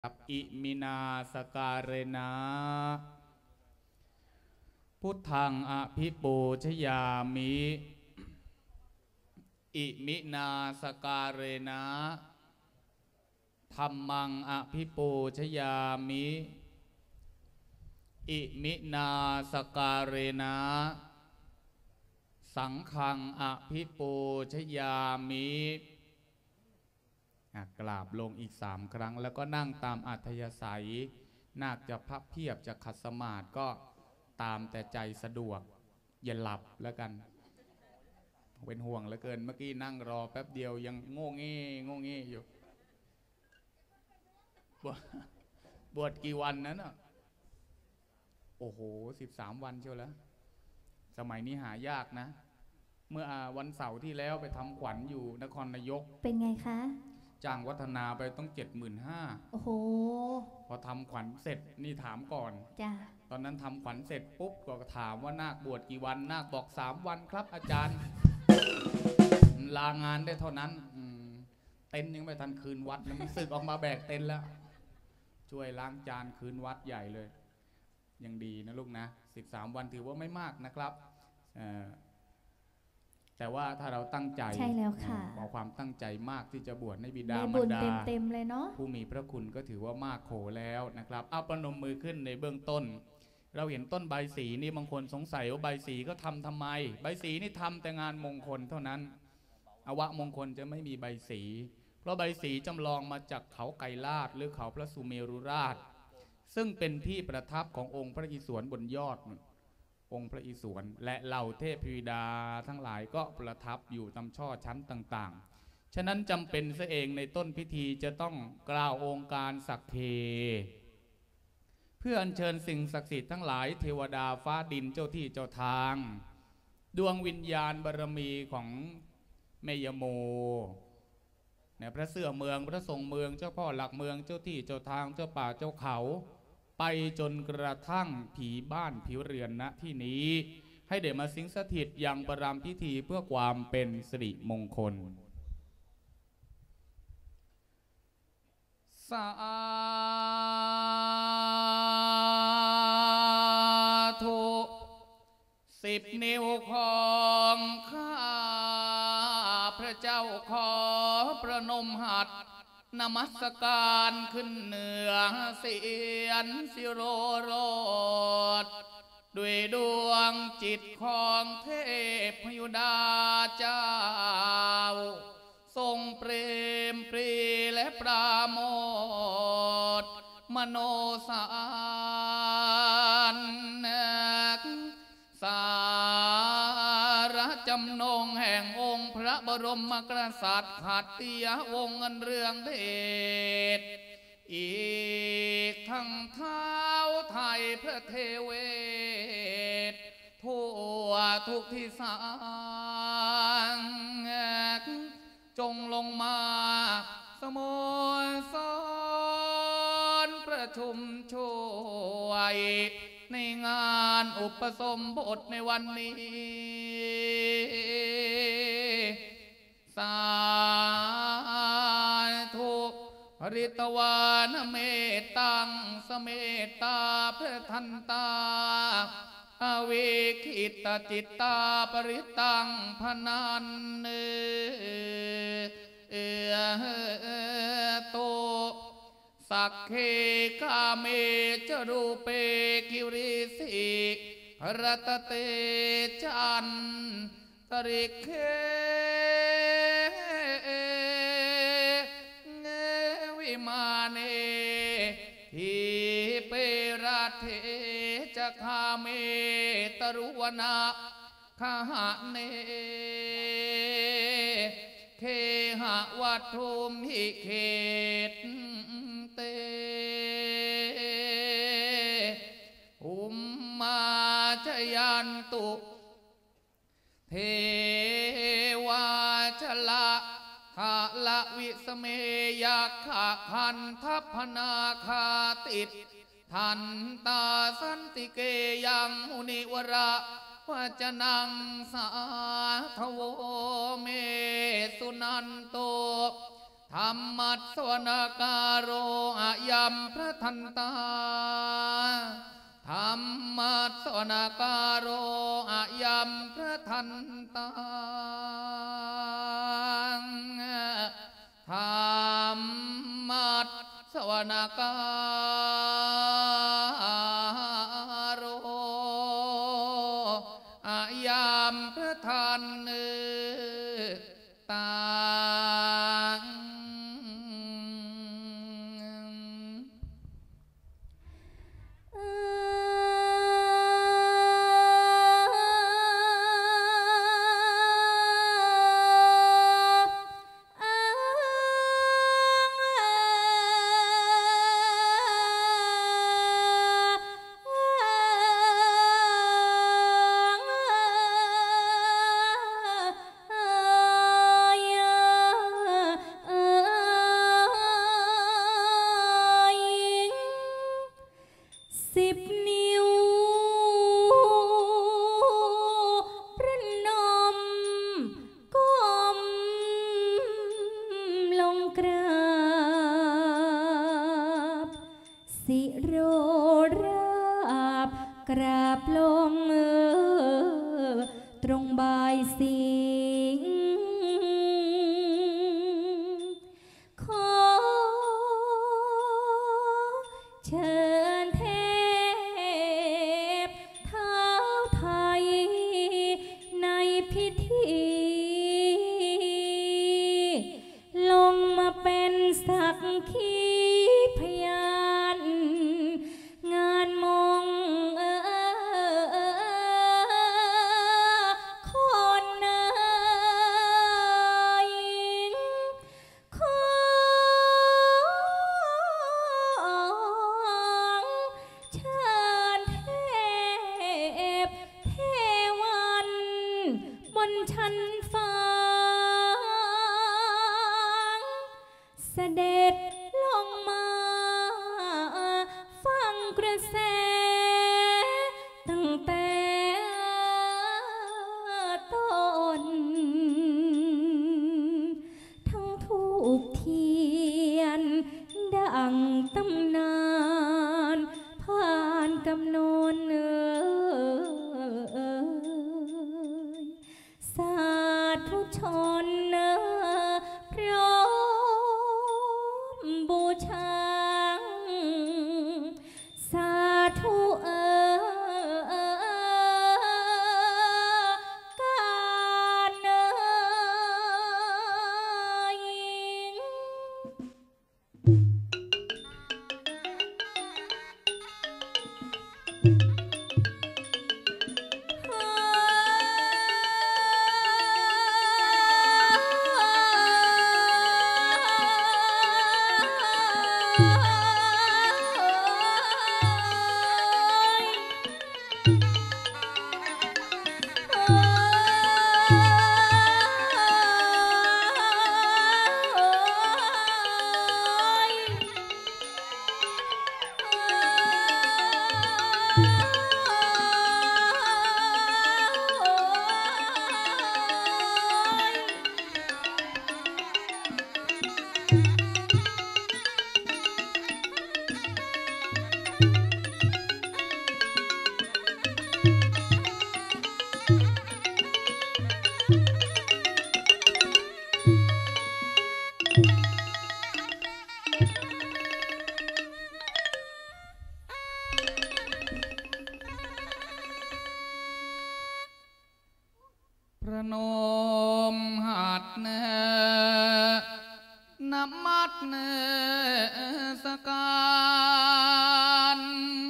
อิมินาสการเรนะพุทธังอภิปูชยามิอิมินาสการเรนะธัมมังอภิปูชยามิอิมินาสการเรนะสังฆังอภิปูชยามิกราบลงอีก3 ครั้งแล้วก็นั่งตามอัธยาศัยนาคจะพับเพียบจะขัดสมาธิก็ตามแต่ใจสะดวกอย่าหลับแล้วกันเป็นห่วงเหลือเกินเมื่อกี้นั่งรอแป๊บเดียวยังโง่เง่อยู่บวชกี่วันนั้นอ่ะโอ้โห13 วันเชียวแล้วสมัยนี้หายากนะเมื่อวันเสาร์ที่แล้วไปทำขวัญอยู่นครนายกเป็นไงคะจ้างวัฒนาไปต้อง75,000โอ้โหพอทำขวัญเสร็จนี่ถามก่อนจ้ะตอนนั้นทำขวัญเสร็จปุ๊บก็ถามว่านาคบวชกี่วันนาคบอก3 วันครับอาจารย์ลางานได้เท่านั้นเต็นท์ยังไม่ทันคืนวัดแล้วมันสึกออกมาแบกเต็นท์แล้วช่วยล้างจานคืนวัดใหญ่เลยยังดีนะลูกนะ13 วันถือว่าไม่มากนะครับแต่ว่าถ้าเราตั้งใจใช่แล้วค่ะเอาความตั้งใจมากที่จะบวชในบิดามารดาเต็มเลยเนาะผู้มีพระคุณก็ถือว่ามากโขแล้วนะครับเอาประนมมือขึ้นในเบื้องต้นเราเห็นต้นใบสีนี่บางคนสงสัยว่าใบสีก็ทำไมใบสีนี่ทำแต่งานมงคลเท่านั้นอวมงคลจะไม่มีใบสีเพราะใบสีจำลองมาจากเขาไกรลาดหรือเขาพระสุเมรุราชซึ่งเป็นที่ประทับขององค์พระอิศวรบนยอดองค์พระอิศวรและเหล่าเทพธิดาทั้งหลายก็ประทับอยู่ตามช่อชั้นต่างๆฉะนั้นจำเป็นซะเองในต้นพิธีจะต้องกล่าวองค์การสักเคเพื่ออัญเชิญสิ่งศักดิ์สิทธิ์ทั้งหลายเทวดาฟ้าดินเจ้าที่เจ้าทางดวงวิญญาณบารมีของแม่ยโมพระเสื้อเมืองพระทรงเมืองเจ้าพ่อหลักเมืองเจ้าที่เจ้าทางเจ้าป่าเจ้าเขาไปจนกระทั่งผีบ้านผีเรือนณที่นี้ให้เดี๋ยวมาสิงสถิตยังประรำพิธีเพื่อความเป็นสิริมงคลสาธุ10 นิ้วของข้าพระเจ้าขอประนมหัตถ์นมัสการขึ้นเหนือเสียนสิโรโรดด้วยดวงจิตของเทพพยุดาเจ้าทรงเปรมปรีและปราโมทมโนสารสารจำนงแห่งองค์พระบรมกษัตริย์ขัตติยวงศ์อันเรืองเดชอีกทั้งเท้าไทยพระเทเวศทั่วทุกที่สางจงลงมาสโมสรประชุมช่วยในงานอุปสมบทในวันนี้สาธุปริตวานเมตตังสเมตตาพระทันตาอเวคิตจิตตาปริตังพนันโตสักเคกาเมจรูเปกิริสิรัตเตจันตริเควิมาเนทิเปราเทจคาเมตรุวนาคาหะเนเคหะวัตถุมิเขตเตอุมมาจยันตุเทวาชละทะละวิสเมยักขะคันทัพพนาคาติดทันตาสันติเกยังมุนิวระวจนังสาทโวเมสุนันโตธรรมัสสวนากาโรอายัมพระทันตาธรรมัสสวนากาโรอายัมพระทันตาธรรมัสสวนากาโรอายัมพระทันตากราบลงตรงบายสิงขอเชิญเทพเท้าไทยในพิธีลงมาเป็นสักขีพยานงานมงชั้นฟ้าเสด็จลงมาฟังกระแสตั้งแต่ต้นทั้งทูปเทียนดังตำนานผ่านกำหนดสาธุชนพร้อมบูชาสาธุการประนมหัดเนนมัดเนสการ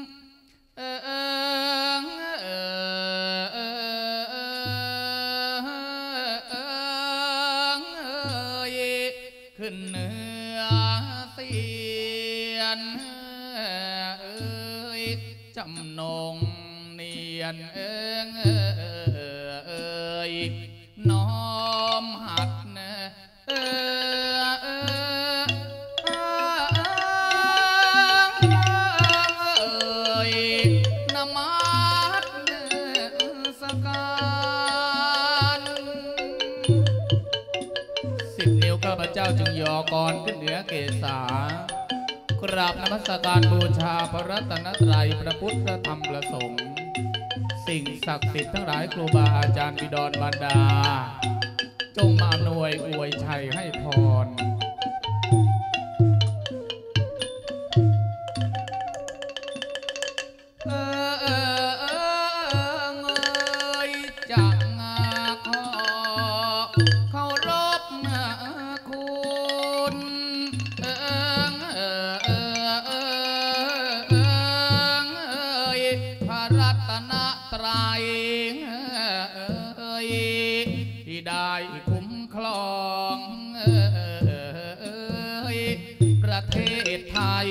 ขึ้นเหนือเสียนจำนงเนียนน้อมหัดนมัสการ10 นิ้วข้าพเจ้าจึงยอกรขึ้นเหนือเกศากราบนมัสการบูชาพระรัตนตรัยพระพุทธพระธรรมพระสงฆ์สิ่งศักดิ์สิทธิ์ทั้งหลายครูบาอาจารย์บิดรมารดาจงมาอำนวยอวยชัยให้พรได้คุ้มครองประเทศไทย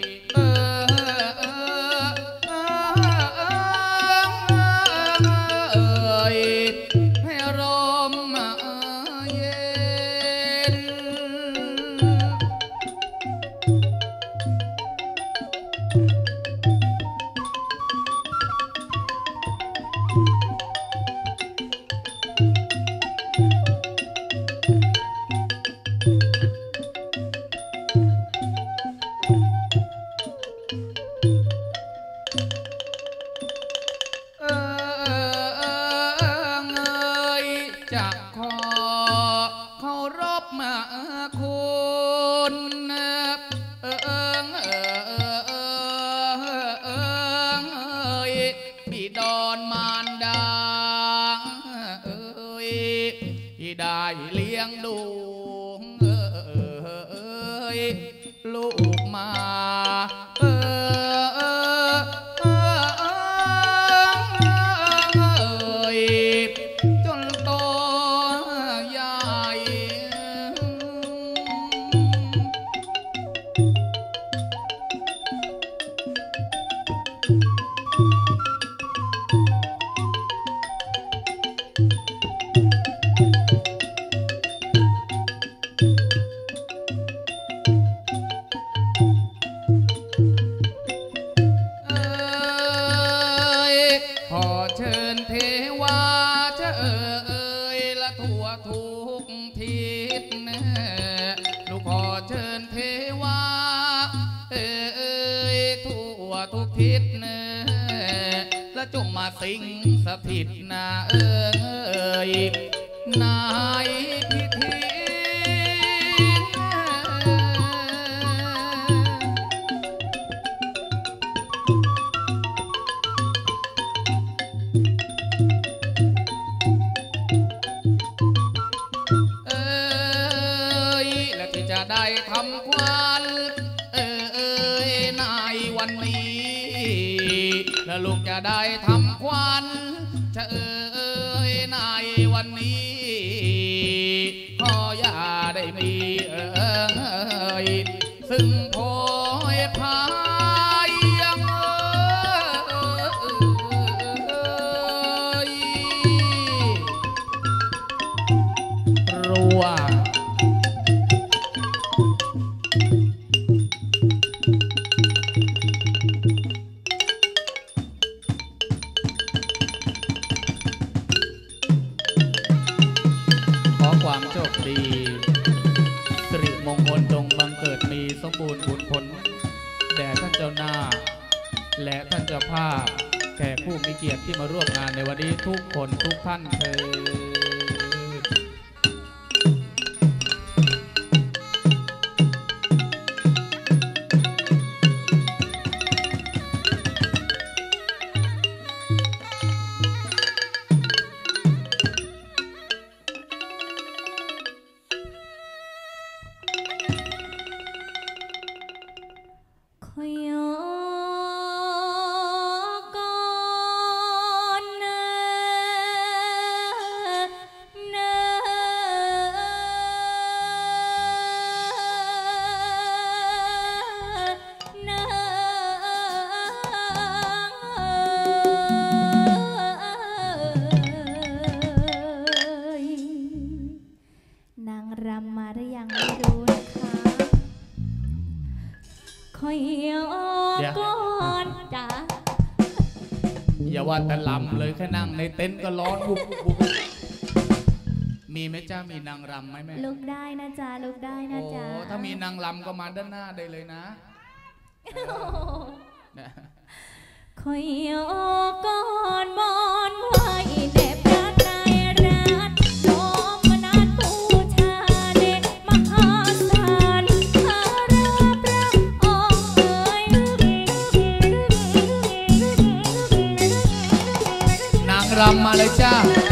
ให้ร่มเย็นจะขอเคารพมาคุณบิดรมารดาที่ได้เลี้ยงดูลูกมาจนโตใหญ่ขอเชิญเทวาละทั่วทุกทิศลูกขอเชิญเทวาทั่วทุกทิศและจงมาสิงสถิตนาในพิธีและที่จะได้ทำควันในวันนี้และลูกจะได้ทำควันจะในวันนี้ขออย่าได้มีซึ่งโพยพายรัวความโชคดีสิริมงคลจงบังเกิดมีสมบูรณ์ผลผลแด่ท่านเจ้าหน้าและท่านเจ้าภาพแขกผู้มีเกียรติที่มาร่วมงานในวันนี้ทุกคนทุกท่านเถิดอย่าว่าแต่ลำเลยแค่นั่งในเต็นท์ก็ร้อนบุบมีไหมจ้ามีนางรำไหมแม่ลุกได้นะจ๊ะลุกได้นะจ๊ะโอ้ถ้ามีนางรำก็มาด้านหน้าได้เลยนะคอยโอ้ก่อนบอนไว้เด็บรักในรักน้อมมนัดบูชาเดชมหาศาลคาราพระองค์เอ๋ยนางรำมาเลยจ้า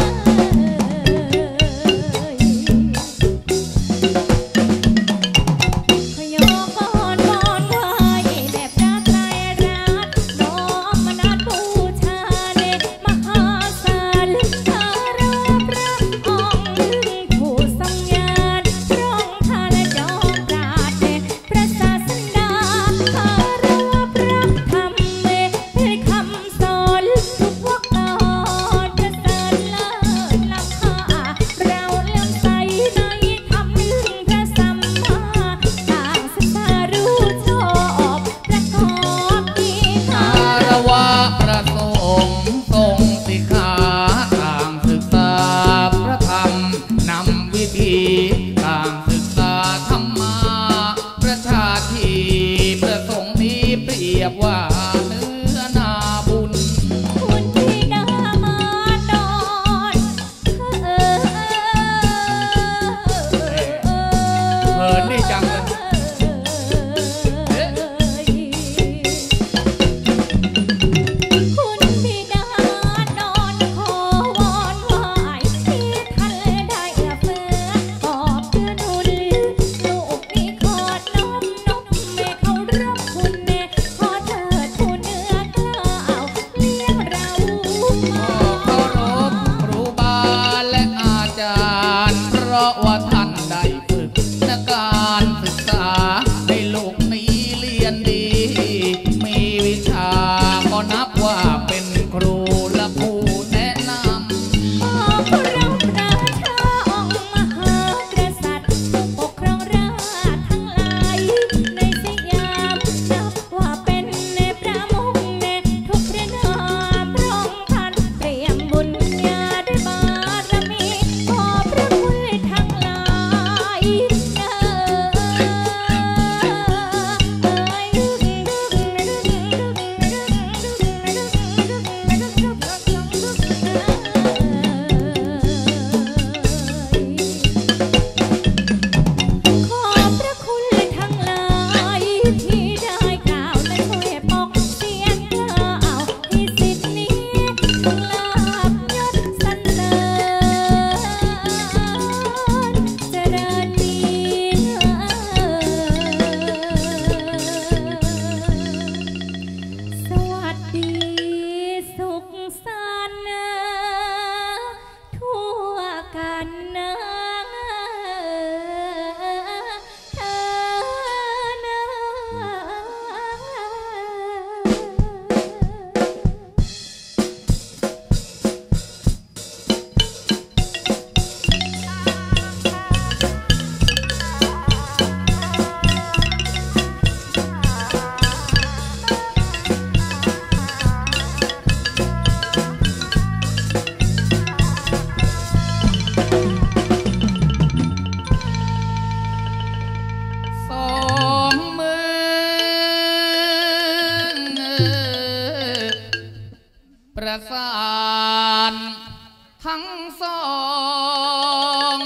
ประสานทั้งสอง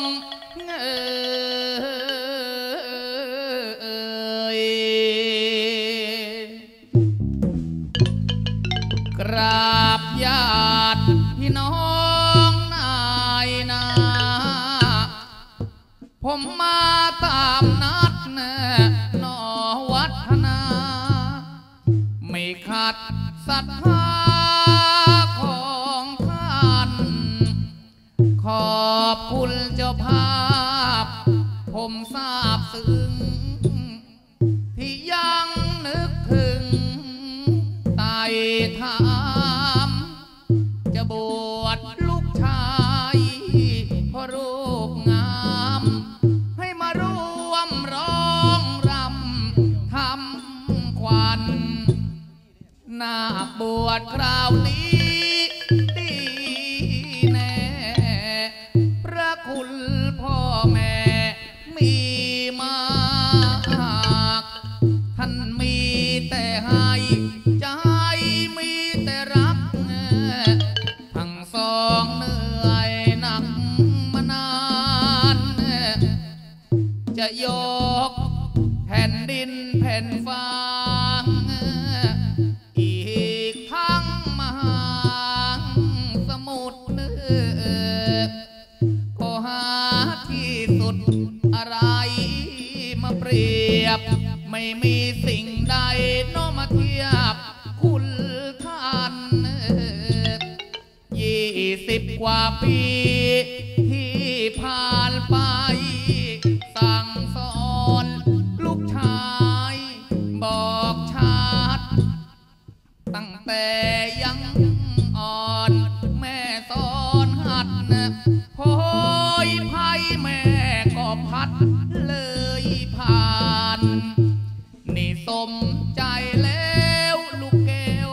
กราบญาติพี่น้องนายนาผมมาตามนัดนอวัฒนาไม่ขัดศรัทธาของท่านขอบคุณเจ้าภาพผมทราบซึ้งที่ยังนึกถึงไต่ถามจะบวชลูกชายเพราะรูปงามให้มาร่วมร้องรำทำขวัญนาคบวชคราวนี้ดีแน่พระคุณมาเทียบคุณท่าน20 กว่าปีที่ผ่านไปสั่งสอนลูกชายบอกชัดตั้งแต่ยังอ่อนแม่สอนหัดโพยภัยแม่ก็พัดเลยผ่านนี่สมใจแล้วลูกแก้ว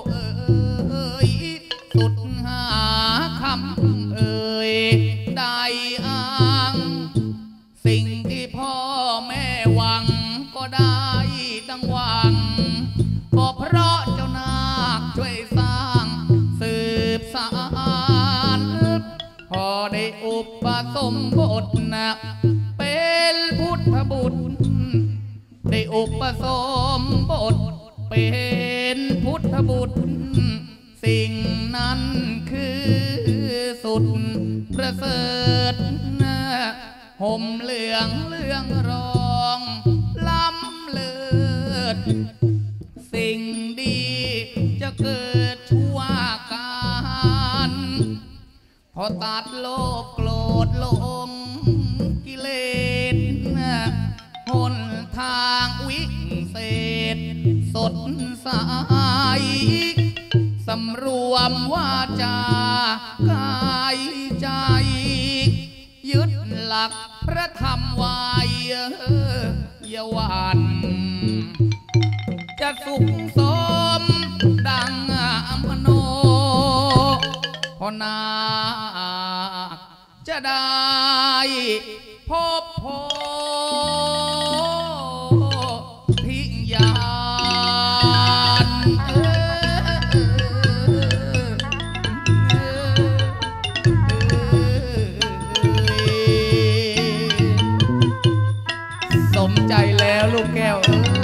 สุดหาคำได้อ้างสิ่งที่พ่อแม่หวังก็ได้ดังหวังก็เพราะเจ้านาคช่วยสร้างสืบสานพอได้อุปสมบทนะเป็นพุทธบุตรได้อุปสมบทเป็นพุทธบุตรสิ่งนั้นคือสุดประเสริฐห่มเหลืองเรื่องรองล้ำเลิศสิ่งดีจะเกิดชั่วการพอตัดโลภโกรธหลงกิเลสหนทางวิเศษสดใสสำรวมวาจากายใจยึดหลักพระธรรมไว้อย่าหวั่นจะสุขสมดังมโนพอนาคจะได้พบโพธิญาณสมใจแล้วลูกแก้ว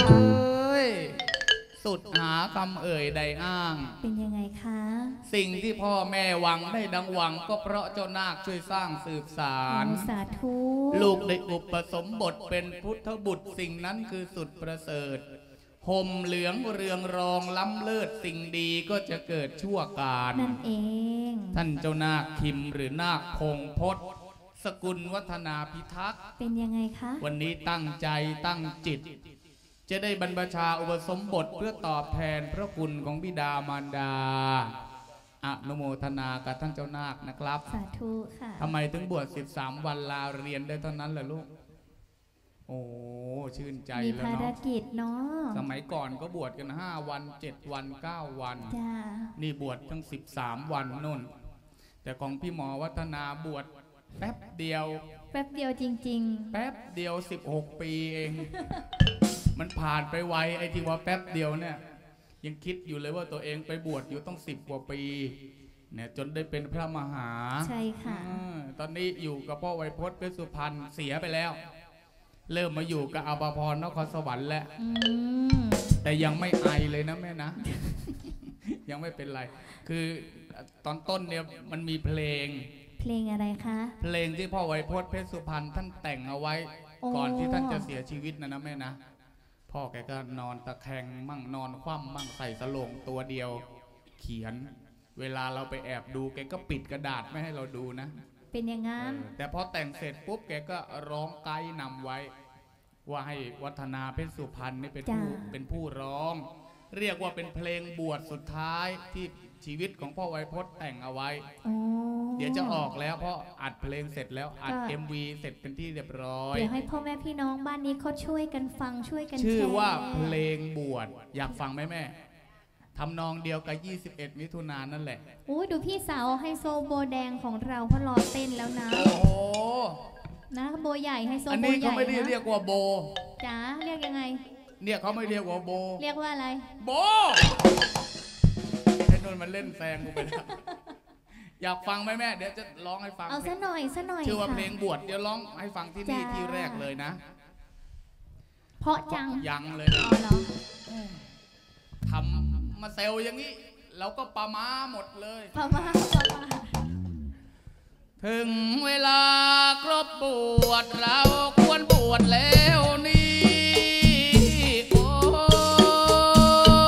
สุดหาคำใดอ้างเป็นยังไงคะสิ่งที่พ่อแม่หวังได้ดังหวังก็เพราะเจ้านาคช่วยสร้างสืบสารสาธุลูกได้อุปสมบทเป็นพุทธบุตรสิ่งนั้นคือสุดประเสริฐห่มเหลืองเรืองรองล้ำเลิศสิ่งดีก็จะเกิดชั่วการนั่นเองท่านเจ้านาคคิมหรือนาคพงพศสกุลวัฒนาพิทักษ์เป็นยังไงคะวันนี้ตั้งใจตั้งจิตจะได้บรรพชาอุปสมบทเพื่อตอบแทนพระคุณของบิดามารดาอนุโมทนากับท่านเจ้านาคนะครับสาธุค่ะทำไมถึงบวช13 วันลาเรียนได้เท่านั้นล่ะลูกโอ้ชื่นใจแล้วเนาะมีภารกิจเนาะสมัยก่อนก็บวชกัน5 วัน7 วัน9 วันนี่บวชทั้ง13 วันนู่นแต่ของพี่หมอวัฒนาบวชแป๊บเดียวจริงๆแป๊บเดียว16 ปีเองมันผ่านไปไวไอ้ที่ว่าแป๊บเดียวเนี่ยยังคิดอยู่เลยว่าตัวเองไปบวชอยู่ต้อง10 กว่าปีเนี่ยจนได้เป็นพระมหาใช่ค่ะตอนนี้อยู่กับพ่อไวยพจน์เพชรสุพรรณเสียไปแล้วเริ่มมาอยู่กับอภพรนครสวรรค์แล้วแต่ยังไม่ไอเลยนะแม่นะ ยังไม่เป็นไรคือตอนต้นเนี่ยมันมีเพลงอะไรคะเพลงที่พ่อไวยพจน์เพชรสุพรรณท่านแต่งเอาไว้ก่อนที่ท่านจะเสียชีวิตนะแม่นะพ่อแกก็นอนตะแคงมั่งนอนคว่ำมั่งใส่สโลงตัวเดียวเขียนเวลาเราไปแอบดูแกก็ปิดกระดาษไม่ให้เราดูนะเป็นอย่างนั้นแต่พอแต่งเสร็จปุ๊บแกก็ร้องไกด์นำไว้ว่าให้วัฒนาเพชรสุพรรณนี่เป็นผู้ร้องเรียกว่าเป็นเพลงบวชสุดท้ายที่ชีวิตของพ่อไวยพจน์แต่งเอาไว้เดี๋ยวจะออกแล้วเพราะอัดเพลงเสร็จแล้วอัด MV เสร็จเป็นที่เรียบร้อยเดี๋ยวให้พ่อแม่พี่น้องบ้านนี้เขาช่วยกันฟังช่วยกันชื่อว่าเพลงบวชอยากฟังไหมแม่ทำนองเดียวกับ21 มิถุนายนนั่นแหละโอ้ดูพี่สาวไฮโซโบแดงของเราเขารอเต้นแล้วนะโอ้นะโบใหญ่ไฮโซโบใหญ่อันนี้เขาไม่ได้เรียกว่าโบจ๋าเรียกยังไงเนี่ยเขาไม่เรียกว่าโบเรียกว่าอะไรโบไอ้นนท์มันเล่นแซงกูไปแล้วอยากฟังไหมแม่เดี๋ยวจะร้องให้ฟังเอาซะหน่อยชื่อว่าเพลงบวชเดี๋ยวร้องให้ฟังที่นี่ที่แรกเลยนะเพราะจังยังเลยทำมาเซลอย่างนี้เราก็ปะม้าหมดเลยปะม้าถึงเวลาครบบวชเราควรบวชแล้วนี่โอ้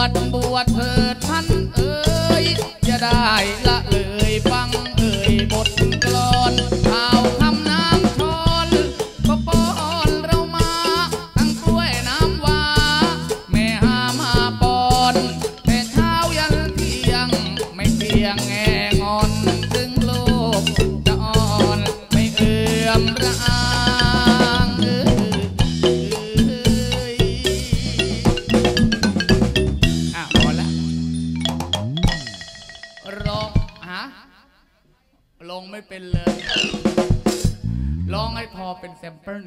วชเถิดท่านเอ๋ยอย่าได้ละเลยฟังเอ่ยบทกลอนข่าวคำน้ำชนก็ป้อนเรามาทั้งกล้วยน้ำว้าแม่หามาป้อนแต่เช้ายันเที่ยงไม่เพียงแง่งอนถึงโลกจะอ่อนไม่เอื้อมระอาลงไม่เป็นเลยร้องให้พอเป็นแซมเปิล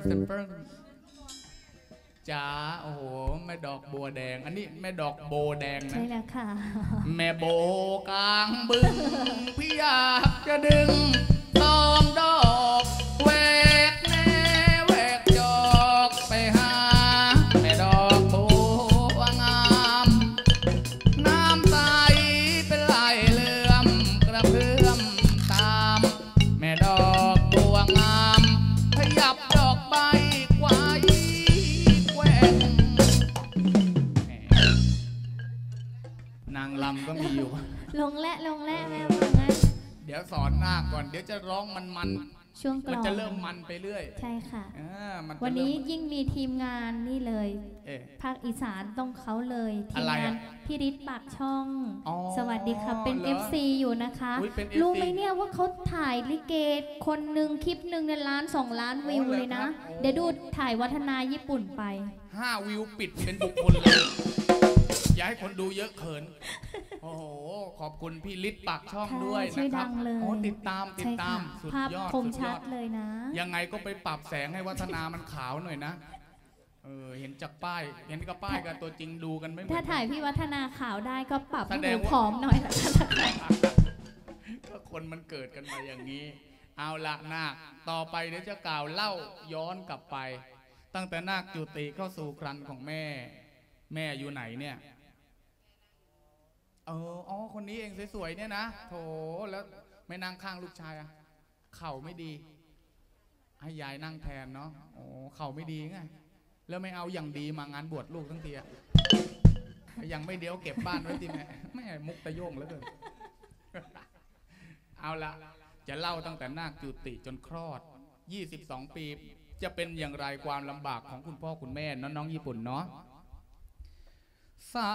จ๋าโอ้โหแม่ดอกบัวแดงอันนี้แม่ดอกโบแดงนะใช่แล้วค่ะแม่โบกลางบึงพี่อยากจะดึงตอมดอกแวกแน่แวกจอกไปหาแม่ดอกบัวงามน้ำใสเป็นลายเลื่อมกระเพื่อมแม่ดอกบัวงามขยับดอกใบไว้แกว่งนางลำก็มีอยู่ลงและแม่ว่างั้นเดี๋ยวสอนหน้าก่อนเดี๋ยวจะร้องมันช่วงกลองมันจะเริ่มมันไปเรื่อยใช่ค่ะวันนี้ยิ่งมีทีมงานนี่เลยภาคอีสานต้องเขาเลยทีมงานพี่ฤทธิ์ปากช่องสวัสดีค่ะเป็น FC อยู่นะคะรู้ไหมเนี่ยว่าเขาถ่ายลิเกคนหนึ่งคลิปหนึ่งในล้าน2 ล้านวิวเลยนะเดี๋ยวดูถ่ายวัฒนาญี่ปุ่นไป 5 วิวปิดเป็นบุคคลเลยอย่าให้คนดูเยอะเขินโอ้โหขอบคุณพี่ฤทธิ์ปากช่องด้วยนะครับโอ้ติดตามสุดยอดคมชัดเลยนะยังไงก็ไปปรับแสงให้วัฒนามันขาวหน่อยนะเห็นจากป้ายเห็นกับป้ายกับตัวจริงดูกันไม่เหมือนถ้าถ่ายพี่วัฒนาขาวได้ก็ปรับให้ผอมหน่อยก็คนมันเกิดกันมาอย่างนี้เอาละนาคต่อไปเดี๋ยวจะกล่าวเล่าย้อนกลับไปตั้งแต่นาคจุติเข้าสู่ครันของแม่อยู่ไหนเนี่ยอ๋อคนนี้เองสวยๆเนี่ยนะโถแล้วไม่นั่งข้างลูกชายอะเข่าไม่ดีให้ยายนั่งแทนเนาะโอ้เข่าไม่ดีไงแล้วไม่เอาอย่างดีมางานบวชลูกทั้งทีอะยังไม่เดี๋ยวเก็บบ้านไว้ทีแม่มุกตะโยงแล้วเกินเอาละจะเล่าตั้งแต่นาคจุติจนคลอด22 ปีจะเป็นอย่างไรความลำบากของคุณพ่อคุณแม่น้องญี่ปุ่นเนาะสา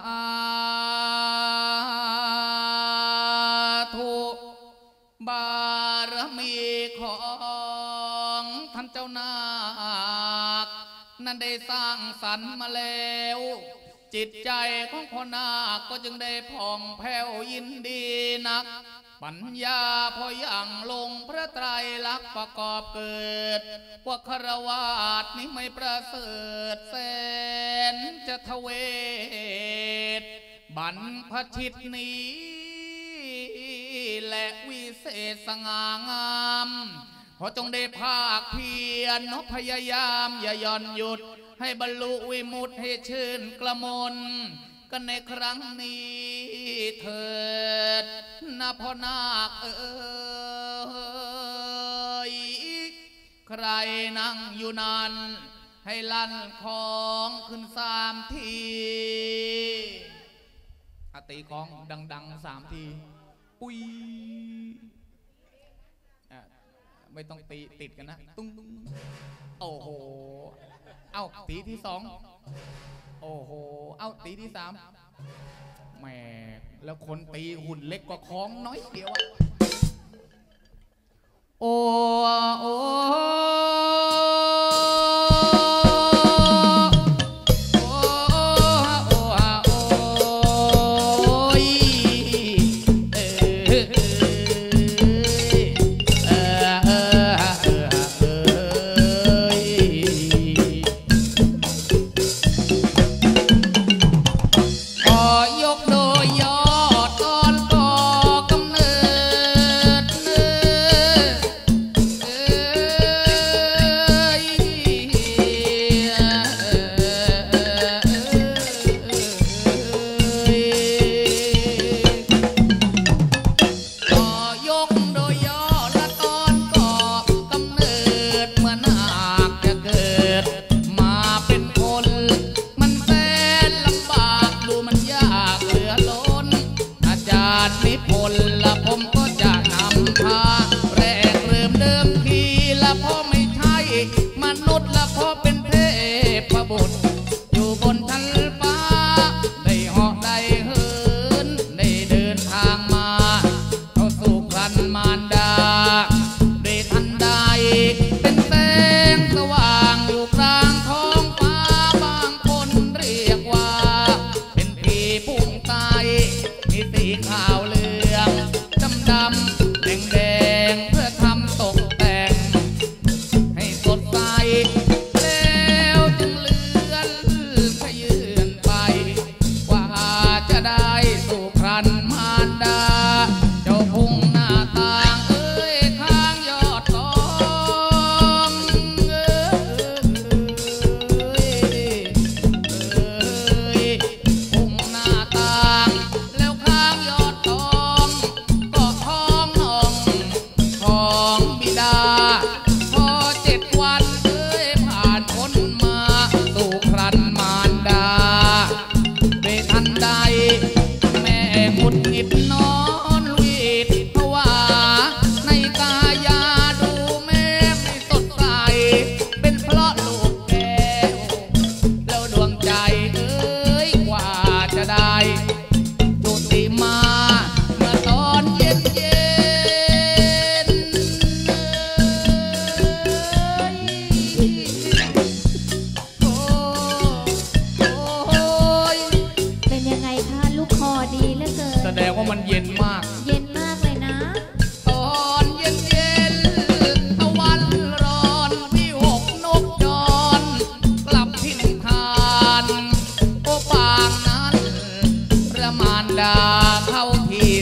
ธุบารมีของท่านเจ้านาคนั้นได้สร้างสรรค์มาแล้วจิตใจของพ่อนาคก็จึงได้ผ่องแผ้วยินดีนักปัญญาพออย่างลงพระไตรลักษณ์ประกอบเกิดพวกคฤหัสถ์นี้ไม่ประเสริฐแสนจะทเวทบรรพชิตนี้และวิเศษสง่างามพอจงได้ภาคเพียรพยายามอย่าย่อนหยุดให้บรรลุวิมุตติให้ชื่นกระมนกันในครั้งนี้เถิดนะพ่อนาคใครนั่งอยู่นั้นให้ลั่นของขึ้น3 ทีตีของดังๆ3 ทีปุ้ยไม่ต้องตีติดกันนะตุ้งโอ้โหเอ้าตีที่2โอ้โหเอ้าตีที่3แหมแล้วคนตีหุ่นเล็กกว่าของน้อยเดียวโอ้โอ้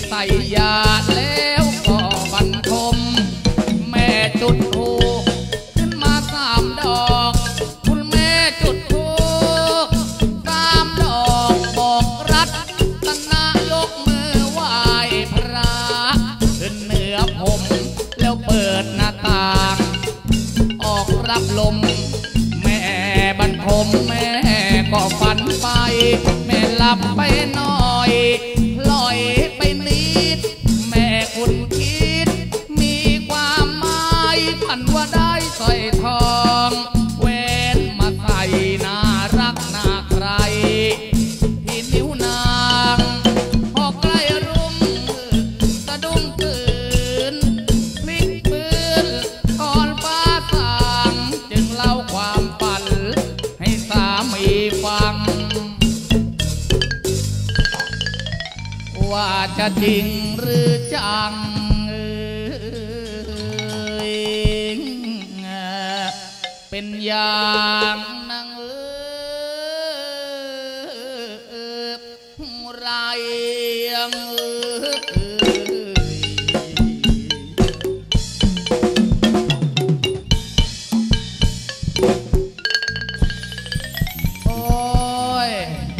ใส่ยาแล้วก็บรรทมแม่จุดธูปขึ้นมา3 ดอกคุณแม่จุดธูป3 ดอกบอกรัตนายกมือไหว้พระขึ้นเหนือผมแล้วเปิดหน้าต่างออกรับลมแม่บรรทมแม่ก็ฝันไปแม่หลับไปหน่อยปล่อยไปนิดแม่คุณคิดมีความหมายฝันว่าได้สร้อยทองแหวนมาใส่น่ารักน่าใครที่นิ้วนางพอใกล้รุ่งสะดุ้งตื่นพลิกปืนก่อนฟ้าสางจึงเล่าความฝันให้สามีฟังว่าจะจริงหรือจังเป็นอย่างนางไรโอ้ย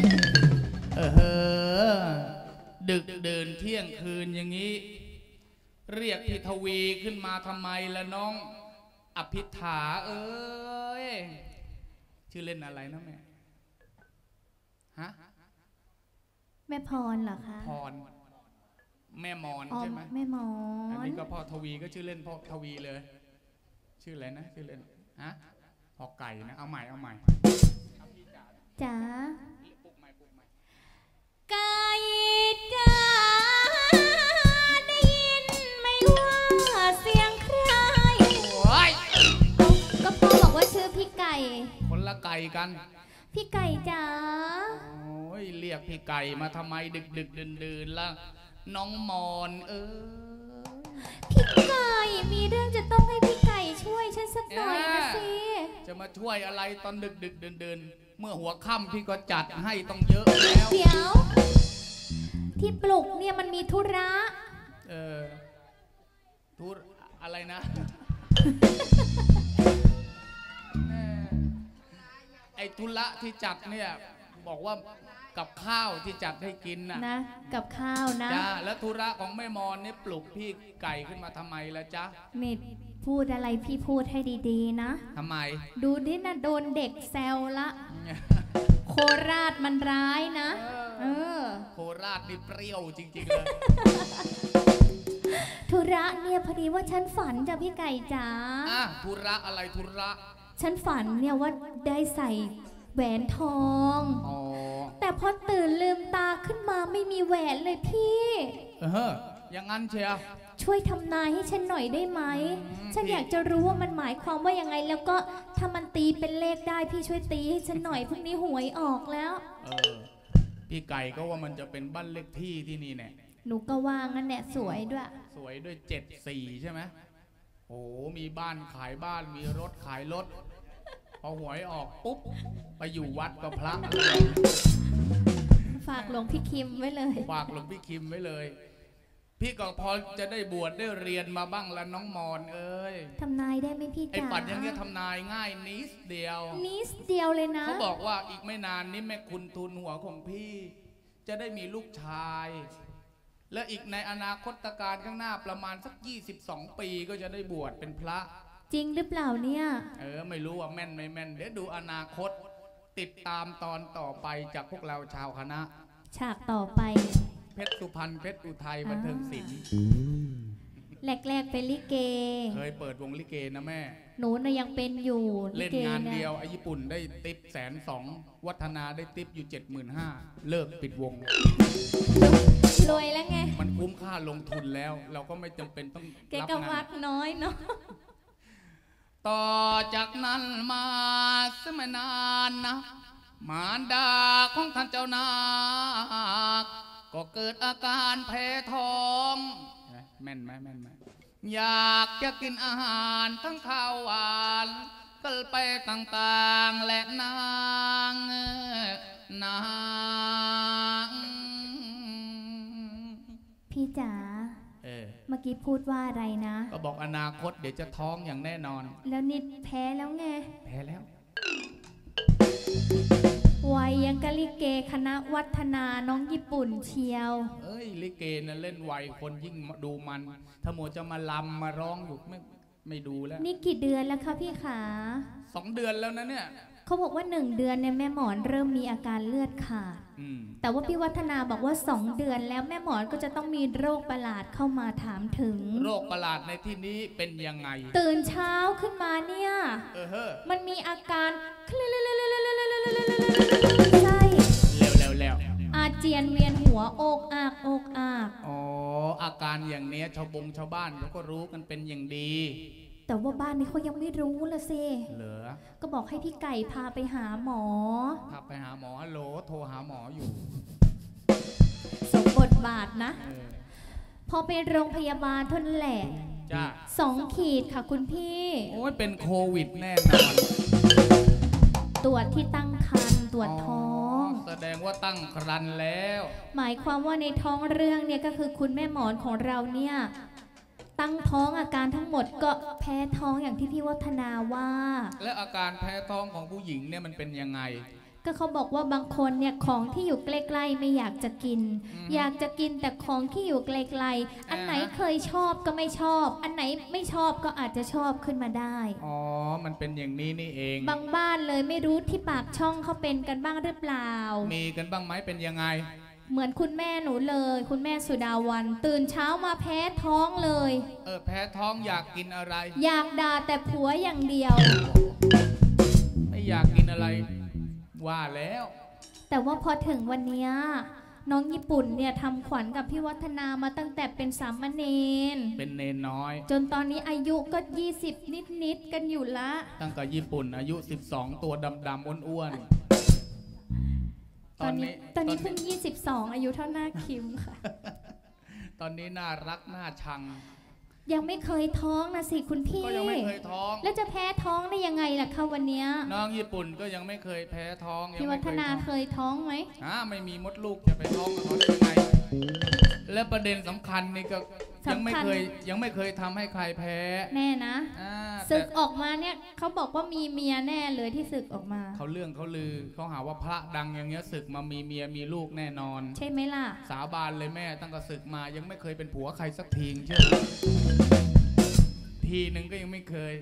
ดึกเดินเที่ยงคืนอย่างนี้เรียกพี่ทวีขึ้นมาทำไมล่ะน้องอภิธาเอ้ยชื่อเล่นอะไรนะแม่ฮะแม่พรเหรอคะพรแม่มอนใช่ไหมแม่มอนอันนี้ก็พ่อทวีก็ชื่อเล่นพ่อทวีเลยชื่ออะไรนะชื่อเล่นฮะพ่อไก่นะเอาใหม่จ๋าไก่จ๋าได้ยินไหมว่าเสียงใครก็พ่อบอกว่าชื่อพี่ไก่คนละไก่กันพี่ไก่จ๋าโอ้ยเรียกพี่ไก่มาทำไมดึกดื่นล่ะน้องมอนพี่ไก่มีเรื่องจะต้องให้พี่ไก่ช่วยฉันสักหน่อยนะสิจะมาช่วยอะไรตอนดึกดื่นเมื่อหัวค่ำพี่ก็จัดให้ต้องเยอะแล้วเดี๋ยวที่ปลุกเนี่ยมันมีธุระธุระอะไรนะ ไอ้ธุระที่จัดเนี่ยบอกว่ากับข้าวที่จัดให้กินนะกับข้าวนะจ้าแล้วธุระของแม่มอนนี่ปลุกพี่ไก่ขึ้นมาทำไมล่ะจ๊ะเม็ดพูดอะไรพี่พูดให้ดีๆนะทำไมดูดินะโดนเด็กแซวละโคราชมันร้ายนะโคราชนี่เปรี้ยวจริงๆเลยธุระเนี่ยพอดีว่าฉันฝันจ้ะพี่ไก่จ๋าธุระอะไรธุระฉันฝันเนี่ยว่าได้ใส่แหวนทองแต่พอตื่นลืมตาขึ้นมาไม่มีแหวนเลยพี่อย่างนั้นเชียวช่วยทำนายให้ฉันหน่อยได้ไหมฉันอยากจะรู้ว่ามันหมายความว่ายังไงแล้วก็ถ้ามันตีเป็นเลขได้พี่ช่วยตีให้ฉันหน่อยพรุ่งนี้หวยออกแล้วพี่ไก่ก็ว่ามันจะเป็นบ้านเลขที่ที่นี่เนี่ยหนูก็ว่างั้นแหละสวยด้วย 74ใช่ไหมโอ้มีบ้านขายบ้านมีรถขายรถพอหวยออกปุ๊บไปอยู่วัดกับพระฝากหลวงพี่คิมไว้เลยฝากหลวงพี่คิมไว้เลยพี่ก็พอจะได้บวชได้เรียนมาบ้างแล้วน้องมอนทำนายได้ไหมพี่จ๋าไอ้ปัดอย่างเงี้ยทำนายง่ายนิดเดียวเลยนะเขาบอกว่าอีกไม่นานนี้แม่คุณทูลหัวของพี่จะได้มีลูกชายและอีกในอนาคตการข้างหน้าประมาณสัก22 ปีก็จะได้บวชเป็นพระจริงหรือเปล่าเนี่ยไม่รู้ว่าแม่นไม่แม่นเดี๋ยวดูอนาคตติดตามตอนต่อไปจากพวกเราชาวคณะฉากต่อไปเพชรสุพรรณเพชรอุทัยบันเทิงศิลป์แรกเป็นลิเกเคยเปิดวงลิเกนะแม่หนูน่ะยังเป็นอยู่เล่นงานเดียวไอ้ญี่ปุ่นได้ติ๊บ120,000วัฒนาได้ติ๊บอยู่ 75,000เลิกปิดวงรวยแล้วไงมันคุ้มค่าลงทุนแล้วเราก็ไม่จำเป็นต้องแกก็วัดน้อยเนาะต่อจากนั้นมาสมัยนานนะมารดาของท่านเจ้านาคก็เกิดอาการแพ้ท้องแม่นไหมอยากจะกินอาหารทั้งข้าวหวานก็ไปต่างๆและนางพี่จ๋าเมื่อกี้พูดว่าอะไรนะก็บอกอนาคตเดี๋ยวจะท้องอย่างแน่นอนแล้วนิดแพ้แล้วไงแพ้แล้ววัยยังกะลิเกคณะวัฒนาน้องญี่ปุ่นเชียวลิเกน่ะเล่นไวคนยิ่งดูมันถ้าหมดจะมาลำมาร้องอยู่ไม่ดูแล้วนี่กี่เดือนแล้วคะพี่ขา 2 เดือนแล้วนะเนี่ยเขาบอกว่า1 เดือนเนี่ยแม่หมอนเริ่มมีอาการเลือดขาดแต่ว่าพี่วัฒนาบอกว่า2 เดือนแล้วแม่หมอนก็จะต้องมีโรคประหลาดเข้ามาถามถึงโรคประหลาดในที่นี้เป็นยังไงตื่นเช้าขึ้นมาเนี่ยมันมีอาการใช่แล้วอาเจียนเวียนหัวโอกอากอ๋ออาการอย่างนี้ชาวบ้านเขาก็รู้กันเป็นอย่างดีแต่ว่าบ้านนี้เขายังไม่รู้ละสิเหรอก็บอกให้พี่ไก่พาไปหาหมอพาไปหาหมอฮัลโหลโทรหาหมออยู่สมบทบาทนะพอไปโรงพยาบาลทนแหละจ้า 2 ขีดค่ะคุณพี่โอ้ยเป็นโควิดแน่นอนตรวจที่ตั้งครรภ์ตรวจท้องแสดงว่าตั้งครรภ์แล้วหมายความว่าในท้องเรื่องเนี่ยก็คือคุณแม่หมอนของเราเนี่ยตั้งท้องอาการทั้งหมดก็แพ้ท้องอย่างที่พี่วัฒนาว่าและอาการแพ้ท้องของผู้หญิงเนี่ยมันเป็นยังไงก็เขาบอกว่าบางคนเนี่ยของที่อยู่ใกล้ๆไม่อยากจะกินอยากจะกินแต่ของที่อยู่ไกลๆอันไหนเคยชอบก็ไม่ชอบอันไหนไม่ชอบก็อาจจะชอบขึ้นมาได้อ๋อมันเป็นอย่างนี้นี่เองบางบ้านเลยไม่รู้ที่ปากช่องเขาเป็นกันบ้างหรือเปล่ามีกันบ้างไหมเป็นยังไงเหมือนคุณแม่หนูเลยคุณแม่สุดาวันตื่นเช้ามาแพ้ท้องเลยแพ้ท้องอยากกินอะไรอยากด่าแต่ผัวอย่างเดียวไม่อยากกินอะไรว่าแล้วแต่ว่าพอถึงวันนี้น้องญี่ปุ่นเนี่ยทำขวัญกับพี่วัฒนามาตั้งแต่เป็นสามเณรเป็นเนนน้อยจนตอนนี้อายุก็20นิดกันอยู่ละตั้งแต่ญี่ปุ่นอายุ12ตัวดำอ้วนตอนนี้เพิ่ง22อายุเท่าหน้าคิมค่ะตอนนี้น่ารักน่าชังยังไม่เคยท้องนะสิคุณพี่ก็ยังไม่เคยท้องแล้วจะแพ้ท้องได้ยังไงล่ะคะวันนี้น้องญี่ปุ่นก็ยังไม่เคยแพ้ท้องพี่วัฒนาเคยท้องไหมไม่มีมดลูกจะไปท้องกับเขาได้ยังไงและประเด็นสำคัญนี่ก็ยังไม่เคยทำให้ใครแพ้แน่นะศึกออกมาเนี่ยเขาบอกว่ามีเมียแน่เลยที่ศึกออกมาเขาเรื่องเขาลือเขาหาว่าพระดังอย่างเงี้ยศึกมามีเมียมีลูกแน่นอนใช่ไหมล่ะสาบานเลยแม่ตั้งแต่ศึกมายังไม่เคยเป็นผัวใครสักทีเชื่อทีหนึ่งก็ยังไม่เคย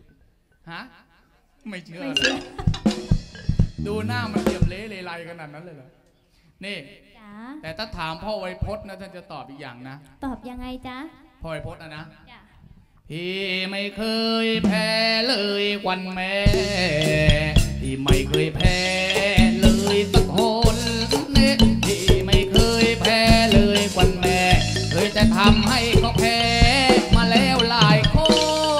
ไม่เชื่อดูหน้ามันเตรียมเละเลไรขนาดนั้นเลยเหรอนี่แต่ถ้าถามพ่อไวยพจน์นะท่านจะตอบอีกอย่างนะตอบยังไงจ๊ะพ่อไวยพจน์นะพี่ไม่เคยแพ้เลยวันแม่พี่ไม่เคยแพ้เลยสักคนพี่ไม่เคยแพ้เลยวันแม่เคยจะทำให้เขาแพ้มาแล้วหลายคน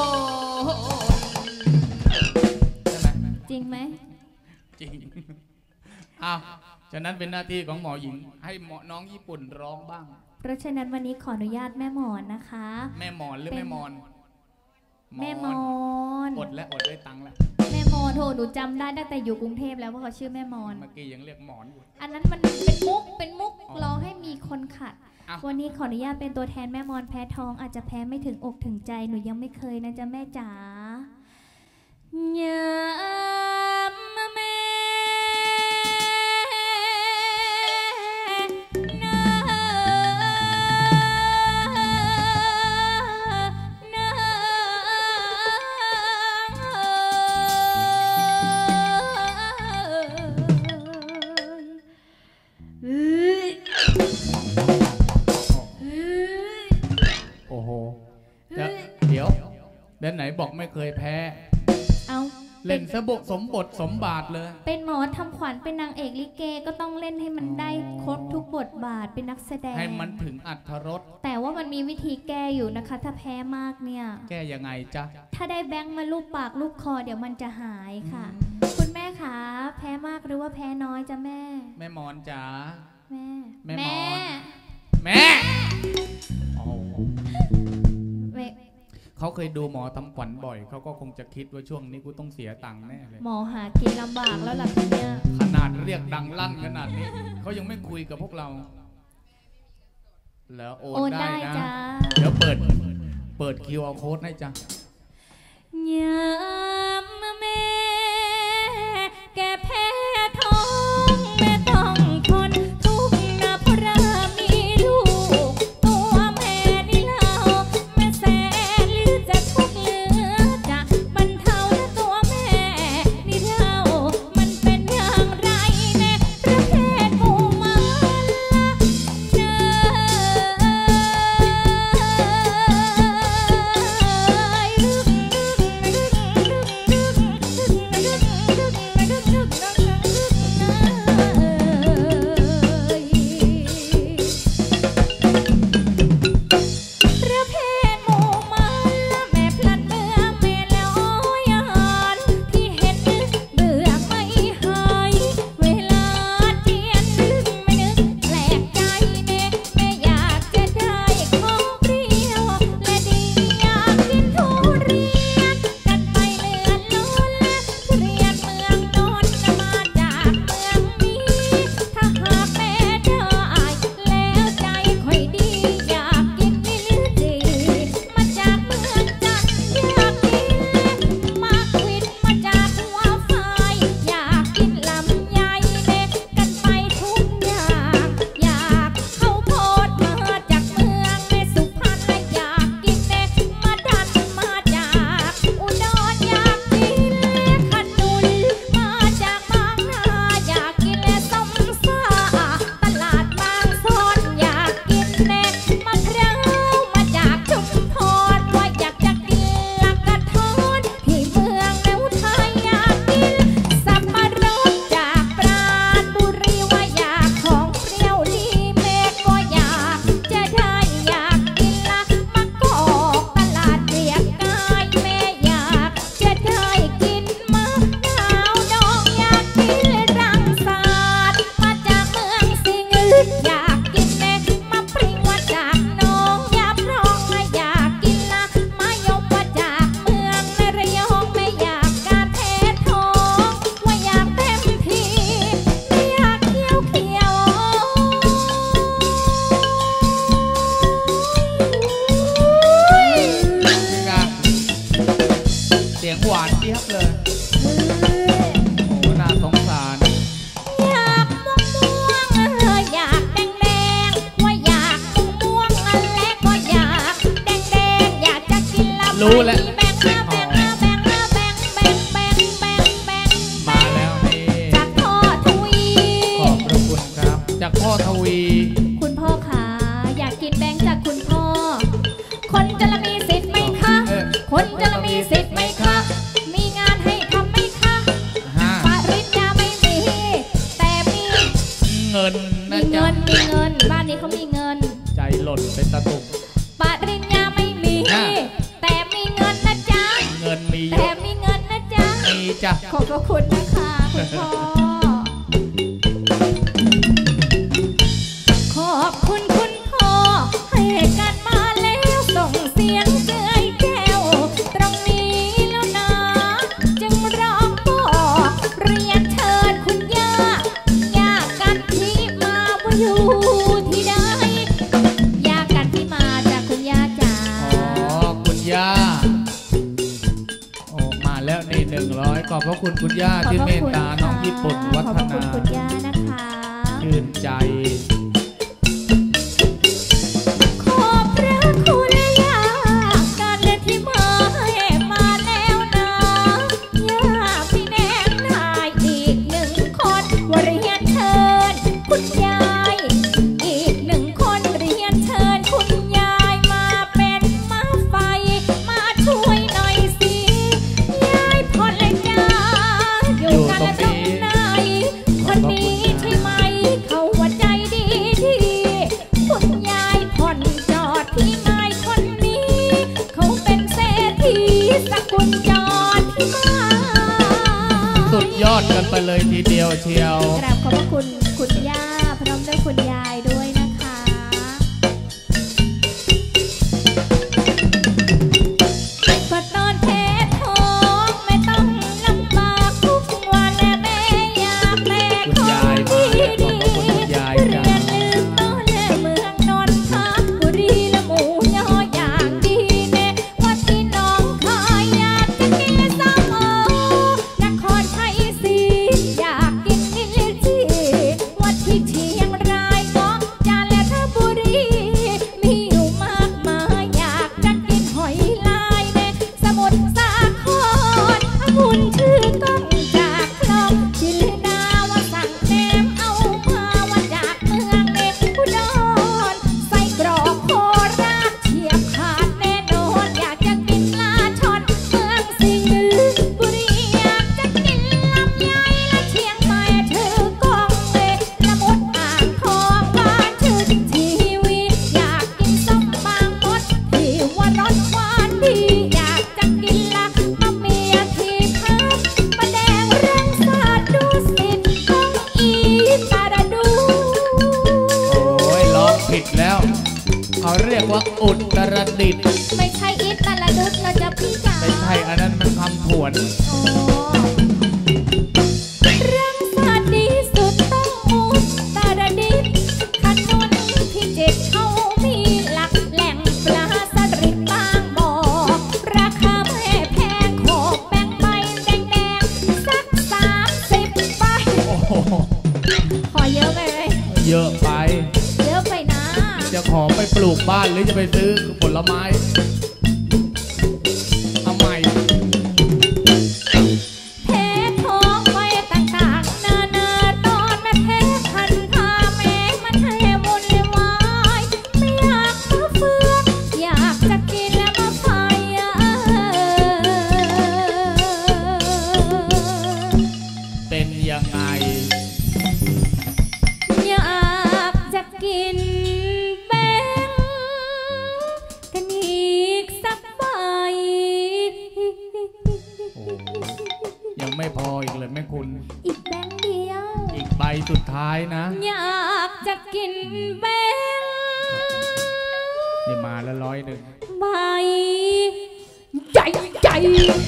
ใช่ไหมจริงไหมจริงฉะนั้นเป็นหน้าที่ของหมอหญิงให้น้องญี่ปุ่นร้องบ้างเพราะฉะนั้นวันนี้ขออนุญาตแม่หมอนนะคะแม่หมอนหรือแม่มอนแม่มอนอดได้ตังค์แล้วแม่มอนโถหนูจำได้ตั้งแต่อยู่กรุงเทพแล้วว่าเขาชื่อแม่มอนเมื่อกี้ยังเรียกหมอนอยู่อันนั้นมันเป็นมุกรอให้มีคนขัดวันนี้ขออนุญาตเป็นตัวแทนแม่มอนแพ้ท้องอาจจะแพ้ไม่ถึงอกถึงใจหนูยังไม่เคยนะจ๊ะแม่จ๋าเนื้อแม่เดินไหนบอกไม่เคยแพ้เอาเล่นสมบทสมบาทเลยเป็นหมอทำขวัญเป็นนางเอกลิเกก็ต้องเล่นให้มันได้ครบทุกบทบาทเป็นนักแสดงให้มันถึงอรรถรสแต่ว่ามันมีวิธีแก้อยู่นะคะถ้าแพ้มากเนี่ยแก้ยังไงจ๊ะถ้าได้แบงค์มาลูบปากลูบคอเดี๋ยวมันจะหายค่ะคุณแม่คะแพ้มากหรือว่าแพ้น้อยจ๊ะแม่แม่มอนจ๋าแม่เขาเคยดูหมอทำขวัญบ่อยเขาก็คงจะคิดว่าช่วงนี้กูต้องเสียตังค์แน่เลยหมอหากินลำบากแล้วล่ะทีเนี้ยขนาดเรียกดังลั่นขนาดนี้เขายังไม่คุยกับพวกเราแล้วโอนได้นะเดี๋ยวเปิด QR Code ให้จ้ะยามแม่แกแพ้ท้องแม่ต้องทนทุกข์นะเพราะมีลูกตัวแม่นี่เล่าแม่แสนหรือจะทุกข์เหลือจะบรรเทาและตัวแม่นี่เล่ามันเป็นอย่างไรแน่ประเภทหมู่มารรู้แล้วมาแล้วนี่จากพ่อทวีขอบพระคุณครับจากพ่อทวีคุณพ่อขาอยากกินแบงค์จากคุณพ่อคนจะละมีสิทธิ์ไหมคะคนจะละมีสิทธิ์ไหมคะมีงานให้ทำไหมคะปริญญาไม่มีแต่มีเงินมีเงินบ้านนี้เขามีเงินใจหล่นเป็นตะตุ่มปริญญาไม่มีแต่มีเงินนะจ๊ะเงินมีแต่มีเงินนะจ๊ะมีจ้ะขอบพระคุณนะคะคุณพ่อขอบคุณคุณพ่อให้กันมาแล้วส่งเสียงเจ้ยแก้วตรงนี้แล้วนะจึงร้องบอกเรียนเชิญคุณย่ากันที่มาว่าอยู่ที่ใดย่ากันที่มาจากคุณย่าจ๋าคุณย่าโอ้มาแล้วนี่100ขอบพระคุณคุณย่าที่เมตตาน้องญี่ปุ่นวัฒนาขอบคุณคุณย่านะคะชื่นใจขอบพระคุณย่ากันที่มาแล้วนะย่าพี่แนมนายอีก1คนเรียนเชิญคุณยายอีก1คนเรียนเชิญคุณยายมาเป็นม้าไฟมาช่วยหน่อยสิยายพรและจ้าอยู่กันตรงไหนคนนี้ใช่ไหมเขาหัวใจดีคุณยายผ่อนจอดที่นายคนนี้เขาเป็นเศรษฐีสกุลจอดที่มาสุดยอดกันไปเลยทีเดียวเชียวกราบขอบพระคุณคุณย่าพร้อมด้วยคุณยายด้วยนะคะพอตอนแพ้ท้องไม่ต้องลำบากทุกวันแม่อยากแต่ของดีเรียนลืมต้นเมืองนนท์พาว่าอุตรดิตถ์ไม่ใช่อิตรดุษเราจะพี่จ๋าไม่ใช่อันนั้นมันคำผวนเรื่องสัตว์ดีสุดต้องอุตรดิตถ์ถนนพิจิตรเขามีหลักแหล่งปลาสลิดบางบ่อราคาไม่แพงขอแบ่งใบแดงๆสัก30 ใบขอเยอะไปไหมเยอะไปเยอะไปนะจะขอไปปลูกบ้านหรือจะไปซื้อผลไม้เอาใหม่เทท้องไว้ต่างๆนานาตอนมาเทพันพาแม่มันให้วุ่นวายไม่อยากมาเฟืองอยากจะกินแล้วมาไฟเป็นยังไงอยากจะกินแบงกันอีกสักใบยังไม่พออีกเลยแม่คุณอีกแบงเดียวอีกใบสุดท้ายนะอยากจะกินแบงนี่มาแล้ว100ใบใหญ่ใหญ่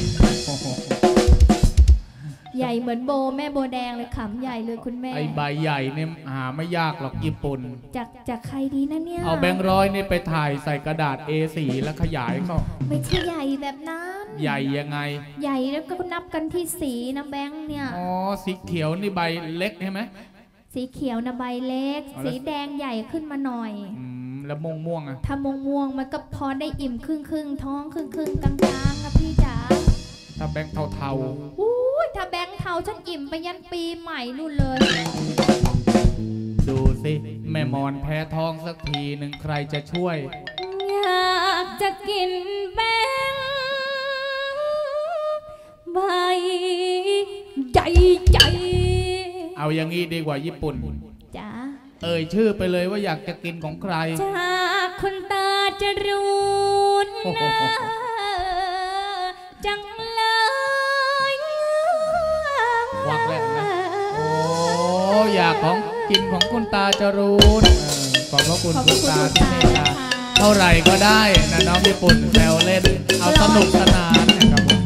ใหญ่เหมือนโบแม่โบแดงเลยขำใหญ่เลยคุณแม่ไอใบใหญ่เนี่ยหาไม่ยากหรอกญี่ปุ่นจากใครดีนะเนี่ยเอาแบงค์100นี่ไปถ่ายใส่กระดาษ A4 แล้วขยายก็ไม่ใช่ใหญ่แบบนั้นใหญ่ยังไงใหญ่แล้วก็นับกันที่สีนะแบงค์เนี่ยอ๋อสีเขียวนี่ใบเล็กใช่ไหมสีเขียวนะใบเล็กสีแดงใหญ่ขึ้นมาหน่อยแล้วม่วงอ่ะถ้าม่วงมันก็พอได้อิ่มครึ่งท้องครึ่งกลางๆนะพี่จ๋าถ้าแบงค์เทาถ้าแบงค์เทาฉันอิ่มไปยันปีใหม่นู่นเลยดูสิแม่มอนแพ้ท้องสักทีหนึ่งใครจะช่วยอยากจะกินแบงค์ใบใหญ่เอาอย่างงี้ดีกว่าญี่ปุ่นจ้าชื่อไปเลยว่าอยากจะกินของใครจากคุณตาจรูนจังเลยวักแล้วนะโอ้อยากของกินของคุณตาจรูนขอบพระคุณคุณตาที่เมตตาเท่าไหร่ก็ได้นะน้องญี่ปุ่นแซวเล่นเอาสนุกสนานนะครับผม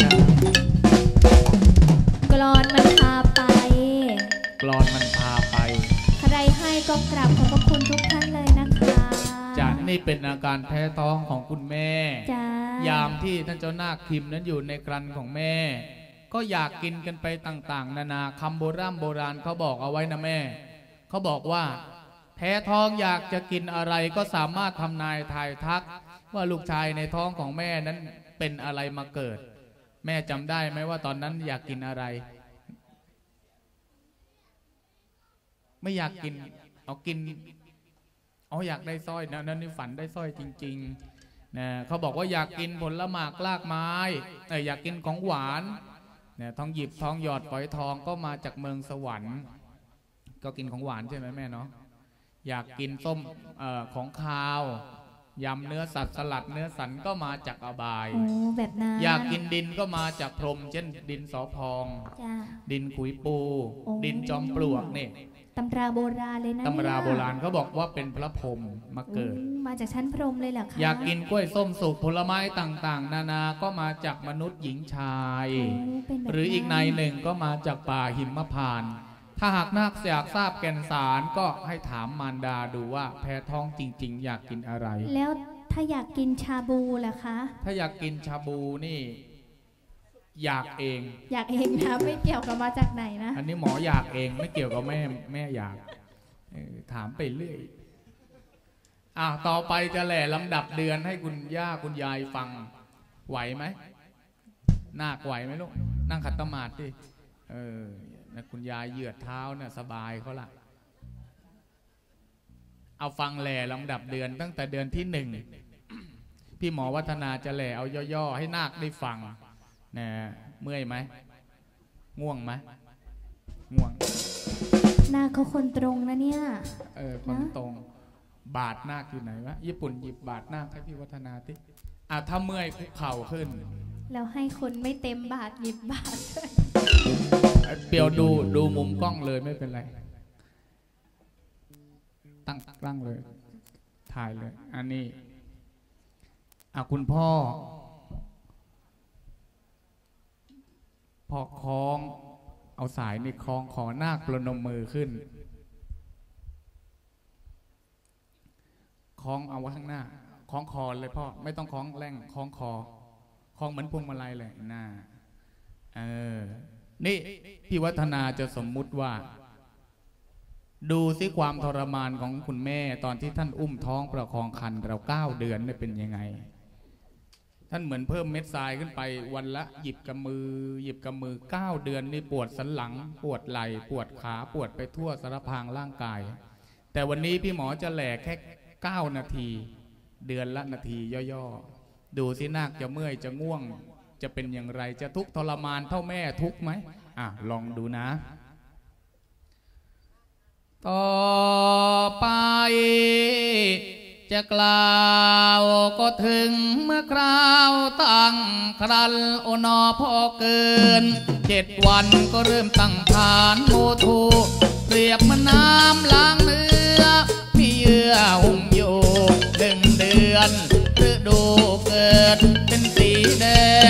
กลอนมันพาไปกลอนมันพาไปใครให้ก็กราบขอบพระคุณทุกท่านเลยนะคะจ้ะนี่เป็นอาการแพ้ท้องของคุณแม่ยามที่ท่านเจ้านาคทิมนั้นอยู่ในครรภ์ของแม่ก็อยากกินกันไปต่างๆนานาคำโบราณเขาบอกเอาไว้นะแม่เขาบอกว่าแพ้ท้องอยากจะกินอะไรก็สามารถทำนายทายทักว่าลูกชายในท้องของแม่นั้นเป็นอะไรมาเกิดแม่จำได้ไหมว่าตอนนั้นอยากกินอะไรไม่อยากกินเอากินอยากได้สร้อยนะนั่นนี่ฝันได้สร้อยจริงๆนะเขาบอกว่าอยากกินผลไม้รากไม้อยากกินของหวานเนี่ยทองหยิบทองหยอดฝอยทองก็มาจากเมืองสวรรค์ก็กินของหวานใช่ไหมแม่เนาะอยากกินส้มของคาวยำเนื้อสัตว์สลัดเนื้อสันก็มาจากอบายแบบนั้นอยากกินดินก็มาจากพรหมเช่นดินสอพองดินขุยปูดินจอมปลวกนี่ตำราโบราณเลยนะตำราโบราณเขาบอกว่าเป็นพระพรหมมาเกิดมาจากชั้นพรหมเลยเหรอคะอยากกินกล้วยส้มสุกผลไม้ต่างๆนานาก็มาจากมนุษย์หญิงชายหรืออีกในหนึ่งก็มาจากป่าหิมพานต์ถ้าหากนักอยากทราบแก่นสารก็ให้ถามมารดาดูว่าแพ้ท้องจริงๆอยากกินอะไรแล้วถ้าอยากกินชาบูล่ะคะถ้าอยากกินชาบูนี่อยากเองนะไม่เกี่ยวกับมาจากไหนนะอันนี้หมออยากเองไม่เกี่ยวกับแม่อยากถามไปเรื่อยต่อไปจะแหล่ลำดับเดือนให้คุณย่าคุณยายฟังไหวไหมนาคไหวไหมลูกนั่งขัดสมาธินะคุณยายเหยียดเท้าเนี่ยสบายเขาละเอาฟังแหล่ลำดับเดือนตั้งแต่เดือนที่1พี่หมอวัฒนาจะแหล่เอาย่อๆให้นาคได้ฟังนะเมื่อยไหมง่วงไหมง่วงนาคเขาคนตรงนะเนี่ยคนตรงบาทนาคอยู่ไหนวะญี่ปุ่นหยิบบาทนาคให้พี่วัฒนาติถ้าเมื่อยคุกเข่าขึ้นแล้วให้คนไม่เต็มบาทหยิบบาทเปียวดูมุมกล้องเลยไม่เป็นไรตั้งเลยถ่ายเลยอันนี้คุณพ่อคล้องเอาสายในคล้องขอนาคประนมมือขึ้นคล้องเอาไว้ข้างหน้าคล้องคอเลยพ่อไม่ต้องคล้องแร่งคล้องคอคล้องเหมือนพวงมาลัยเลยหน้านี่พี่วัฒนาจะสมมุติว่าดูสิความทรมานของคุณแม่ตอนที่ท่านอุ้มท้องประคองครรภ์เรา9 เดือนเนี่ยเป็นยังไงท่านเหมือนเพิ่มเม็ดทรายขึ้นไปวันละหยิบกับมือ9 เดือนนี่ปวดสันหลังปวดไหล่ปวดขาปวดไปทั่วสารพางร่างกายแต่วันนี้พี่หมอจะแหลกแค่9 นาทีเดือนละนาทีย่อๆดูสินาคจะเมื่อยจะง่วงจะเป็นอย่างไรจะทุกข์ทรมานเท่าแม่ทุกข์ไหมลองดูนะต่อไปจะกล่าวก็ถึงเมื่อคราวตั้งครันโอนอพอเกิน7 วันก็เริ่มตั้งฐานโมทูเปรียบเหมือนน้ำล้างเนื้อมีเยื่อหุ้มอยู่1 เดือนฤดูเกิดเป็นสีแดง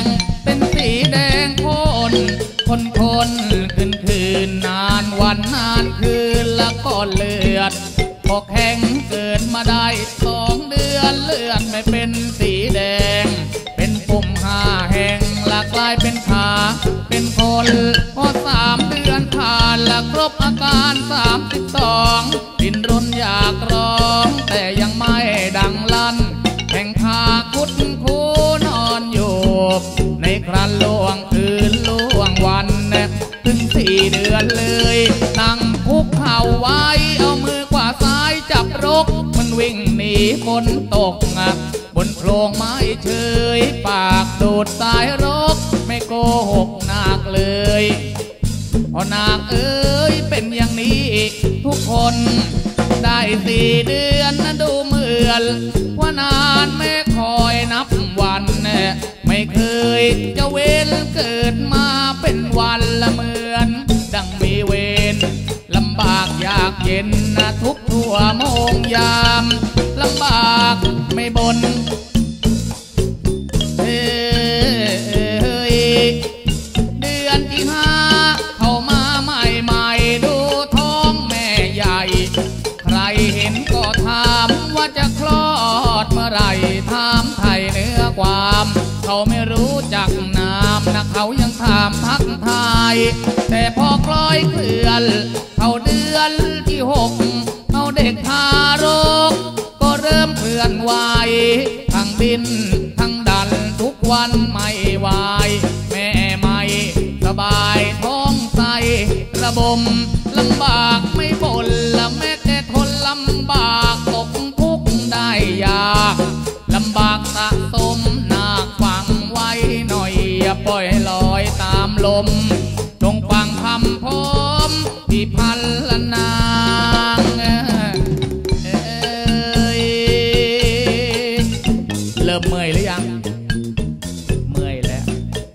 คนคืนนานวันนานคืนแล้วก็เลือดพอแข็งเกิดมาได้2 เดือนเลือดไม่เป็นสีแดงเป็นปุ่ม5 แห่งละกลายเป็นขาเป็นคนพอ3 เดือนผ่านละครบอาการ32ดิ้นรนอยากร้องแต่ยังไม่ดังลั่นแข่งขาคุดคูนอนอยู่ในครันล่วงคืนล่วงวันถึง4 เดือนเลยนั่งคุกเข่าไว้เอามือขวาซ้ายจับรกมันวิ่งหนีฝนตกบนโพรงไม้เฉยปากดูดสายรกไม่โกหกนาคเลยพอนาคเอ้ยเป็นอย่างนี้ทุกคนได้4 เดือนดูเหมือนว่านานไม่คอยนับวันไม่เคยจะเว้นเกิดมาเป็นวันละเหมือนดังมีเวรลำบากยากเย็นทุกทั่วโมงยามลำบากไม่บ่นเดือนที่5เข้ามาใหม่ๆดูท้องแม่ใหญ่ใครเห็นก็ถามว่าจะคลอดเมื่อไรถามไทยเนื้อความเขาไม่รู้จักนามเขายังถามทักทายแต่พอคล้อยเคลื่อนเข้าเดือนที่6เอาเด็กทารกก็เริ่มเคลื่อนไหวทั้งดินทั้งดันทุกวันไม่ไหวแม่ไม่สบายท้องใสระบมลำบากไม่บ่นละแม่แค่ทนลำบากตกทุกข์ได้ยากลำบากสะสมนาคฟังไว้หน่อยอย่าปล่อยลอยตามลมจงฟังคำพมที่พันละนางเริ่มเมื่อยหรือยังเมื่อยแล้ว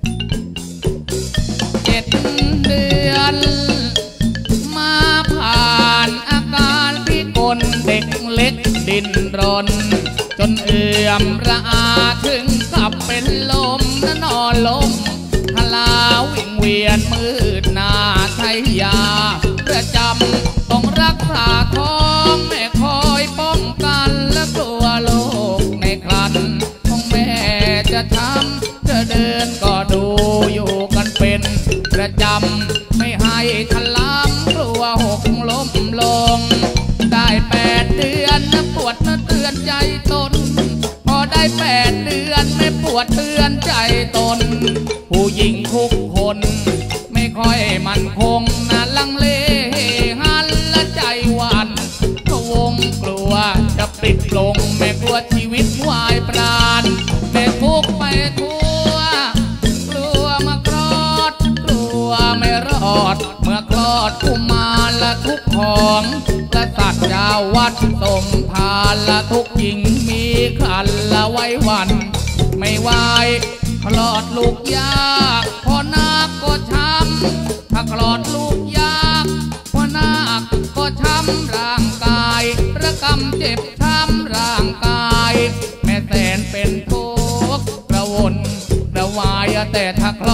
7 เดือนมาผ่านอาการพิกลเด็กเล็กดิ้นรนจนเอื่อมระอาถึงกับเป็นลมนอนลมทลาวิ่งเวียนมืดหน้าใช้ยาประจำต้องรักษาท้องแม่คอยป้องกันและกลัวโรคในครรภ์ของแม่จะช้ำจะเดินก็ดูอยู่กันเป็นประจำไม่ให้ทะล้ำกลัวหกล้มลงได้8 เดือนปวดเตือนใจตนพอได้8 เดือนไม่ปวดเตือนใจตนผู้หญิงทุกคนไม่ค่อยมั่นคงลังเลหันและใจหวั่นพะวงกลัวจะปิดลงแม่กลัวชีวิตวายปราณแม่ทุกไปทั่วกลัวมาคลอดกลัวไม่รอดเมื่อคลอดกุมารละทุกของกษัตริย์เจ้าวัดทรงพานละทุกหญิงมีครันละไว้วันไม่ไหวคลอดลูกยากพอนาคก็ช้ำถ้าคลอดลูกยากพอนาคก็ช้ำร่างกายระกำเจ็บช้ำร่างกายแม่แสนเป็นทุ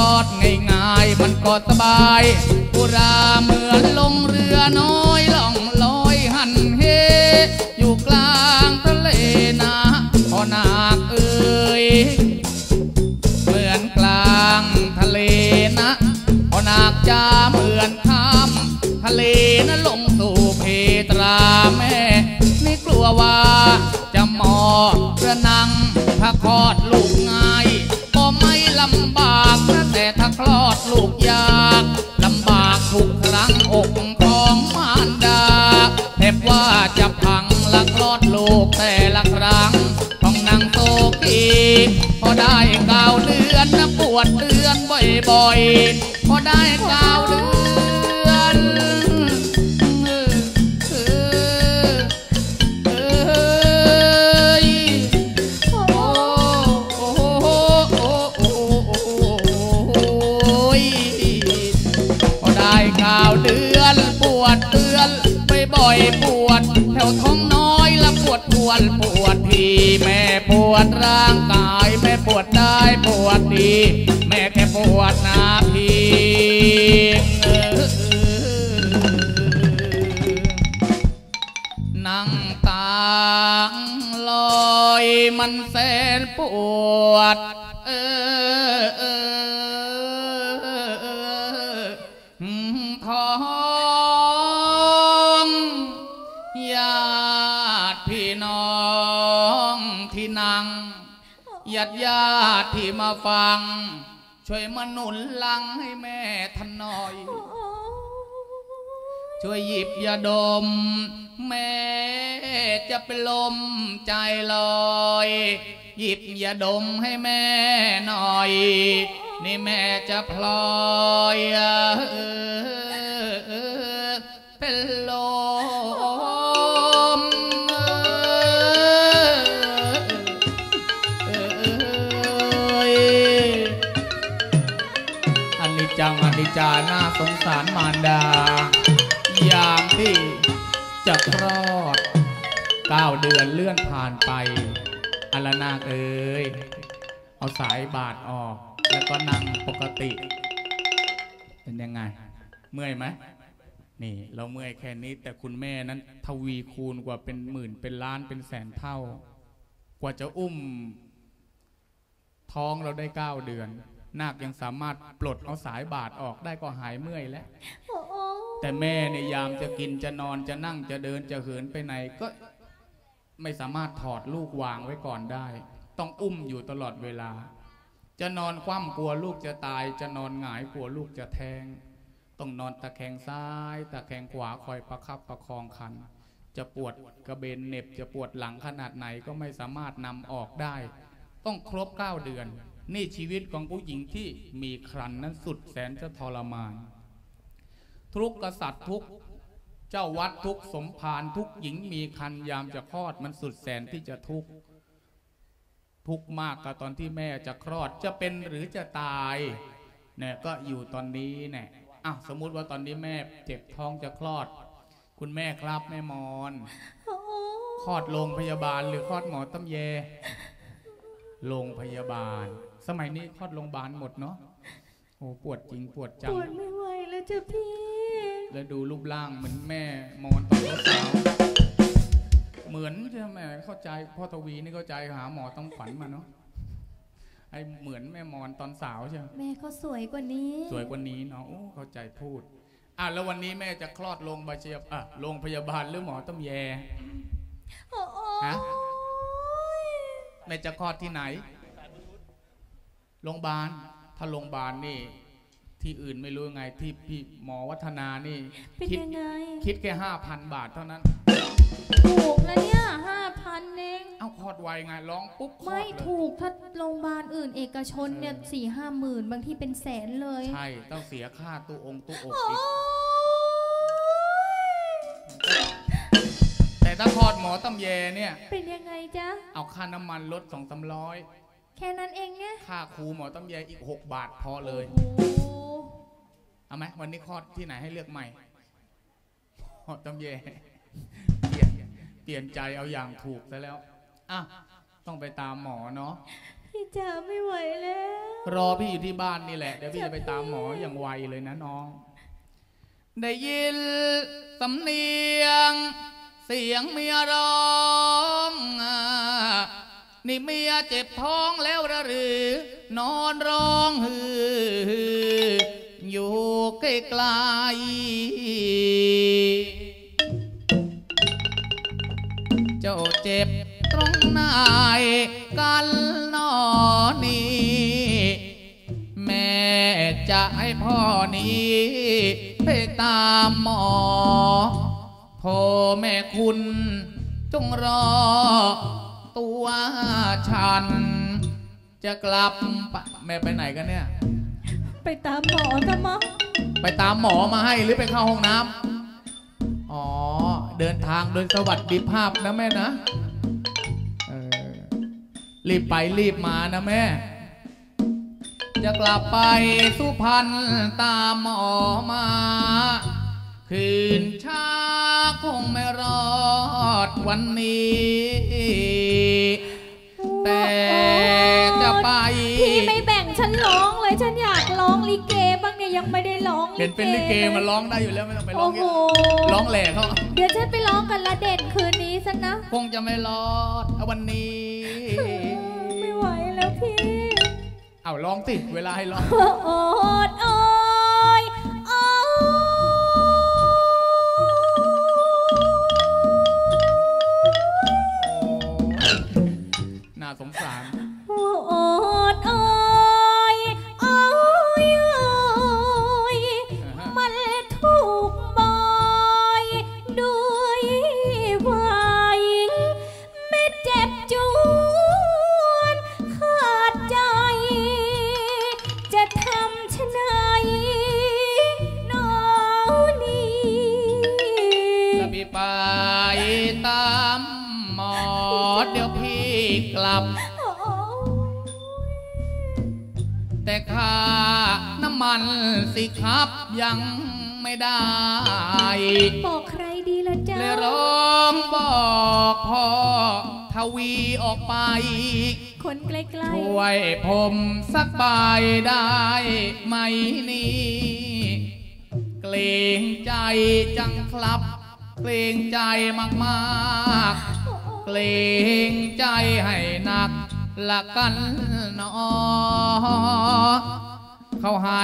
อดง่ายๆมันก็สบายอุราเหมือนลงเรือน้อยล่องลอยหันเฮอยู่กลางทะเลนะพอนาคเอ่ยเหมือนกลางทะเลนะพอนาคจะเหมือนข้ามทะเลนะลงสู่เพตราแม่นี่กลัวว่าจะหมอระนังถ้าคลอดลูกง่ายก็ไม่ลำบากนะแต่ถ้าคลอดลูกยากลำบากทุกครั้งอกของมารดาแทบว่าจะพังละคลอดลูกแต่ละครั้งต้องนั่งโซกีพอได้9 เดือนนะปวดเดือนบ่อยๆพอได้9 เดือน9 เดือนปวดเดือนบ่อยๆปวดแถวท้องน้อยละปวดปวดทีแม่ปวดร่างกายแม่ปวดได้ปวดดีแม่แค่ปวดนาพีนั่งตางลอยมันแสนปวดท้องญาติพี่น้องที่นั่งญาติที่มาฟังช่วยมาหนุนหลังให้แม่ท่านหน่อยช่วยหยิบยาดมแม่จะเป็นลมใจลอยหยิบยาดมให้แม่หน่อยนี่แม่จะพลอยเป็นลมอันนี้จังอันนี้จาน่าสงสารมารดายามที่จะคลอด9 เดือนเลื่อนผ่านไปอลนาคเอ้ยเอาสายบาดออกแล้วก็นั่งปกติเป็นยังไงเมื่อยไหมนี่เราเมื่อยแค่นี้แต่คุณแม่นั้นทวีคูณกว่าเป็นหมื่นเป็นล้านเป็นแสนเท่ากว่าจะอุ้มท้องเราได้9 เดือนนาคยังสามารถปลดเอาสายบาดออกได้ก็หายเมื่อยแล้วแต่แม่ในยามจะกินจะนอนจะนั่งจะเดินจะเหินไปไหนก็ไม่สามารถถอดลูกวางไว้ก่อนได้ต้องอุ้มอยู่ตลอดเวลาจะนอนคว่ำกลัวลูกจะตายจะนอนหงายกลัวลูกจะแทงต้องนอนตะแคงซ้ายตะแคงขวาคอยประคับประคองคันจะปวดกระเบนเหน็บจะปวดหลังขนาดไหนก็ไม่สามารถนำออกได้ต้องครบ9 เดือนนี่ชีวิตของผู้หญิงที่มีครรภ์นั้นสุดแสนจะทรมานทุกกษัตริย์ทุกเจ้าวัดทุกสมภารทุกหญิงมีครรภ์ยามจะคลอดมันสุดแสนที่จะทุกข์มากกับตอนที่แม่จะคลอดจะเป็นหรือจะตายเนี่ยก็อยู่ตอนนี้เนี่ยสมมุติว่าตอนนี้แม่เจ็บท้องจะคลอดคุณแม่ครับแม่มอนคลอดโรงพยาบาลหรือคลอดหมอตำแยโรงพยาบาลสมัยนี้คลอดโรงพยาบาลหมดเนาะโอ้ปวดจริงปวดจังปวดไม่ไหวแล้วจ้ะพี่แล้วดูรูปร่างเหมือนแม่มอนตอนสาวเหมือนใช่ไหมเข้าใจพ่อทวีนี่เข้าใจหาหมอต้องขวัญมาเนาะไอเหมือนแม่มอนตอนสาวใช่ไหมแม่เขาสวยกว่านี้เนาะเข้าใจพูดแล้ววันนี้แม่จะคลอดโรงพยาบาลหรือหมอต้มแยฮะแม่จะคลอดที่ไหนโรงพยาบาลถ้าโรงพยาบาลนี่ที่อื่นไม่รู้ไงที่พี่หมอวัฒนานี่คิดแค่ 5,000 บาทเท่านั้นถูกแล้วเนี่ย 5,000 เองเอาคลอดไวไงร้องปุ๊บไม่ถูกถ้าโรงพยาบาลอื่นเอกชนเนี่ย 4-5 หมื่นบางที่เป็นแสนเลยใช่ต้องเสียค่าตู้อกอีกแต่ถ้าคลอดหมอตำแยเนี่ยเป็นยังไงจ๊ะเอาค่าน้ำมันลด 200-300 แค่นั้นเองเนี่ยค่าครูหมอตำแยอีก6 บาทพอเลยเอาไหมวันนี้คลอดที่ไหนให้เลือกใหม่หมอตำแยเปลี่ยนใจเอาอย่างถูกซะแล้วต้องไปตามหมอเนาะพี่จ๋าไม่ไหวแล้วรอพี่อยู่ที่บ้านนี่แหละเดี๋ยวพี่จะไปตามหมออย่างไวเลยนะน้องได้ยินสำเนียงเสียงเมียร้องนี่เมียเจ็บท้องแล้วหรือนอนร้องฮืออยู่ใกล้ๆเจ้าเจ็บตรงไหนกันนอนี่แม่จะให้พ่อนี้ไปตามหมอโทรแม่คุณจงรอตัวฉันจะกลับแม่ไปไหนกันเนี่ยไปตามหมอทำไมไปตามหมอมาให้หรือไปเข้าห้องน้ำอ๋อเดินทางโดยสวัสดิภาพนะแม่นะรีบไปรีบมานะแม่จะกลับไปสุพรรณตามหมอมาคืนช้าคงไม่รอดวันนี้แต่จะไปพี่ไม่แบ่งฉันร้องเลยฉันอยากร้องลิเกบ้างเนี่ยยังไม่ได้ร้องเห็นเป็นลิเกมันร้องได้อยู่แล้วไม่ต้องไปร้องร้องแหล่เขาเดี๋ยวฉันไปร้องกันละเด่นคืนนี้ซะนะคงจะไม่รอดวันนี้ไม่ไหวแล้วพี่เอาร้องสิเวลาให้ร้องโอดโอยน่าสงสารโอดโอยโอยมันถูกบอยด้วยวายไม่เจ็บจวนขาดใจจะทำชะไหนน้องนี้แล้วพี่ไปตามหมอเดี๋ยวพี่กลับแต่ค่าน้ำมันสิครับยังไม่ได้บอกใครดีละจ๊ะเลยร้องบอกพ่อทวีออกไปคนใกล้ๆช่วยผมสักใบได้ไหมนี่เกรงใจจังครับเกรงใจมากๆเกรงใจให้หนักละกันเนาะเขาให้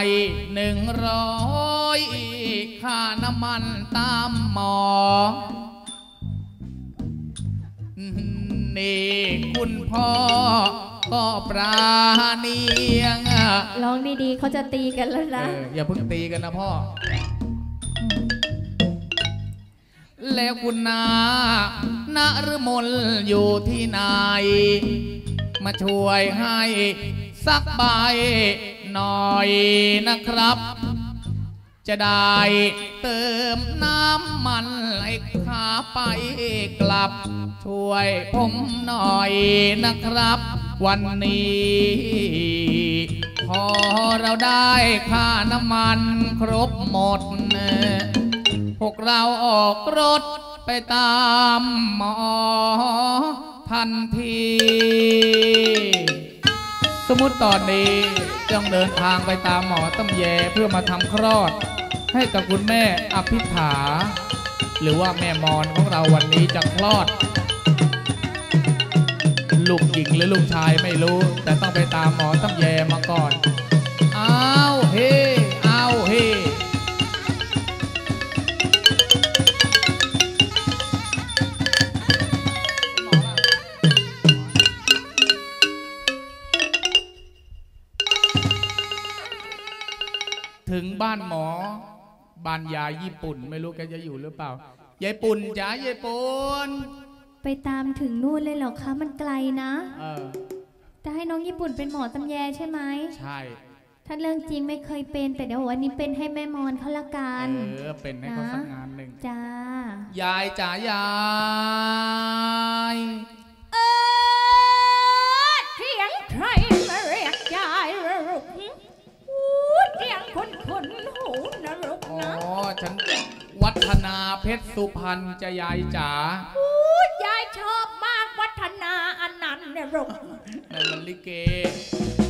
100ค่าน้ำมันตามหมอนี่คุณพ่อก็ปราณีร้องดีๆเขาจะตีกันแล้วนะอย่าเพิ่งตีกันนะพ่อแล้วคุณนาณฤมลอยู่ที่ไหนมาช่วยให้สักใบหน่อยนะครับจะได้เติมน้ำมันให้ขาไปกลับช่วยผมหน่อยนะครับวันนี้พอเราได้ค่าน้ำมันครบหมดพวกเราออกรถไปตามหมอทันทีสมมุติตอนนี้ต้องเดินทางไปตามหมอตำแยเพื่อมาทำคลอดให้กับคุณแม่อภิษฐาหรือว่าแม่มอนของเราวันนี้จะคลอดลูกหญิงหรือลูกชายไม่รู้แต่ต้องไปตามหมอตำแยมาก่อนเอาเฮ้เอาเฮ้ถึงบ้านหมอบ้านยายญี่ปุ่นไม่รู้แกจะอยู่หรือเปล่ายายปุ่นจ๋ายายปุ่นไปตามถึงนู่นเลยเหรอคะมันไกลนะจะให้น้องญี่ปุ่นเป็นหมอตำแยใช่ไหมใช่ถ้าเรื่องจริงไม่เคยเป็นแต่เดี๋ยววันนี้เป็นให้แม่มอนเขาละกันเป็นให้เขาสักงานหนึ่งจ้ายายจ๋ายายเสียงใครมาเรียกยายเสียงคนหูนรกนะฉันวัฒนาเพชรสุพรรณจะยายจ๋ายายชอบมากวัฒนาอันนั้นนรกนั่นมันลิเก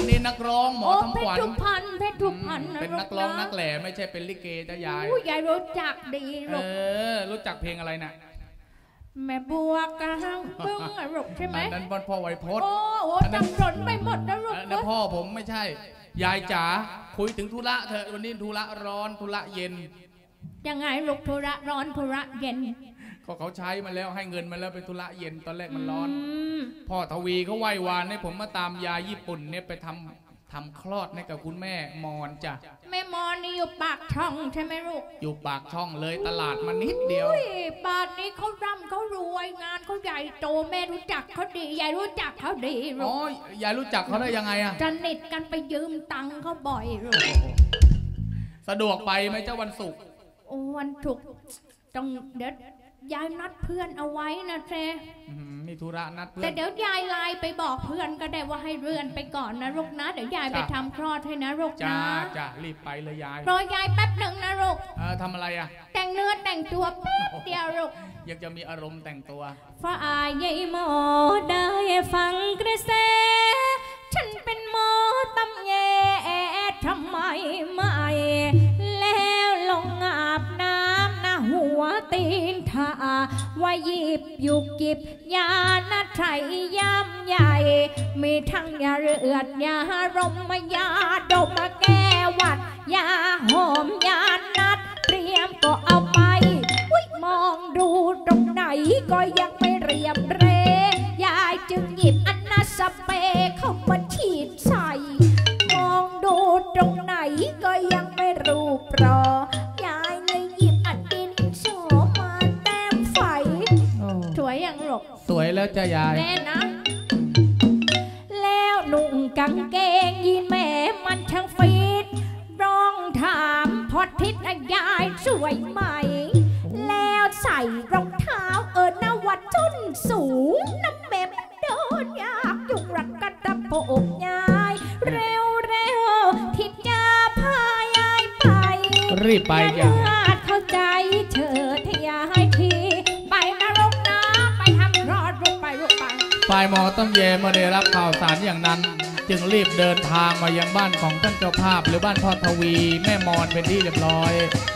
นี้นักร้องหมอทำขวัญเพชรทุพันเป็นนักร้องนักแหล่ไม่ใช่เป็นลิเกจ้ายายยายรู้จักดีรู้จักเพลงอะไรน่ะแม่บัวกลางบึ้งลูกใช่ไหมนั่นพ่อไวพจน์โอ้จำสนไปหมดนะลูกนั่นพ่อผมไม่ใช่ยายจ๋าคุยถึงธุระเถอะวันนี้ธุระร้อนธุระเย็นยังไงลูกธุระร้อนธุระเย็นก็เขาใช้มาแล้วให้เงินมาแล้วเป็นธุระเย็นตอนแรกมันร้อนพ่อทวีเขาไหว้วานให้ผมมาตามยาญี่ปุ่นเนี่ยไปทำคลอดให้กับคุณแม่มอนจ้ะแม่มอนนี่อยู่ปากช่องใช่ไหมลูกอยู่ปากช่องเลยตลาดมานิดเดียวบ้านนี้เขาร่ำเขารวยงานเขาใหญ่โตแม่รู้จักเขาดียายรู้จักเขาดีลูกยายรู้จักเขาได้ยังไงอะสนิทกันไปยืมตังค์เขาบ่อยลูกสะดวกไปไหมเจ้าวันศุกร์วันศุกร์ต้องเดี๋ยวยายนัดเพื่อนเอาไว้นะเจมีธุระนัดเพื่อนแต่เดี๋ยวยายไลน์ไปบอกเพื่อนก็ได้ว่าให้เรือนไปก่อนนะลูกนะเดี๋ยวยายไปทำคลอดให้นะลูกนะจ้ารีบไปเลยยายรอยายแป๊บหนึ่งนะลูกทำอะไรอะแต่งเนื้อแต่งตัวแป๊บเดียวลูกยังจะมีอารมณ์แต่งตัวฝ่ายยายหมอได้ฟังกระแสฉันเป็นหมอตำแยทำไมไม่แล้วลงอาบน้ำนะหัวตีนทาว่าหยิบยุกยิบยานัดไทยย่ำใหญ่มีทั้งยาเลือดยารมยาดมมาแก้หวัดยาหอมยานัดเตรียมก็เอาไปมองดูตรงไหนก็ยังไม่เรียบเรยายจึงหยิบอันนาสเปรย์เข้ามาฉีดใส่มองดูตรงไหนก็ยังไม่รู้ปลอยายเลยหยิบอันดินโสมาแต้มไฟสวยอย่างหรอกสวยแล้วจ้ายายแน่นะแล้วนุ่งกางเกงยีนแม่มันช่างฟิตร้องถามพอทิศยายสวยไหมแล้วใส่รองเท้านวัดส้นสูงน้ำแม่เดินยากจุกรักกระดับโปกยายเร็วที่จะพายายไปรีบไปอย่าเข้าใจเชิดทยายทีไปนรกนะไปทำรอดลุกไปฝ่ายหมอต้องเยมาได้รับข่าวสารอย่างนั้นจึงรีบเดินทางมายังบ้านของท่านเจ้าภาพหรือบ้านพ่อทวีแม่มอนเป็นที่เรียบร้อย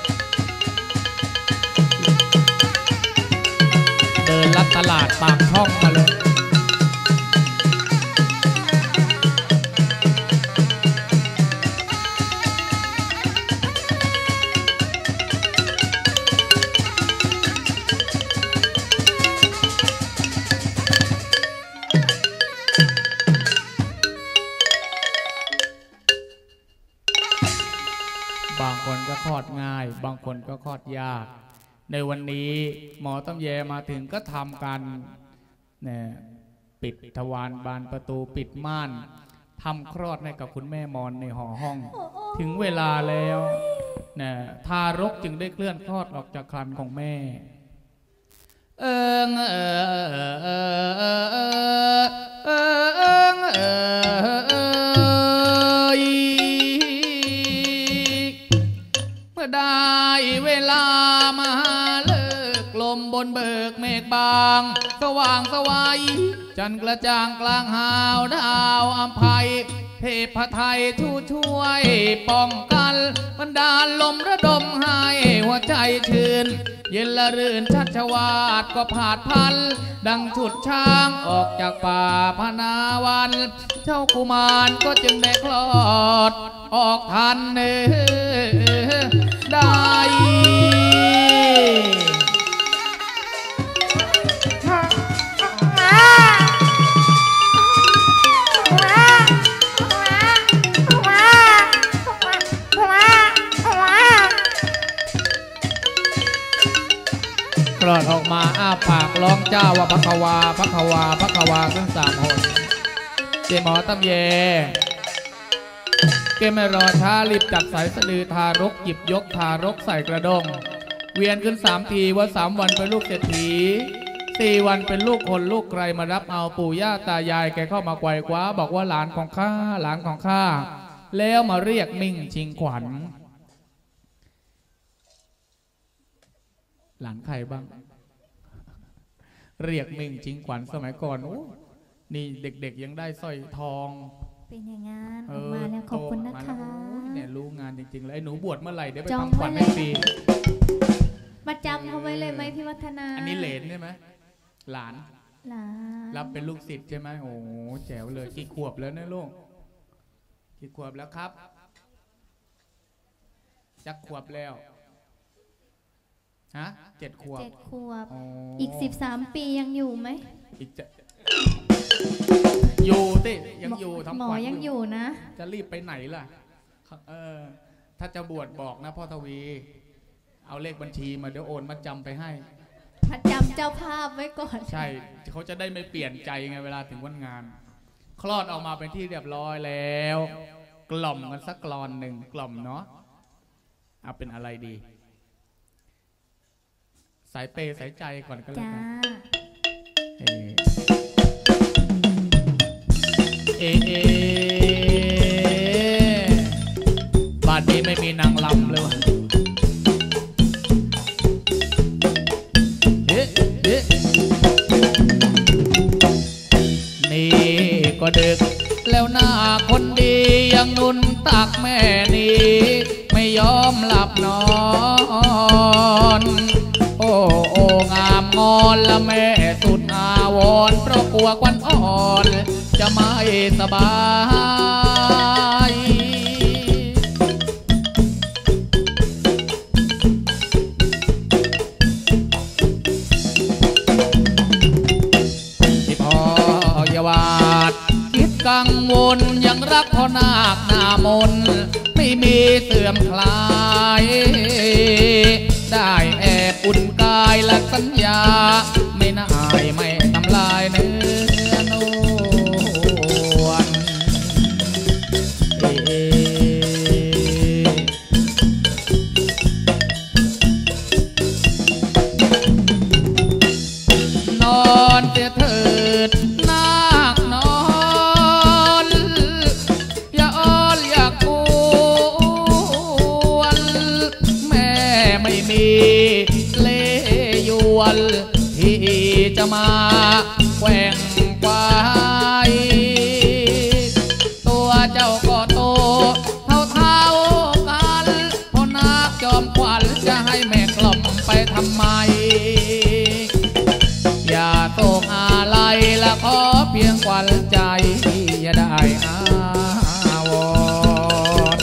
เดินลัดตลาดปากช่องมาเลยบางคนก็คลอดง่ายบางคนก็คลอดยากในวันนี้หมอต้มแยมาถึงก็ทำกันเนี่ยปิดทวารบานประตูปิดม่านทำคลอดให้กับคุณแม่มอนในหอห้องถึงเวลาแล้วเนี่ยทารกจึงได้เคลื่อนคลอดออกจากครรภ์ของแม่เมื่อได้เวลามาเลิกลมบนเบิกเมฆบางสว่างสวัยจันทร์กระจ่างกลางหาวดาวอัมภัยเทพไทยช่วยป้องกันบรรดาลมระดมให้หัวใจชื่นเย็นละรื่นชัชวาดก็ผาดพันดังฉุดช้างออกจากป่าพนาวันเจ้ากุมารก็จึงได้คลอดออกทันได้คลอดออกมาอ้าปากร้องเจ้าว่าพระควาพระควาพระควาขึ้น3 หนเจหมอตำเยเกไม่รอช้ารีบจับสายสะดือทารกหยิบยกทารกใส่กระด้งเวียนขึ้น3 ทีว่า3 วันเป็นลูกเศรษฐี4 วันเป็นลูกคนลูกใครมารับเอาปู่ย่าตายายแกเข้ามาไกวคว้าบอกว่าหลานของข้าหลานของข้าแล้วมาเรียกมิ่งชิงขวัญหลานใครบ้างเรียกมิ่งชิงขวัญสมัยก่อนโอ้นี่เด็กๆยังได้สร้อยทองเป็นอย่างงั้นออกมาแล้วขอบคุณนะคะเนี่ยรู้งานจริงๆเลยไอ้หนูบวชเมื่อไหร่เดี๋ยวไปทำขวัญให้ฟรีมาจำเขาไว้เลยไหมพี่วัฒนาอันนี้เหลนใช่ไหมหลานรับเป็นลูกศิษย์ใช่ไหมโอ้แจ๋วเลยกี่ขวบแล้วเนี่ยลูกกี่ขวบแล้วครับจักขวบแล้วฮะ7 ขวบอีก13 ปียังอยู่ไหมอีกอยู่ติยังอยู่ทำขวัญหมอยังอยู่นะจะรีบไปไหนล่ะถ้าจะบวชบอกนะพ่อทวีเอาเลขบัญชีมาเดี๋ยวโอนมาจำไปให้มาจำเจ้าภาพไว้ก่อนใช่เขาจะได้ไม่เปลี่ยนใจไงเวลาถึงวันงานคลอดออกมาเป็นที่เรียบร้อยแล้วกล่อมกันสักกลอนหนึ่งกล่อมเนาะเอาเป็นอะไรดีสายเปย์สายใจก่อนก็แล้วกันบ้านนี้ไม่มีนางลำเลยวะนี่ก็ดึกแล้วหน้าคนดียังนุนตักแม่นี้ไม่ยอมหลับนอนโอ้โอ้งามงอนละแม่สุดอาวรเพราะกลัวควันอ่อนจะไม่สบายที่พ่อยาวาดคิดกังวลยังรักพ่อนาคหน้ามนไม่มีเสื่อมคลายได้แอบอุ่นกายและสัญญาไม่น่ายไม่ทำลายเนื้อนวลนอนเสียเถิดนาคนอนอย่าอ้อนอย่ากวนแม่ไม่มีเล่ยวนที่จะมาแกว่งไว้ตัวเจ้าก็โตเท่ากันพ่อนาคจอมขวัญจะให้แม่กล่อมไปทำไมอย่าโศกอะไรละขอเพียงขวัญใจอย่าได้อาวร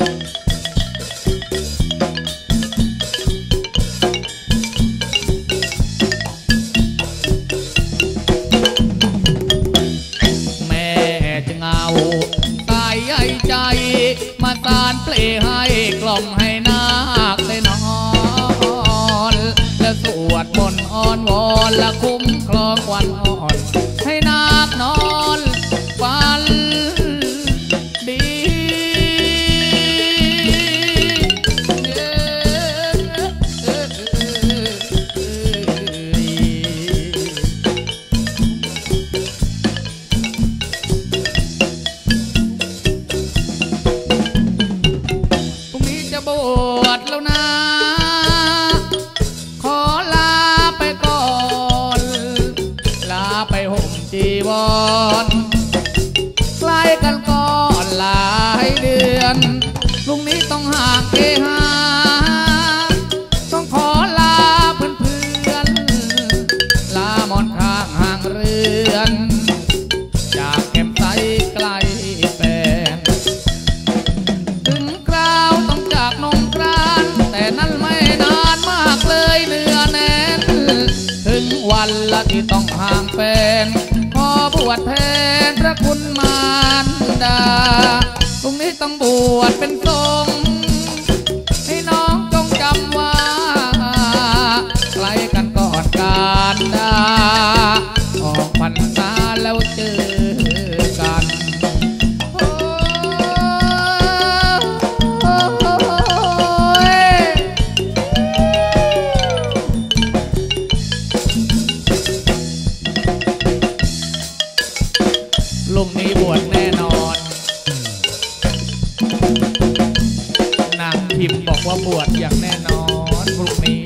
แม่จึงเอาตายใหญ่ใจมาสานเปลให้กล่อมให้นาคได้นอนและสวดมนต์อ้อนวอนและคุ้มครองควันอ่อนให้นาคนอนฝันดีพรุ่งนี้จะบวชแล้วนะขอลาไปก่อนลาไปห่มจีวรใกล้กันก่อนหลายเดือนพรุ่งนี้ต้องห่างเกหาต้องขอลาเพื่อนๆลามอนข้างห่างเรือนจากแก้มใสไกลแฟนถึงคราวต้องจากนงกรานแต่นั้นไม่นานมากเลยเนื้อแน่นถึงวันละที่ต้องห่างแฟนขอบวชแทนพระคุณมารดาพรุ่งนี้ต้องบวชเป็นสงฆ์ให้น้องจงจำว่าไกลกันก่อนการดาออกพรรษาแล้วเจอกันลุงนี้บวชแน่นอนนางพิมพ์บอกว่าบวชอย่างแน่นอนพรุ่งนี้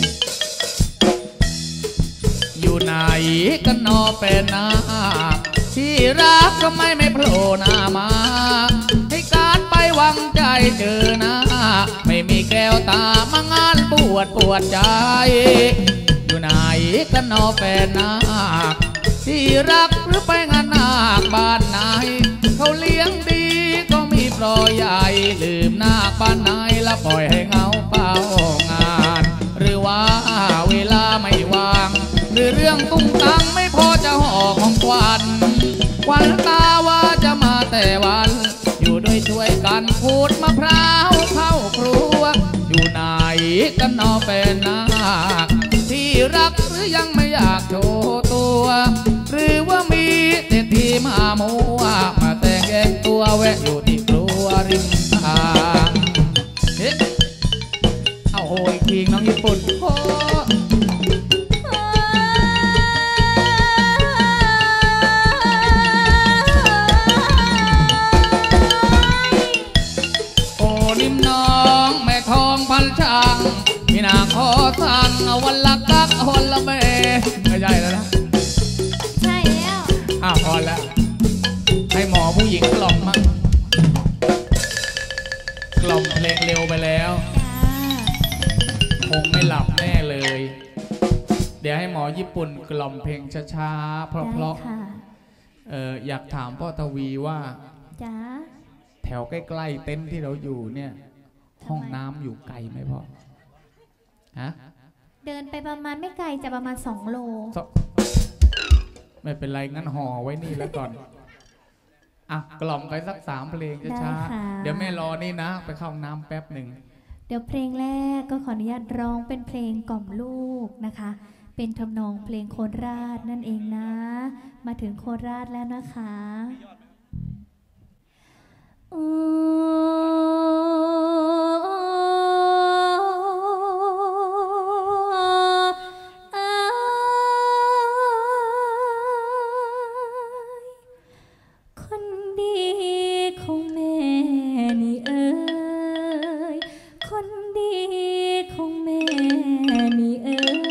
อยู่ไหนกันนอเป็นนาคที่รักก็ไม่โผล่หน้ามาให้การไปหวังใจเจอหน้าไม่มีแก้วตามางานปวดใจอยู่ไหนกันนอแฟนนาคที่รักหรือไปงานนาคบ้านไหนเขาเลี้ยงดีก็มีปล่อยใหญ่ลืมนาคบ้านไหนละปล่อยให้เงาเฝ้างานหรือว่าเวลาไม่ว่างหรือเรื่องตุ้งตังไม่พอจะห่อของขวัญตาว่าจะมาแต่วันอยู่ด้วยช่วยกันขูดมะพร้าวเข้าครัวอยู่ไหนกันนอแฟนนาคที่รักหรือยังไม่อยากโชว์ตัวหรือว่ามีเศรษฐีมามัวมาแต่งแยกตัวแวะอยู่ที่ครัวริมทางเอาโหยคิงน้องญี่ปุ่นพันช่างมีนางขอสั่งวันละกักวันละเบไม่ใช่แล้วนะใช่แล้วพอแล้วให้หมอผู้หญิงกล่อมมั้งกล่อมเพลงเร็วไปแล้วคงไม่หลับแน่เลยเดี๋ยวให้หมอญี่ปุ่นกล่อมเพลงช้าๆเพราะอยากถามพ่อทวีว่าแถวใกล้ๆเต็นท์ที่เราอยู่เนี่ยห้องน้ำอยู่ไกลไหมพ่อฮะเดินไปประมาณไม่ไกลจะประมาณ2 โลไม่เป็นไรงั้นห่อไว้นี่แล้วก่อนกล่อมไปสัก3 เพลงช้าๆเดี๋ยวแม่รอนี่นะไปเข้าห้องน้ำแป๊บหนึ่งเดี๋ยวเพลงแรกก็ขออนุญาตร้องเป็นเพลงกล่อมลูกนะคะเป็นทำนองเพลงโคราชนั่นเองนะมาถึงโคราชแล้วนะคะคนดีของแม่นี่เอ๋ยคนดีของแม่นี่เอ๋ย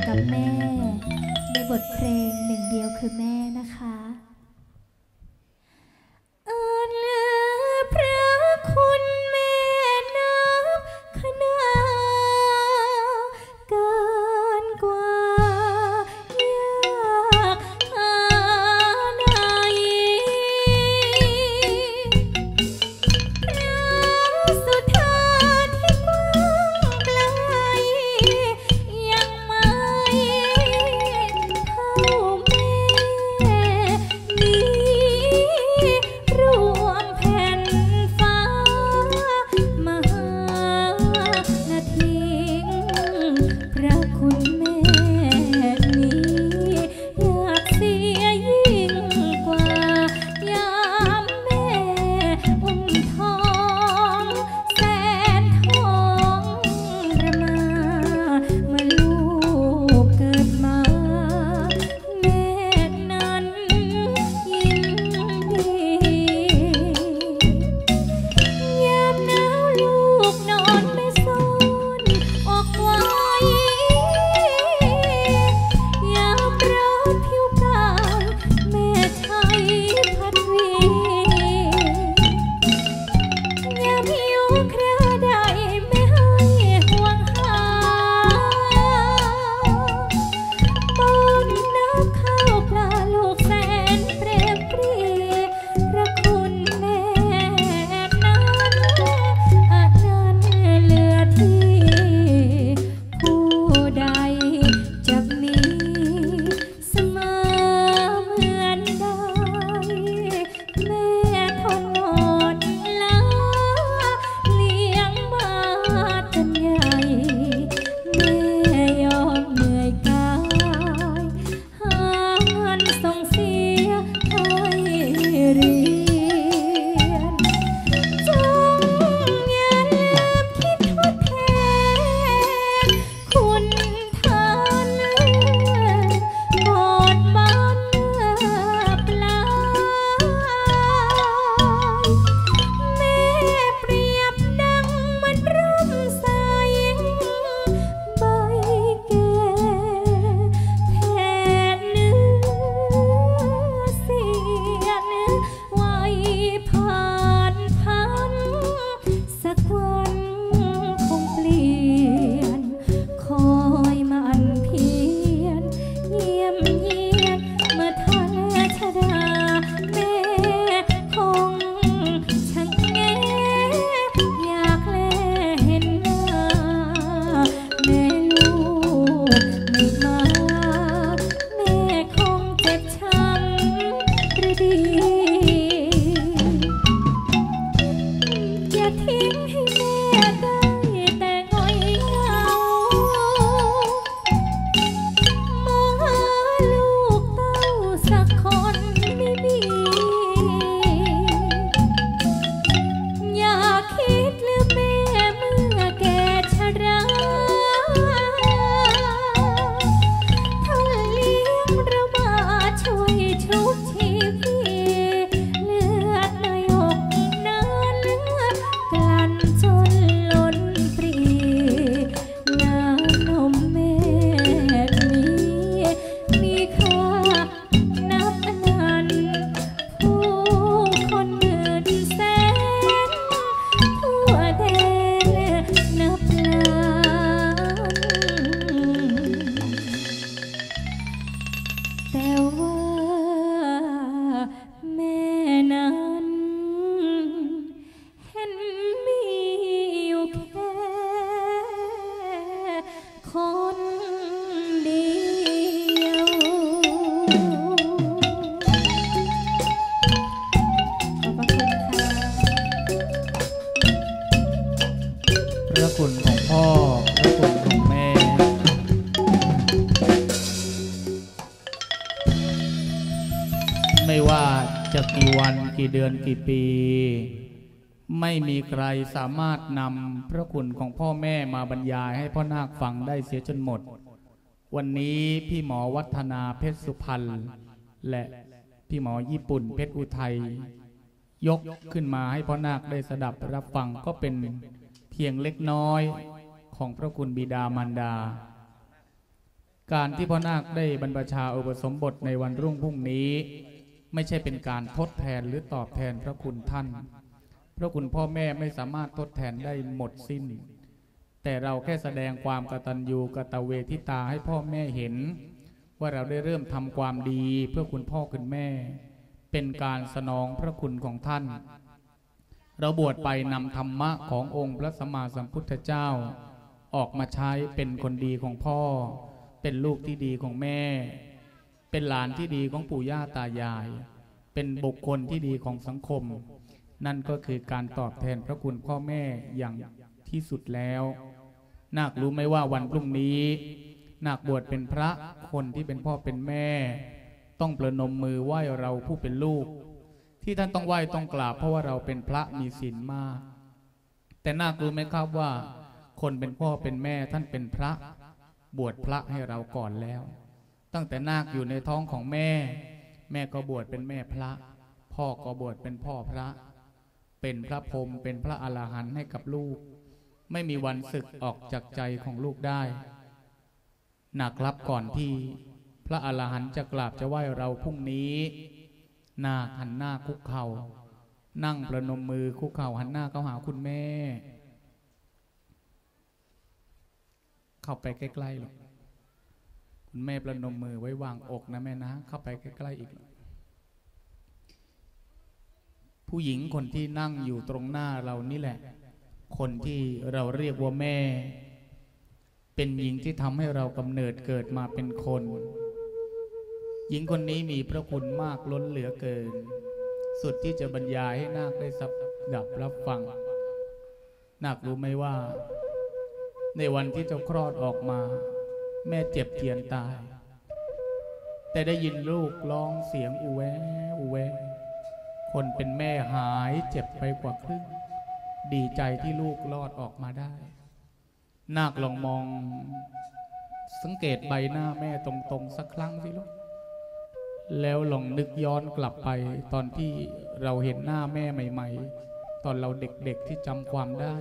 กับแม่ในบทเพลงหนึ่งเดียวคือแม่นะคะพระคุณแม่นับขนาเกินกว่ายากหาไหนพระสุธาที่กว้างไกลยังไม่เท่าแม่นี้รวมแผ่นฟ้ามหานาทิงพระคุณแม่นี้อยากเสียยิ่งกว่ายามแม่อุ้มท้องแสนท้องระมาเมื่อลูกเกิดมาแม่นั้นยินดียามหนาวลูกนอนไม่ซ่อนอกไว้ยามร้อนผิวกายแม่ใช้พัดวียามหิวคราใดแม่ให้ห่วงหาป้อนน้ำข้าวปลาลูกแสนเปรมปรีพระคุณแม่นั้นอันนั้นเหลือที่ผู้ใดจะมีเสมอเหมือนได้แม่ทนอดล้าเลี้ยงมาจนใหญ่แม่ยอมเหนื่อยกายหาเงินส่งเสียให้เรียนจงอย่าลืมคิดทดแทนคุณท่านบทบาทปลายแม่เปรียบดังมันร่มใสใบแก่แผ่เนื้อเสียนไว้ผ่านพันสักวันคงเปลี่ยนคอยมันเพียนเยี่ยมเยียนเมื่อท่านชดาแม่คงช่างแงอยากแลเห็นหน้าแม่ลูกไม่มาแม่คงเจ็บช้ำหรือดีอย่าทิ้งให้แม่ได้แต่ง่อยเหงามองหาลูกเต้าสักคนไม่มี อย่าคิดลืมแม่เมื่อแก่ชราท่านเลี้ยงเรามาช่วยชุบชีวิตเลือดในอกนั้นกลั่นจนล้นปรีน้ำนมแม่นี้มีค่านับอนันต์ผู้คนหมื่นแสนทั่วแดนนับล้านแต่ว่าแม่นั้นเห็นมีอยู่แค่คนเดียว ขอบพระคุณค่ะพระคุณของพ่อพระคุณของแม่ ไม่ว่าจะกี่วันกี่เดือนกี่ปี ไม่มีใครสามารถนำพระคุณของพ่อแม่มาบรรยายให้พ่อนาคฟังได้เสียจนหมด วันนี้พี่หมอวัฒนาเพชรสุพรรณและพี่หมอญี่ปุ่นเพชรอุทัย ยกขึ้นมาให้พ่อนาคได้สดับรับฟังก็เป็นเพียงเล็กน้อยของพระคุณบิดามารดาการที่พ่อนาคได้บรรพชาอุปสมบทในวันรุ่งพรุ่งนี้ไม่ใช่เป็นการทดแทนหรือตอบแทนพระคุณท่านพระคุณพ่อแม่ไม่สามารถทดแทนได้หมดสิ้นแต่เราแค่แสดงความกตัญญูกตเวทิตาให้พ่อแม่เห็นว่าเราได้เริ่มทำความดีเพื่อคุณพ่อคุณแม่เป็นการสนองพระคุณของท่านเราบวชไปนำธรรมะขององค์พระสัมมาสัมพุทธเจ้าออกมาใช้เป็นคนดีของพ่อเป็นลูกที่ดีของแม่เป็นหลานที่ดีของปู่ย่าตายายเป็นบุคคลที่ดีของสังคมนั่นก็คือการตอบแทนพระคุณพ่อแม่อย่างที่สุดแล้วนาครู้ไหมว่าวันพรุ่งนี้นาคบวชเป็นพระคนที่เป็นพ่อเป็นแม่ต้องประนมมือไหว้เราผู้เป็นลูกที่ท่านต้องไหว้ต้องกราบเพราะว่าเราเป็นพระมีศีลมากแต่นาครู้ไหมครับว่าคนเป็นพ่อเป็นแม่ท่านเป็นพระบวชพระให้เราก่อนแล้วตั้งแต่นาคอยู่ในท้องของแม่แม่ก็บวชเป็นแม่พระพ่อก็บวชเป็นพ่อพระเป็นพระพรหมเป็นพระอรหันต์ให้กับลูกไม่มีวันสึกออกจากใจของลูกได้นาครับก่อนที่พระอรหันต์จะกราบจะไหว้เราพรุ่งนี้นาคหันหน้าคุกเข่านั่งประนมมือคุกเข่าหันหน้าเข้าหาคุณแม่เข้าไปใกล้ๆหรอกคุณแม่ประนมมือไว้วางอกนะแม่นะเข้าไปใกล้ๆอีกผู้หญิงคนที่นั่งอยู่ตรงหน้าเรานี่แหละคนที่เราเรียกว่าแม่เป็นหญิงที่ทำให้เรากำเนิดเกิดมาเป็นคนหญิงคนนี้มีพระคุณมากล้นเหลือเกินสุดที่จะบรรยายให้นาคได้สับดับรับฟังนาครู้ไหมว่าในวันที่เจ้าคลอดออกมาแม่เจ็บเจียนตายแต่ได้ยินลูกร้องเสียงอูแวอูแวคนเป็นแม่หายเจ็บไปกว่าครึ่งดีใจที่ลูกรอดออกมาได้นาคลองมองสังเกตใบหน้าแม่ตรงๆสักครั้งสิลูกแล้วลองนึกย้อนกลับไปตอนที่เราเห็นหน้าแม่ใหม่ๆตอนเราเด็กๆที่จำความได้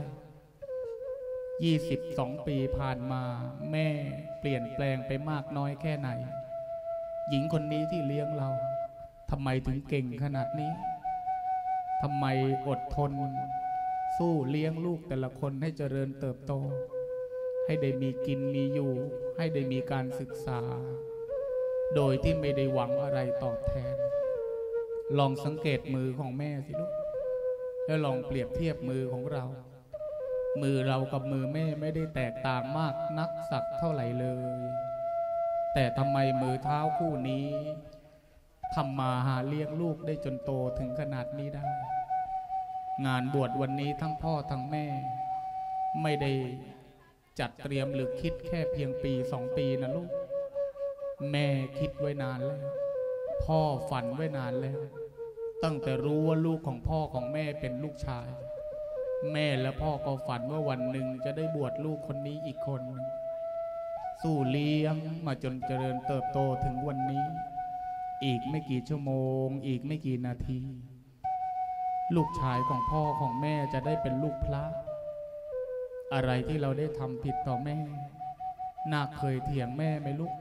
22 ปีผ่านมาแม่เปลี่ยนแปลงไปมากน้อยแค่ไหนหญิงคนนี้ที่เลี้ยงเราทำไมถึงเก่งขนาดนี้ทำไมอดทนสู้เลี้ยงลูกแต่ละคนให้เจริญเติบโตให้ได้มีกินมีอยู่ให้ได้มีการศึกษาโดยที่ไม่ได้หวังอะไรตอบแทนลองสังเกตมือของแม่สิลูกแล้วลองเปรียบเทียบมือของเรามือเรากับมือแม่ไม่ได้แตกต่างมากนักสักเท่าไหร่เลยแต่ทำไมมือเท้าคู่นี้ทำมาหาเลี้ยงลูกได้จนโตถึงขนาดนี้ได้งานบวชวันนี้ทั้งพ่อทั้งแม่ไม่ได้จัดเตรียมหรือคิดแค่เพียงปี2 ปีนะลูกแม่คิดไว้นานแล้วพ่อฝันไว้นานแล้วตั้งแต่รู้ว่าลูกของพ่อของแม่เป็นลูกชายแม่และพ่อก็ฝันว่าวันหนึ่งจะได้บวชลูกคนนี้อีกคนหนึ่งสู้เลี้ยงมาจนเจริญเติบโตถึงวันนี้อีกไม่กี่ชั่วโมงอีกไม่กี่นาทีลูกชายของพ่อของแม่จะได้เป็นลูกพระอะไรที่เราได้ทำผิดต่อแม่นาคเคยเถียงแม่ไหมลูก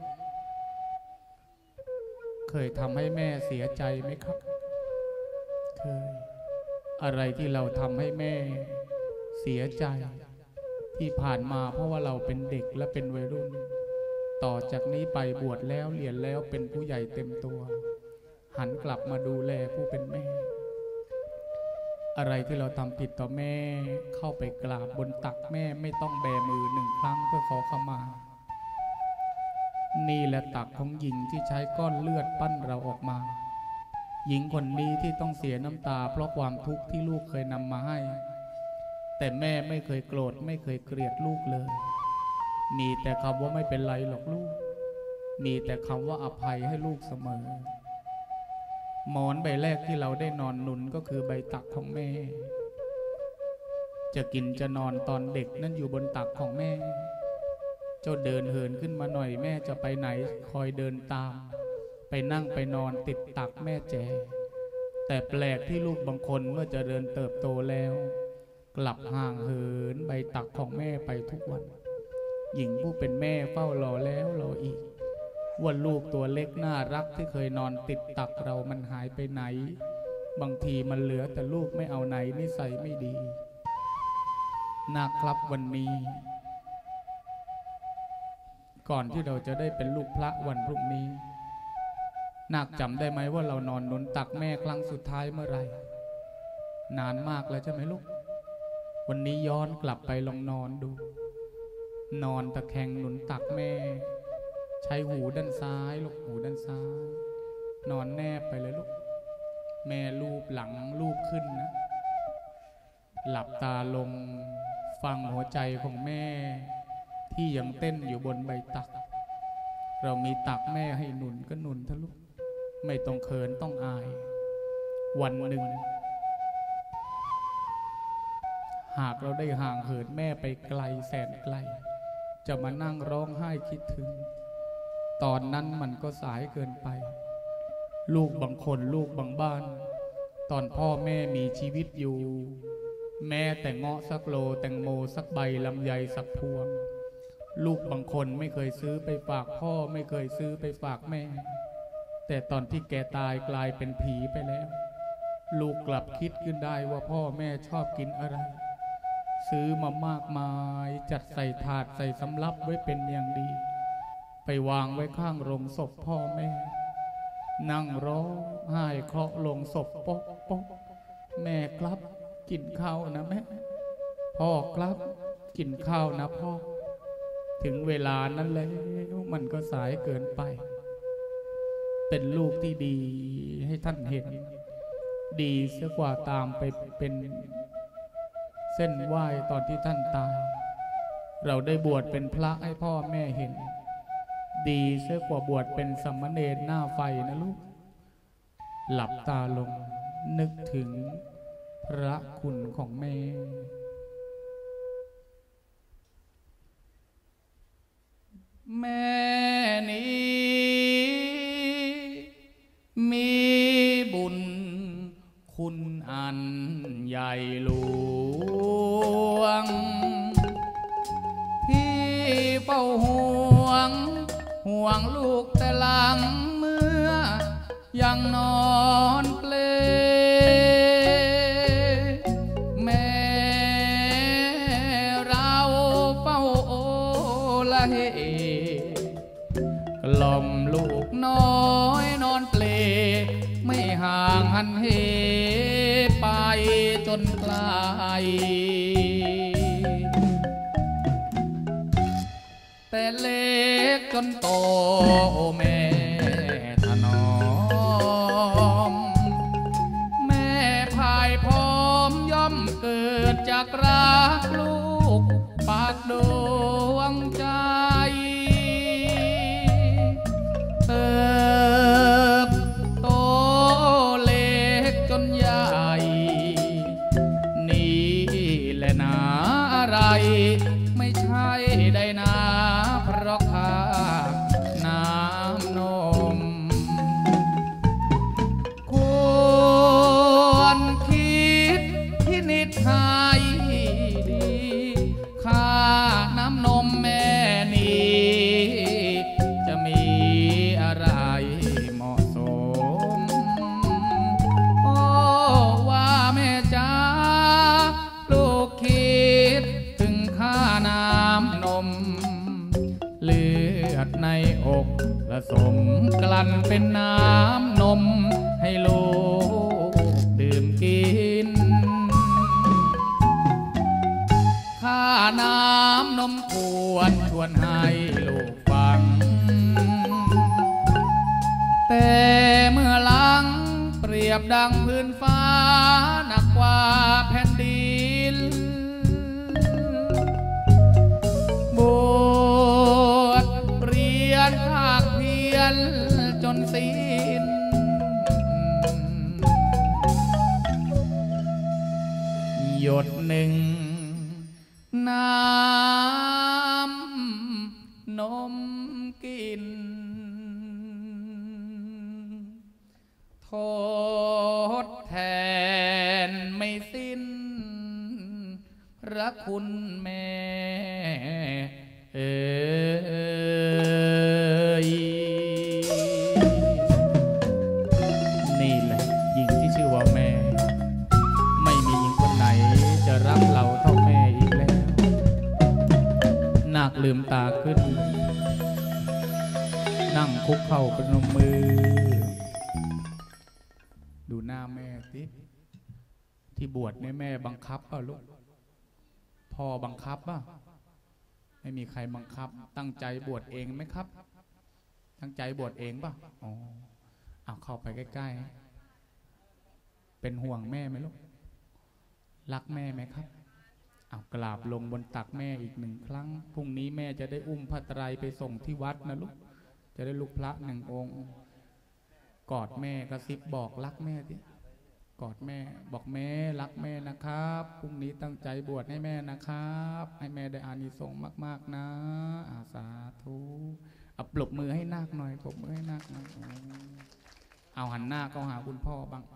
เคยทำให้แม่เสียใจไหมครับเคยอะไรที่เราทำให้แม่เสียใจที่ผ่านมาเพราะว่าเราเป็นเด็กและเป็นวัยรุ่นต่อจากนี้ไปบวชแล้วเรียนแล้วเป็นผู้ใหญ่เต็มตัวหันกลับมาดูแลผู้เป็นแม่อะไรที่เราทำผิดต่อแม่เข้าไปกราบบนตักแม่ไม่ต้องแบมือ1 ครั้งเพื่อขอขมานี่แหละตักของหญิงที่ใช้ก้อนเลือดปั้นเราออกมาหญิงคนนี้ที่ต้องเสียน้ำตาเพราะความทุกข์ที่ลูกเคยนำมาให้แต่แม่ไม่เคยโกรธไม่เคยเกลียดลูกเลยมีแต่คำว่าไม่เป็นไรหรอกลูกมีแต่คำว่าอภัยให้ลูกเสมอหมอนใบแรกที่เราได้นอนหนุนก็คือใบตักของแม่จะกินจะนอนตอนเด็กนั่นอยู่บนตักของแม่เจ้าเดินเหินขึ้นมาหน่อยแม่จะไปไหนคอยเดินตามไปนั่งไปนอนติดตักแม่แจแต่แปลกที่ลูกบางคนเมื่อจะเดินเติบโตแล้วกลับห่างเหินใบตักของแม่ไปทุกวันหญิงผู้เป็นแม่เฝ้ารอแล้วรออีกว่าลูกตัวเล็กน่ารักที่เคยนอนติดตักเรามันหายไปไหนบางทีมันเหลือแต่ลูกไม่เอาไหนนิสัยไม่ดีนะครับวันนี้ก่อนที่เราจะได้เป็นลูกพระวันพรุ่งนี้นาคจำได้ไหมว่าเรานอนหนุนตักแม่ครั้งสุดท้ายเมื่อไรนานมากแล้วใช่ไหมลูกวันนี้ย้อนกลับไปลองนอนดูนอนตะแคงหนุนตักแม่ใช้หูด้านซ้ายลูกหูด้านซ้ายนอนแนบไปเลยลูกแม่ลูบหลังลูบขึ้นนะหลับตาลงฟังหัวใจของแม่ที่ยังเต้นอยู่บนใบตักเรามีตักแม่ให้หนุนก็หนุนทะลุไม่ต้องเขินต้องอายวันหนึ่งหากเราได้ห่างเหินแม่ไปไกลแสนไกลจะมานั่งร้องไห้คิดถึงตอนนั้นมันก็สายเกินไปลูกบางคนลูกบางบ้านตอนพ่อแม่มีชีวิตอยู่แม่แต่เงาะสักโลแตงโมสักใบลำไยสักพวงลูกบางคนไม่เคยซื้อไปฝากพ่อไม่เคยซื้อไปฝากแม่แต่ตอนที่แกตายกลายเป็นผีไปแล้วลูกกลับคิดขึ้นได้ว่าพ่อแม่ชอบกินอะไรซื้อมามากมายจัดใส่ถาดใส่สำรับไว้เป็นอย่างดีไปวางไว้ข้างโรงศพพ่อแม่นั่งร้องไห้เคาะโรงศพป๊อกป๊อกแม่ครับกินข้าวนะแม่พ่อครับกินข้าวนะพ่อถึงเวลานั้นแล้วมันก็สายเกินไปเป็นลูกที่ดีให้ท่านเห็นดีเสียกว่าตามไปเป็นเส้นไหว้ตอนที่ท่านตายเราได้บวชเป็นพระให้พ่อแม่เห็นดีเสียกว่าบวชเป็นสามเณรหน้าไฟนะลูกหลับตาลงนึกถึงพระคุณของแม่แม่นี้มีบุญคุณอันใหญ่หลวงที่เฝ้าห่วงลูกแต่หลังเมื่อยังนอนเปลแม่เราเฝ้าโอละเฮกล่อมลูกน้อยนอนเปลไม่ห่างหันเหไปจนไกลแต่เล็กจนโตโอแม่ถนอมแม่พายพร้อมย่อมเกิดจากรักลูกปากดวงใจเติบโตเล็กจนใหญ่นี่แหละนาอะไรไม่ใช่ได้นาเพราะข้าน้ำนมควรคิดพินิจให้ดีข้าน้ำนมแม่นี้จะมีอะไรเหมาะสมโอ้ว่าแม่จ้าลูกคิดถึงข้าน้ำนมเลือดในอกผสมกลั่นเป็นน้ำนมให้ลูกดื่มกินข้าน้ำนมควรชวนให้ลูกฟังแต่เมื่อหลังเปรียบดังพื้นฟ้าหนักกว่าแผ่นดินบวชเรียนภาคเพียรจนสิ้นหยดหนึ่งน้ำนมกินทดแทนไม่สิ้นพระคุณแม่เอ๋ยนี่แหละหญิงที่ชื่อว่าแม่ไม่มีหญิงคนไหนจะรักเราเท่าแม่อีกแล้วนาคลืมตาขึ้นนั่งคุกเข่าประนมมือดูหน้าแม่สิที่บวชเนี่ยแม่บังคับเปล่าลูกพ่อบังคับป่ะไม่มีใครบังคับตั้งใจบวชเองไหมครับตั้งใจบวชเองป่ะอ๋อเอาเข้าไปใกล้ๆเป็นห่วงแม่ไหมลูกรักแม่ไหมครับเอากราบลงบนตักแม่อีก1 ครั้งพรุ่งนี้แม่จะได้อุ้มพระไตรไปส่งที่วัดนะลูกจะได้ลูกพระ1 องค์กอดแม่กระซิบบอกรักแม่สิกอดแม่บอกแม่รักแม่นะครับพรุ่งนี้ตั้งใจบวชให้แม่นะครับให้แม่ได้อานิสงส์มากๆนะสาธุเอาปรบมือให้นาคหน่อยปรบมือให้นาคหน่อยเอาหันหน้าเข้าหาคุณพ่อบ้าง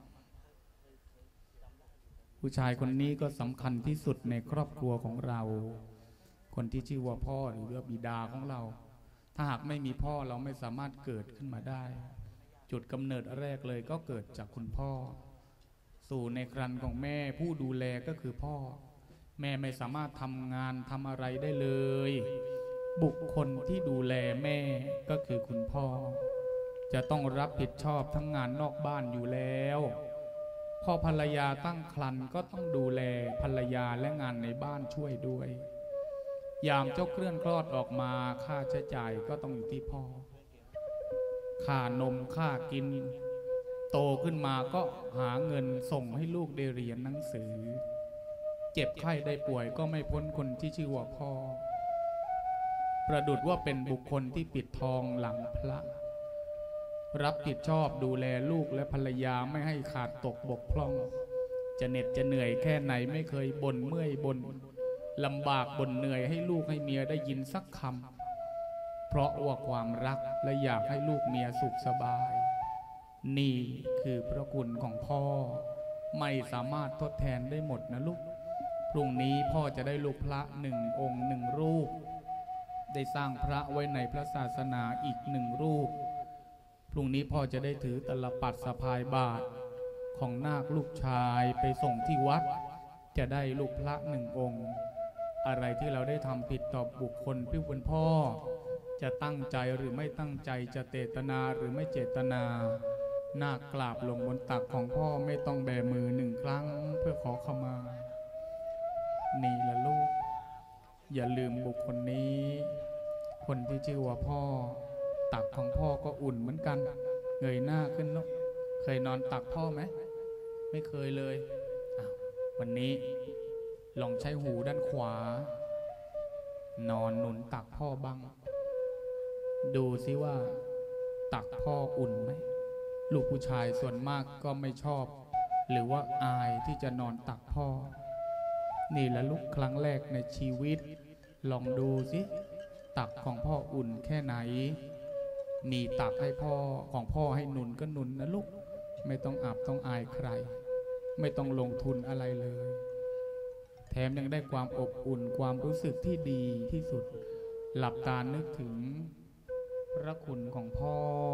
ผู้ชายคนนี้ก็สำคัญที่สุดในครอบครัวของเราคนที่ชื่อว่าพ่อหรือว่าบิดาของเราถ้าหากไม่มีพ่อเราไม่สามารถเกิดขึ้นมาได้จุดกำเนิดแรกเลยก็เกิดจากคุณพ่อสู่ในครรภ์ของแม่ผู้ดูแลก็คือพ่อแม่ไม่สามารถทำงานทำอะไรได้เลยบุคคลที่ดูแลแม่ก็คือคุณพ่อจะต้องรับผิดชอบทั้งงานนอกบ้านอยู่แล้วพอภรรยาตั้งครรภ์ก็ต้องดูแลภรรยาและงานในบ้านช่วยด้วยยามเจ้าเคลื่อนคลอดออกมาค่าใช้จ่ายก็ต้องอยู่ที่พ่อค่านมค่ากินโตขึ้นมาก็หาเงินส่งให้ลูกได้เรียนหนังสือเจ็บไข้ได้ป่วยก็ไม่พ้นคนที่ชื่อว่าพ่อประดุจว่าเป็นบุคคลที่ปิดทองหลังพระรับผิดชอบดูแลลูกและภรรยาไม่ให้ขาดตกบกพร่องจะเหน็ดจะเหนื่อยแค่ไหนไม่เคยบ่นเมื่อยบ่นลำบากบ่นเหนื่อยให้ลูกให้เมียได้ยินสักคำเพราะว่าความรักและอยากให้ลูกเมียสุขสบายนี่คือพระคุณของพ่อไม่สามารถทดแทนได้หมดนะลูกพรุ่งนี้พ่อจะได้ลูกพระ1 องค์ 1 รูปได้สร้างพระไว้ในพระศาสนาอีก1 รูปพรุ่งนี้พ่อจะได้ถือตลปัดสะพายบาทของนาคลูกชายไปส่งที่วัดจะได้ลูกพระ1 องค์อะไรที่เราได้ทำผิดต่อบุคคลที่เป็นพ่อจะตั้งใจหรือไม่ตั้งใจจะเจตนาหรือไม่เจตนานาคกราบลงบนตักของพ่อไม่ต้องแบมือ1 ครั้งเพื่อขอขมานี่ละลูกอย่าลืมบุคคลนี้คนที่ชื่อว่าพ่อตักของพ่อก็อุ่นเหมือนกันเงยหน้าขึ้นลูกเคยนอนตักพ่อไหมไม่เคยเลยวันนี้ลองใช้หูด้านขวานอนหนุนตักพ่อบ้างดูซิว่าตักพ่ออุ่นไหมลูกผู้ชายส่วนมากก็ไม่ชอบหรือว่าอายที่จะนอนตักพ่อนี่แหละลูกครั้งแรกในชีวิตลองดูสิตักของพ่ออุ่นแค่ไหนมีตักให้พ่อของพ่อให้หนุนก็หนุนนะลูกไม่ต้องอับต้องอายใครไม่ต้องลงทุนอะไรเลยแถมยังได้ความอบอุ่นความรู้สึกที่ดีที่สุดหลับตานึกถึงพระคุณของพ่อ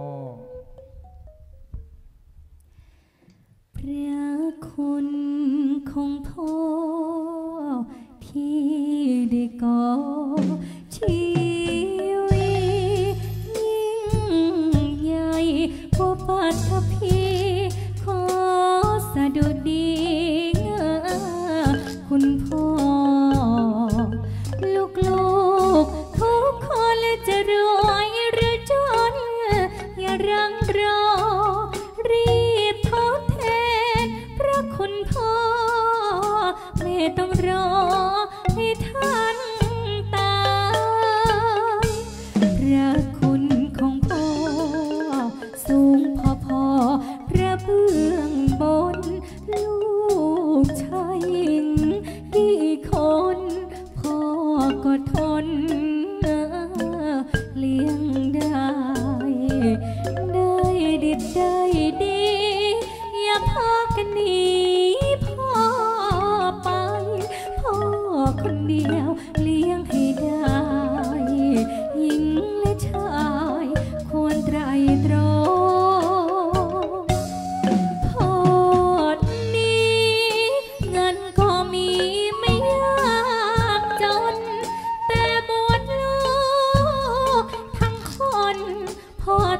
พระคุณของพ่อที่ได้ก่อชีวิตยิ่งใหญ่พอปัทภีขอสะดุดีคุณพ่อลูกๆทุกคนจะรวยหรือจนอย่ารังรอรีบทดแทนพระคุณพ่อไม่ต้องรอให้ท่านตาย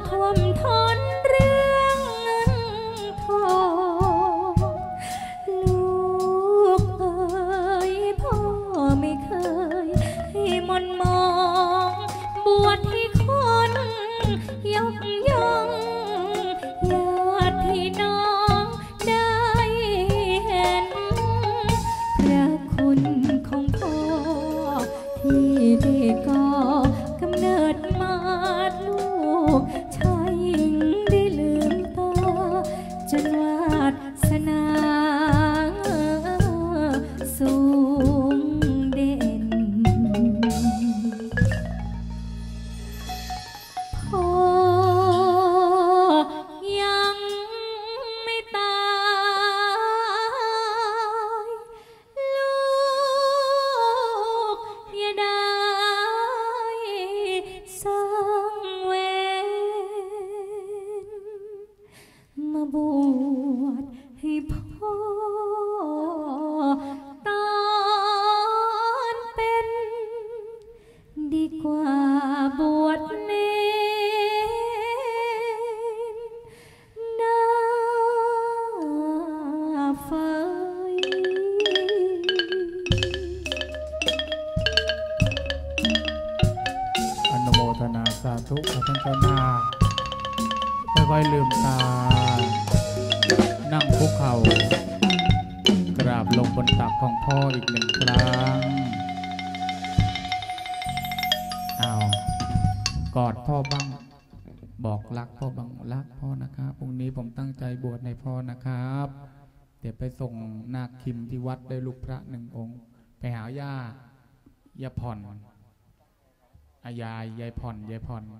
ท่วมท้นเรื่องเงินทองลูกเอ๋ยพ่อไม่เคยให้มนมองบวชที่คนยกย่องญาติพี่น้องได้เห็นพระคุณของพ่อที่ได้ก่อกำเนิดมาลูกชายหญิงได้ลืมตาจนวาสนาสูงเด่นพ่อยังไม่ตายลูกอย่าได้สร้างเวรมาบวชให้พ่อตอนเป็นดีกว่าบวชเนรหน้าไฟอนุโมทนาสาธุขอท่านเจ้าหน้าค่อยๆลืมตา นั่งคุกเข่ากราบลงบนตักของพ่ออีกหนึ่งครั้งเอากอดพ่อบ้างบอกรักพ่อบ้างรักพ่อนะครับพรุ่งนี้ผมตั้งใจบวชในพ่อนะครับเดี๋ยวไปส่งนาคคิมที่วัดได้ลูกพระหนึ่งองค์ไปหาย่าผ่อนยายผ่อน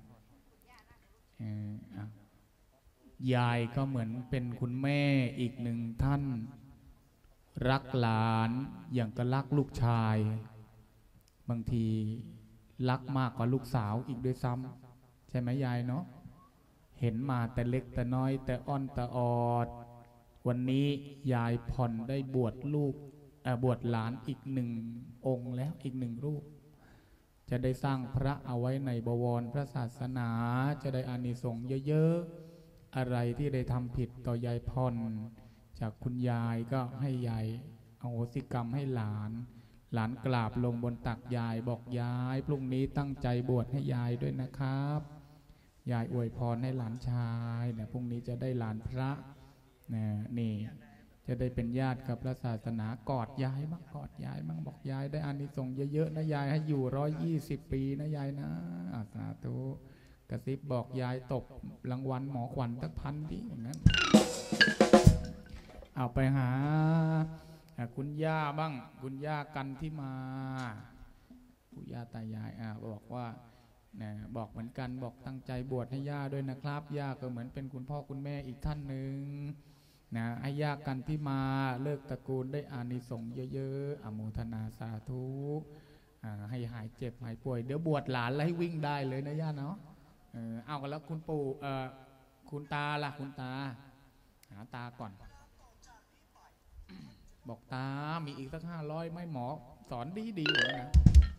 ยายก็เหมือนเป็นคุณแม่อีกหนึ่งท่านรักหลานอย่างก็รักลูกชายบางทีรักมากกว่าลูกสาวอีกด้วยซ้ำใช่ไหมยายเนาะเห็นมาแต่เล็กแต่น้อยแต่อ้อนแต่ออดวันนี้ยายผ่อนได้บวชบวชหลานอีกหนึ่งองค์แล้วอีกหนึ่งรูปจะได้สร้างพระเอาไว้ในบวรพระศาสนาจะได้อานิสงส์เยอะๆอะไรที่ได้ทำผิดต่อยายผ่อนจากคุณยายก็ให้ยายอโหสิกรรมให้หลานกราบลงบนตักยายบอกยายพรุ่งนี้ตั้งใจบวชให้ยายด้วยนะครับยายอวยพรให้หลานชายเนี่ยพรุ่งนี้จะได้หลานพระนี่จะได้เป็นญาติกับพระศาสนากอดยายบ้างบอกยายได้อานิสงส์เยอะๆนะยายให้อยู่120 ปีนะยายนะสาธุกระซิบบอกยายตบรางวัลหมอขวัญสัก1,000ดิอย่างนั้นเอาไปหาคุณย่าบ้างคุณย่ากันที่มาปู่ย่าตายายบอกว่าบอกเหมือนกันบอกตั้งใจบวชให้ย่าด้วยนะครับย่าก็เหมือนเป็นคุณพ่อคุณแม่อีกท่านหนึ่งนะให้ย่ากันที่มาเลิกตระกูลได้อานิสงส์เยอะๆอโมทนาสาธุให้หายเจ็บหายป่วยเดี๋ยวบวชหลานแล้วให้วิ่งได้เลยนะย่าเนาะเอากันแล้วคุณปู่คุณตาล่ะคุณตาหาตาก่อนบอกตามีอีกสัก500ไม่หมอสอนดีเลยนะ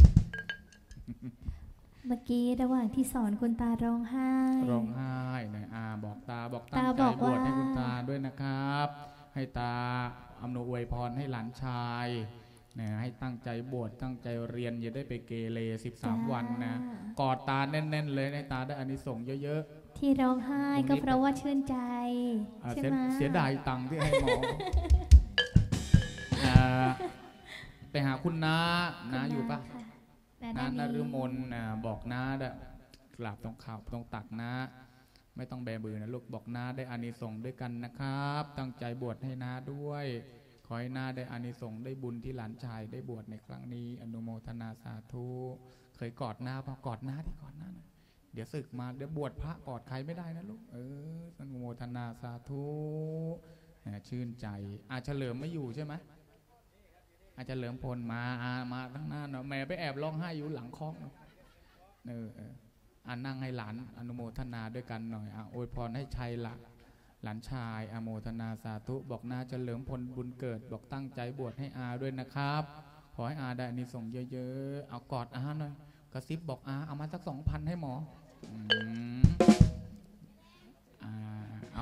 เมื่อกี้ระหว่างที่สอนคุณตาร้องไห้นะบอกตาบอกตั้งใจบวชให้คุณตาด้วยนะครับให้ตาอำนวยอวยพรให้หลานชายนะให้ตั้งใจบวชตั้งใจเรียนอย่าได้ไปเกเร13 วันนะกอดตาแน่นๆเลยให้ตาได้อานิสงส์เยอะๆที่ร้องไห้ก็เพราะว่าชื่นใจใช่ไหมเสียดายตังค์ที่ให้หมอไปหาคุณน้าอยู่ปะน้านฤมลบอกน้าได้กราบตรงข่าวตรงตักน้าไม่ต้องแบมือนะลูกบอกน้าได้อานิสงส์ด้วยกันนะครับตั้งใจบวชให้น้าด้วยขอให้น้าได้อานิสงส์ได้บุญที่หลานชายได้บวชในครั้งนี้อนุโมทนาสาธุเคยกอดน้าพอกอดน้าที่กอดน้าเดี๋ยวศึกมาเดี๋ยวบวชพระกอดใครไม่ได้นะลูกอนุโมทนาสาธุชื่นใจเฉลิมไม่อยู่ใช่ไหมอาจจะเหลิมพลมาทั้งหน้าเนาะแม่ไปแอบร้องไห้อยู่หลังคอกนั่งให้หลานอนุโมทนาด้วยกันหน่อยอวยพรให้ชัยหลานชายอนุโมทนาสาธุบอกน่าจะเหลิมพลบุญเกิดบอกตั้งใจบวชให้ด้วยนะครับขอให้ได้อานิสงส์เยอะๆเอากอดหน่อยกระซิบบอกเอามาสัก2,000ให้หมอ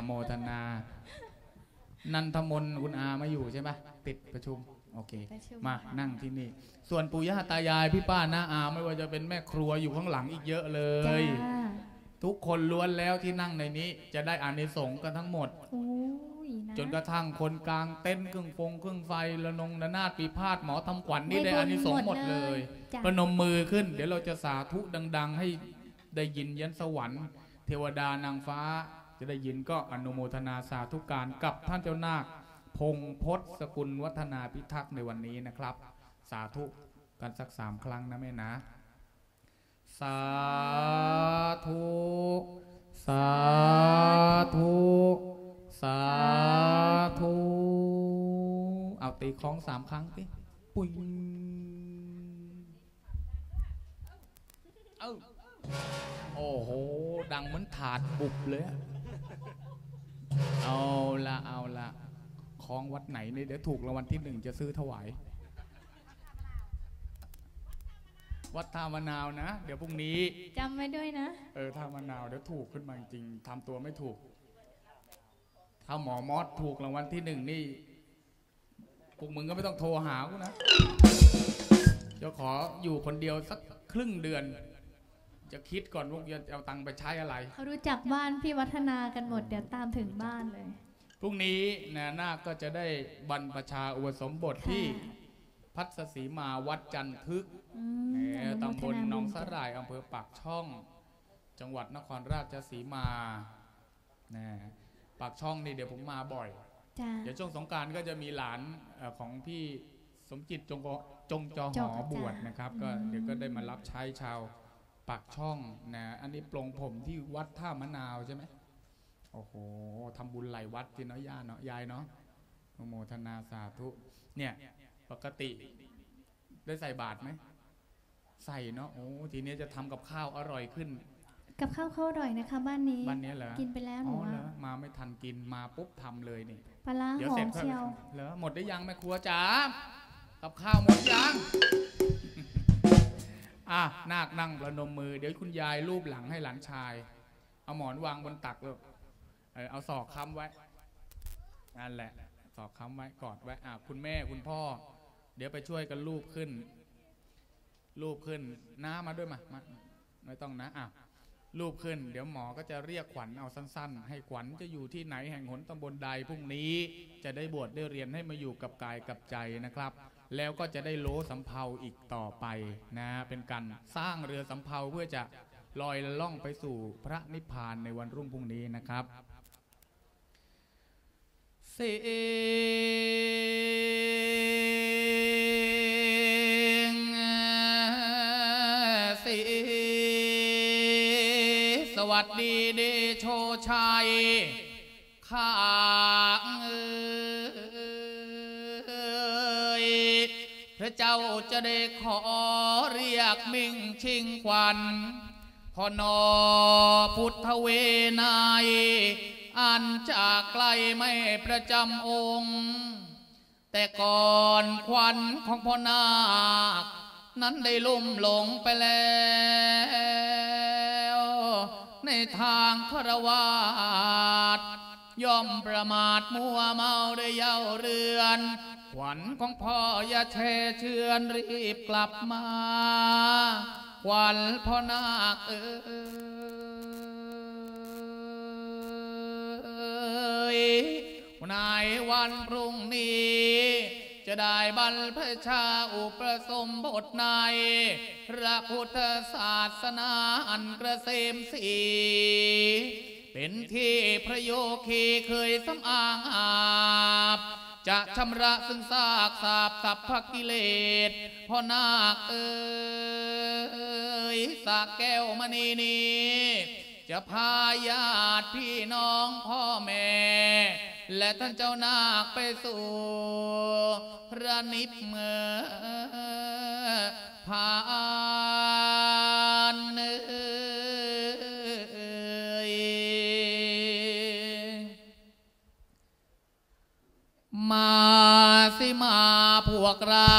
โมทนา นันทมนคุณอาไม่อยู่ใช่ไหมติดประชุมโอเคมานั่งที่นี่ส่วนปู่ย่าตายายพี่ป้าน้าอาไม่ว่าจะเป็นแม่ครัวอยู่ข้างหลังอีกเยอะเลยทุกคนล้วนแล้วที่นั่งในนี้จะได้อานิสงส์กันทั้งหมดจนกระทั่งคนกลางเต้นเครื่องไฟระนงระนาดปีพาดหมอทำขวัญ นี่ได้อานิสงส์หมดเลยประนมมือขึ้นเดี๋ยวเราจะสาธุดังๆให้ได้ยินยันสวรรค์เทวดานางฟ้าจะได้ยินก็อนุโมทนาสาธุการกับท่านเจ้านาคพงพจน์สกุลวัฒนาพิทักษ์ในวันนี้นะครับสาธุกันสัก3 ครั้งนะแม่นะสาธุสาธุสาธุเอาตีคล้อง3 ครั้งสิปุ้ยโอ้โหดังเหมือนถาดบุบเลยเอาละคล้องวัดไหนเนี่ยเดี๋ยวถูกรางวัลที่1จะซื้อถวายวัดท่ามะนาวนะเดี๋ยวพรุ่งนี้จำไว้ด้วยนะท่ามะนาวเดี๋ยวถูกขึ้นมาจริงทำตัวไม่ถูกถ้าหมอมอสถูกรางวัลที่1นี่พวกมึงก็ไม่ต้องโทรหากูนะจะขออยู่คนเดียวสักครึ่งเดือนจะคิดก่อนว่าจะเอาตังค์ไปใช้อะไรเขารู้จักบ้านพี่วัฒนากันหมดเดี๋ยวตามถึงบ้านเลยพรุ่งนี้นาคก็จะได้บรรพชาอุปสมบทที่พัฒสีมาวัดจันทึกตำบลหนองสะหร่ายอำเภอปากช่องจังหวัดนครราชสีมาปากช่องนี่เดี๋ยวผมมาบ่อยเดี๋ยวช่วงสงกรานต์ก็จะมีหลานของพี่สมจิตจงจอหอบวชนะครับก็เดี๋ยวก็ได้มารับใช้ชาวปากช่องนะอันนี้ปลงผมที่วัดท่ามะนาวใช่ไหมโอ้โหทำบุญหลายวัดที่เนาะย่าเนาะยายเนาะโมทนาสาธุเนี่ยปกติได้ใส่บาตรไหมใส่เนาะโอ้ทีนี้จะทำกับข้าวอร่อยขึ้นกับข้าวเขาอร่อยนะคะบ้านนี้เหรอกินไปแล้วหนูมาไม่ทันกินมาปุ๊บทำเลยนี่ปลาหอมเชียวเหรอหมดได้ยังแม่ครัวจ๋ากับข้าวหมดยังนาคนั่งประนมมือเดี๋ยวคุณยายรูปหลังให้หลานชายเอาหมอนวางบนตักเลยเอาศอกค้ำไว้นั่นแหละศอกค้ำไว้กอดไว้คุณแม่คุณพ่อเดี๋ยวไปช่วยกันรูปขึ้นน้ามาด้วยมาไม่ต้องนะรูปขึ้นเดี๋ยวหมอก็จะเรียกขวัญเอาสั้นๆให้ขวัญจะอยู่ที่ไหนแห่งหนตำบลใดพรุ่งนี้จะได้บวชได้เรียนให้มาอยู่กับกายกับใจนะครับแล้วก็จะได้โลสำเภาอีกต่อไปนะเป็นการสร้างเรือสำเภาเพื่อจะลอยล่องไปสู่พระนิพพานในวันรุ่งพรุ่งนี้นะครับเสีสวัสดีเดโชชัยข้าพระเจ้าจะได้ขอเรียกมิ่งชิงขวัญพอนอพุทธเวนายอันจากไกลไม่ประจำองค์แต่ก่อนขวัญของพ่อนาคนั้นได้ลุ่มหลงไปแล้วในทางฆราวาสย่อมประมาทมัวเมาได้เย้าเรือนขวัญของพ่ออย่าแช่เชือนรีบกลับมาขวัญพ่อนาคในวันพรุ่งนี้จะได้บรรพชาอุปสมบทในพระพุทธศาสนาอันเกษมศรีเป็นที่พระโยคีเคยสำอางอาบจะชำระซึ่งซากสาบสัพพกิเลสพ่อนาคสาแก้วมณีนี้จะพาญาติพี่น้องพ่อแม่และท่านเจ้านาคไปสู่พระนิพพานมาสิมาพวกเรา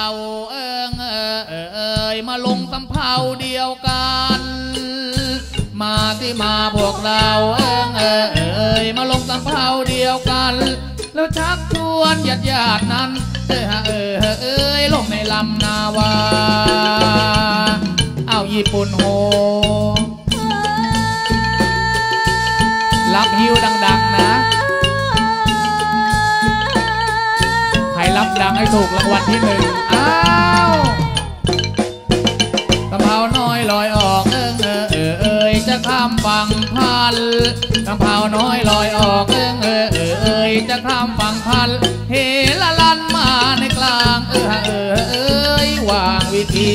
มาลงสำเภาเดียวกันมาสิสิมาพวกเรามาลงสำเภาเดียวกันแล้วชักชวนญาตินั้นลงในลำนาวาเอาญี่ปุ่นโฮรับฮิวดังๆนะใครรับดังให้ถูกรางวัลที่1อ้าวสำเภาน้อยลอยออกจะข้ามฝั่งพันสำเภาน้อยลอยออกจะข้ามฝั่งพันเฮละลันมาในกลางวางวิธี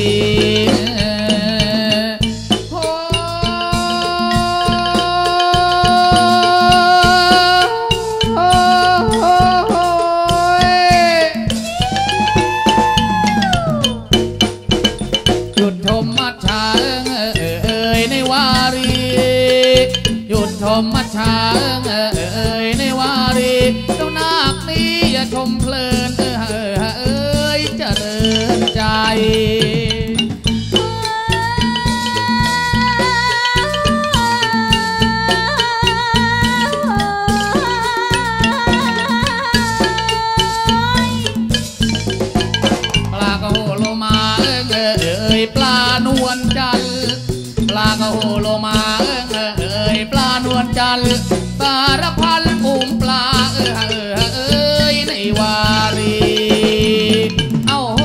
หยุดชมมัชชาในวารีหยุดชมมัชชาในวารีเจ้านาคนี้อย่าชมเพลินจะเดินใจปลากระโหโลมาปลานวลจันทร์ปลากระโหโลมาปลานวลจันทร์สารพันฝูงปลาในวารีเอาโห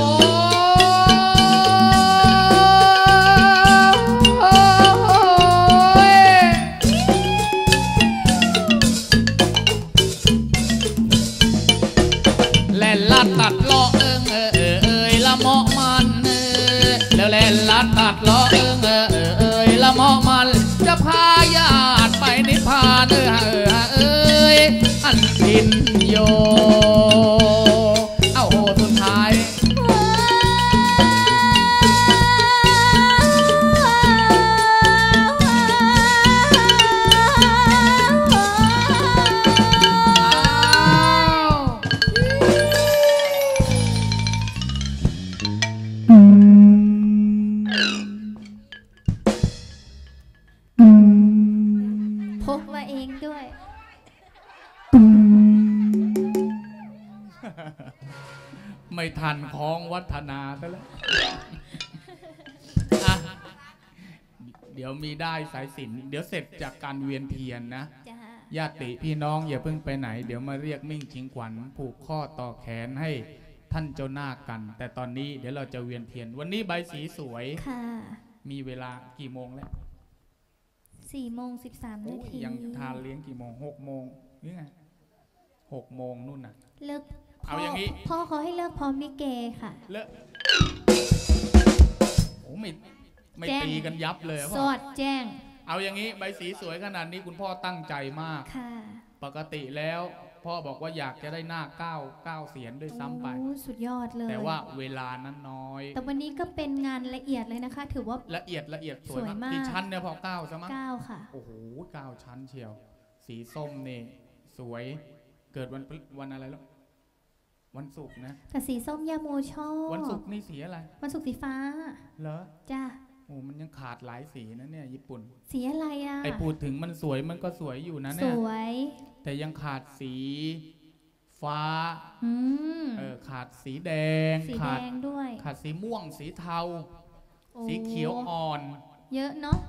แล่นลัดตัดเลาะละเมาะมันแล้วแล่นลัดตัดเลาะละเมาะมันจะพาญาติไปนิพพานอันพินโยเอาโหสุดท้ายพกมาเองด้วยไม่ทันคล้องวัฒนาซะแล้วเดี๋ยวมีได้สายสิญจน์เดี๋ยวเสร็จจากการเวียนเทียนนะญาติพี่น้องอย่าเพิ่งไปไหนเดี๋ยวมาเรียกมิ่งชิงขวัญผูกข้อต่อแขนให้ท่านเจ้านาคกันแต่ตอนนี้เดี๋ยวเราจะเวียนเทียนวันนี้ใบสีสวยมีเวลากี่โมงแล้ว 4:13 นาทียังทานเลี้ยงกี่โมง6 โมงนี่ไง6 โมงนู่นน่ะเลิกเอาอย่างนี้พ่อเขาให้เลิกพร้อมลิเกค่ะเลิกโอ้ไม่ตีกันยับเลยสอดแจ้งเอาอย่างนี้ใบสีสวยขนาดนี้คุณพ่อตั้งใจมากค่ะปกติแล้วพ่อบอกว่าอยากจะได้หน้า9เสียนด้วยซ้ำไปสุดยอดเลยแต่ว่าเวลานั้นน้อยแต่วันนี้ก็เป็นงานละเอียดเลยนะคะถือว่าละเอียดสวยมากกี่ชั้นเนี่ยพอ9ใช่ไหม 9ค่ะโอ้โห9 ชั้นเชียวสีส้มนี่สวยเกิดวันอะไรแล้ววันศุกร์นะแต่สีส้มยาโมชอบวันศุกร์นี่สีอะไรวันศุกร์สีฟ้าเหรอจ้าโอ้มันยังขาดหลายสีนะเนี่ยญี่ปุ่นสีอะไรอ่ะไอพูดถึงมันสวยมันก็สวยอยู่นะเนี่ยสวยแต่ยังขาดสีฟ้าขาดสีแดงด้วยขาดสีม่วงสีเทาสีเขียวอ่อนเยอะเนาะ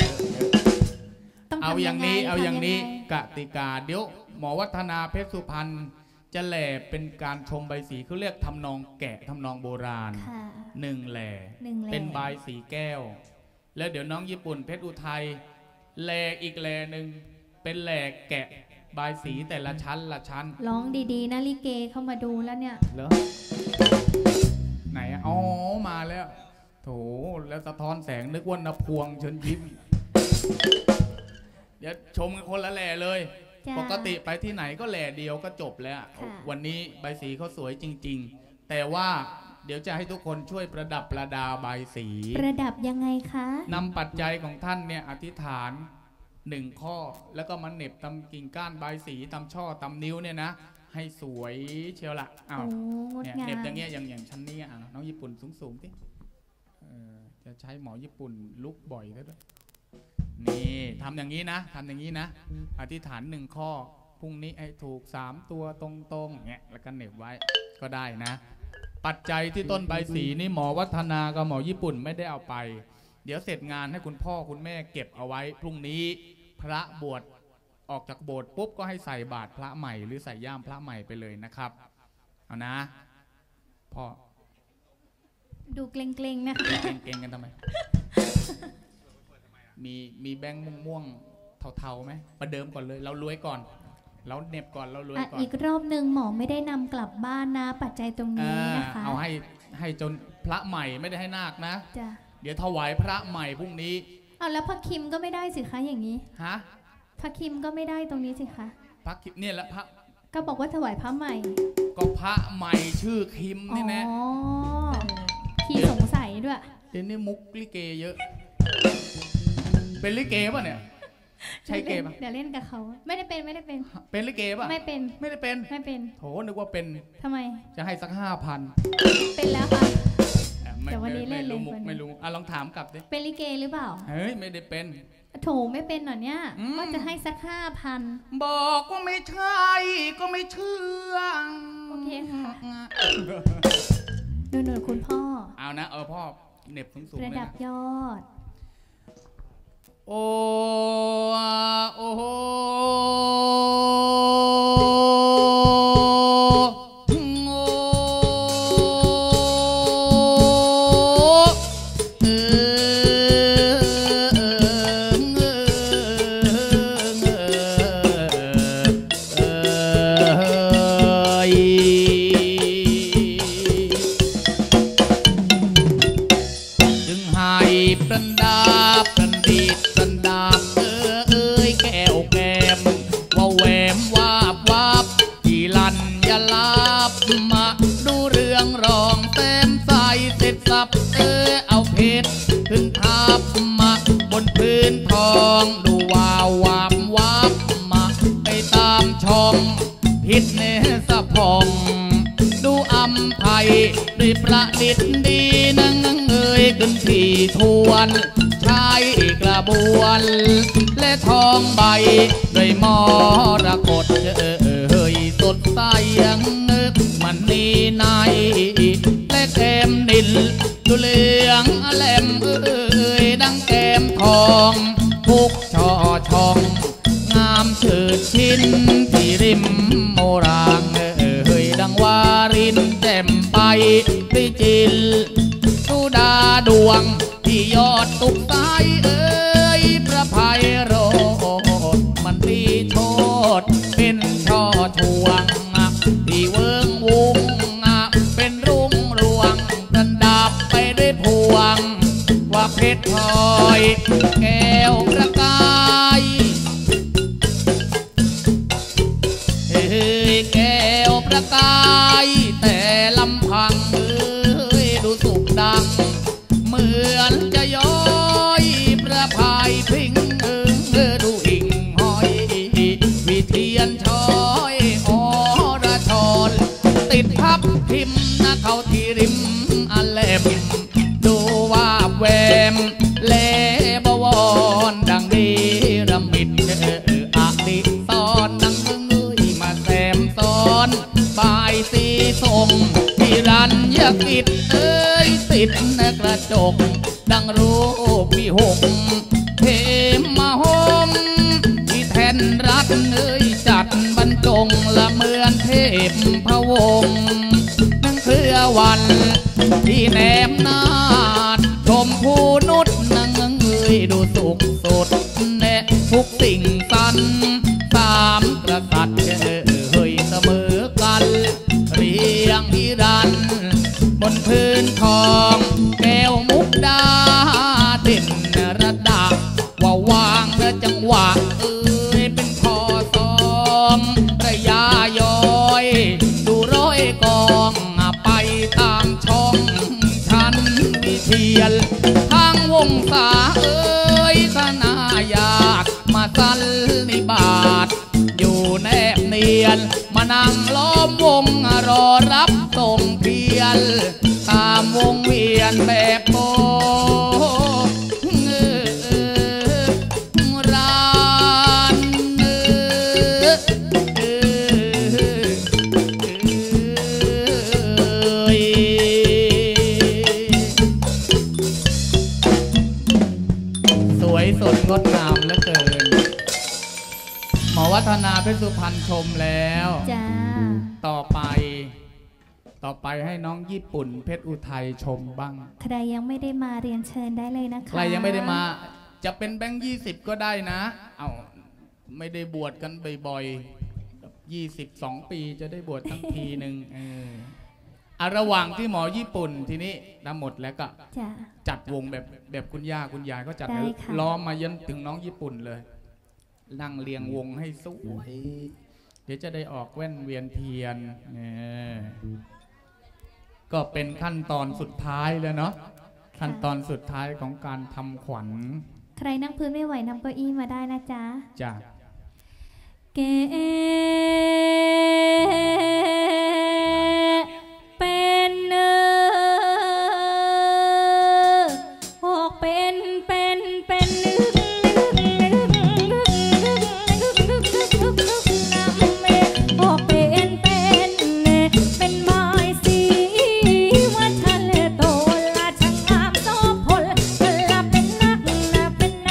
เอาอย่างนี้กติกาเดี๋ยวหมอวัฒนาเพชรสุพรรณจะแหล่เป็นการชมใบสีเขาเรียกทำนองแกะทำนองโบราณ1 แหล่เป็นใบสีแก้วแล้วเดี๋ยวน้องญี่ปุ่นเพชรอุทัยแหล่อีกแหล่หนึ่งเป็นแหล่แกะใบสีแต่ละชั้นร้องดีๆนะลิเกเข้ามาดูแล้วเนี่ยเหรอไหนอ๋อมาแล้วโถแล้วสะท้อนแสงนึกว่าณพวงเชิญยิ้มเดี๋ยวชมกันคนละแหล่เลยปกติไปที่ไหนก็แหล่เดียวก็จบแล้ววันนี้ใบสีเขาสวยจริงๆแต่ว่าเดี๋ยวจะให้ทุกคนช่วยประดับประดาใบสีประดับยังไงคะนำปัจจัยของท่านเนี่ยอธิษฐาน1 ข้อแล้วก็มาเหน็บตำกิ่งก้านใบสีตำช่อตำนิ้วเนี่ยนะให้สวยเชียวละอ้าวเนี่ยเหน็บอย่างเงี้ยอย่างชั้นนี้น้องญี่ปุ่นสูงที่จะใช้หมอญี่ปุ่นลุกบ่อยด้วยนี่ทำอย่างนี้นะทำอย่างนี้นะอธิษฐาน1 ข้อพรุ่งนี้ให้ถูก3 ตัวตรงๆเงี้ยแล้วก็เหน็บไว้ก็ได้นะปัจจัยที่ต้นใบสีนี่หมอวัฒนากับหมอญี่ปุ่นไม่ได้เอาไปเดี๋ยวเสร็จงานให้คุณพ่อคุณแม่เก็บเอาไว้พรุ่งนี้พระบวชออกจากโบสถ์ปุ๊บก็ให้ใส่บาตรพระใหม่หรือใส่ย่ามพระใหม่ไปเลยนะครับเอานะพ่อดูเกรงๆนะคะเกรงกันทำไมมีแบงค์ม่วงๆเทาๆไหมประเดิมก่อนเลยเรารวยก่อนเราเน็บก่อนเรารวยก่อนอีกรอบหนึ่งหมอไม่ได้นำกลับบ้านนะปัจจัยตรงนี้นะคะเอาให้จนพระใหม่ไม่ได้ให้นาคนะเดี๋ยวถวายพระใหม่พรุ่งนี้เอาแล้วพระคิมก็ไม่ได้สิคะอย่างนี้ฮะพระคิมก็ไม่ได้ตรงนี้สิคะพระคิมเนี่ยแหละพระก็บอกว่าถวายพระใหม่ก็พระใหม่ชื่อคิมนี่นะขี้สงสัยด้วยเดี๋ยวนี้มุกลิเกเยอะเป็นลิเกป่ะเนี่ยใช่เกมเดี๋ยวเล่นกับเขาไม่ได้เป็นเป็นลิเกป่ะไม่เป็นโถนึกว่าเป็นทำไมจะให้สัก 5,000เป็นแล้วค่ะแต่วันนี้เล่นเลยไม่รู้ลองถามกลับดิเป็นลิเกหรือเปล่าเฮ้ยไม่ได้เป็นโถไม่เป็นหรอเนี่ยว่าจะให้สัก5,000 บอกว่าไม่ใช่ก็ไม่เชื่อโอเคค่ะหนูคุณพ่อเอานะพ่อเน็บสูงๆระดับยอดโอ้เอาเพชรขึ้นทับมาบนพื้นทองดูวาววาบวับมาไปตามช่องพิษเนสะพองดูอำไทยด้วยประดิษฐ์ดีนั่งเงยขึ้นที่ทวนชายกระบวนและทองใบด้วยมรกตเฮ้ยสดใสยังนึกมันนี่ในและแก้มนิลดูเหลืองแหลมดังแก้มทองพุกช่อช่องงามเฉิดชินที่ริมโมรางดังวารินแจ่มไปด้วยจิลสุดาดวงที่ยอดตุกสายพระภัยโรดมันดีโชดเป็นช่อช่วงที่เวิงวุ้งเป็นรุ่งรวงกันดับไปด้วยพวงว่าเพชรพลอยแก้วประกายแก้วประกายแต่ลำพังดูสุขดังเหมือนจะย้อยพระพายพิงดูหิ่งห้อยวิเทียนช้อยอรชรติดทับทิมนะเขาที่ริมอแลมดูว่าแวมเล่บวรดังดีรำบิดอดิตอนดังมาแซมซ้อนบายสีส่งที่รันยกิจติดในกระจกดังรูปวิหกเทมาหมที่แทนรัฐจัดบรรจงละเมือนเทพพะวงนั่งเครือวันที่แนมนาดชมผู้นุชนั่งดูสุขสดแน่ทุกสิ่งสันสามกษัตริย์เฮ้ยเสมอกันเรียงฮิรันบนพื้นทองแก้วมุกดาเด่นระดับว่าวางและจังหวะเป็นคอซองระยะย้อยดูร้อยกองไปตามช่องชั้นวิเทียนทางวงศาขณะอยากมาสันนิบาตอยู่แนบเนียนมานั่งล้อมวงรอรับส่งเทียนตามวงเวียนแบบโบวัฒนาเพชรสุพรรณชมแล้วจ้าต่อไปให้น้องญี่ปุ่นเพชรอุทัยชมบ้างใครยังไม่ได้มาเรียนเชิญได้เลยนะคะใครยังไม่ได้มาจะเป็นแบงค์20ก็ได้นะเอาไม่ได้บวชกันบ่อยๆ22 ปีจะได้บวชทั้งทีหนึ่งระหว่างที่หมอญี่ปุ่นทีนี้ทำหมดแล้วก็จัดวงแบบคุณย่าคุณยายก็จัดล้อมมายันถึงน้องญี่ปุ่นเลยนั่งเรียงวงให้สวยเดี๋ยวจะได้ออกแว่นเวียนเทียนก็เป็นขั้นตอนสุดท้ายแล้วเนาะขั้นตอนสุดท้ายของการทำขวัญใครนั่งพื้นไม่ไหวนำเก้าอี้มาได้นะจ๊ะจ้ะเกเป็นออกเป็น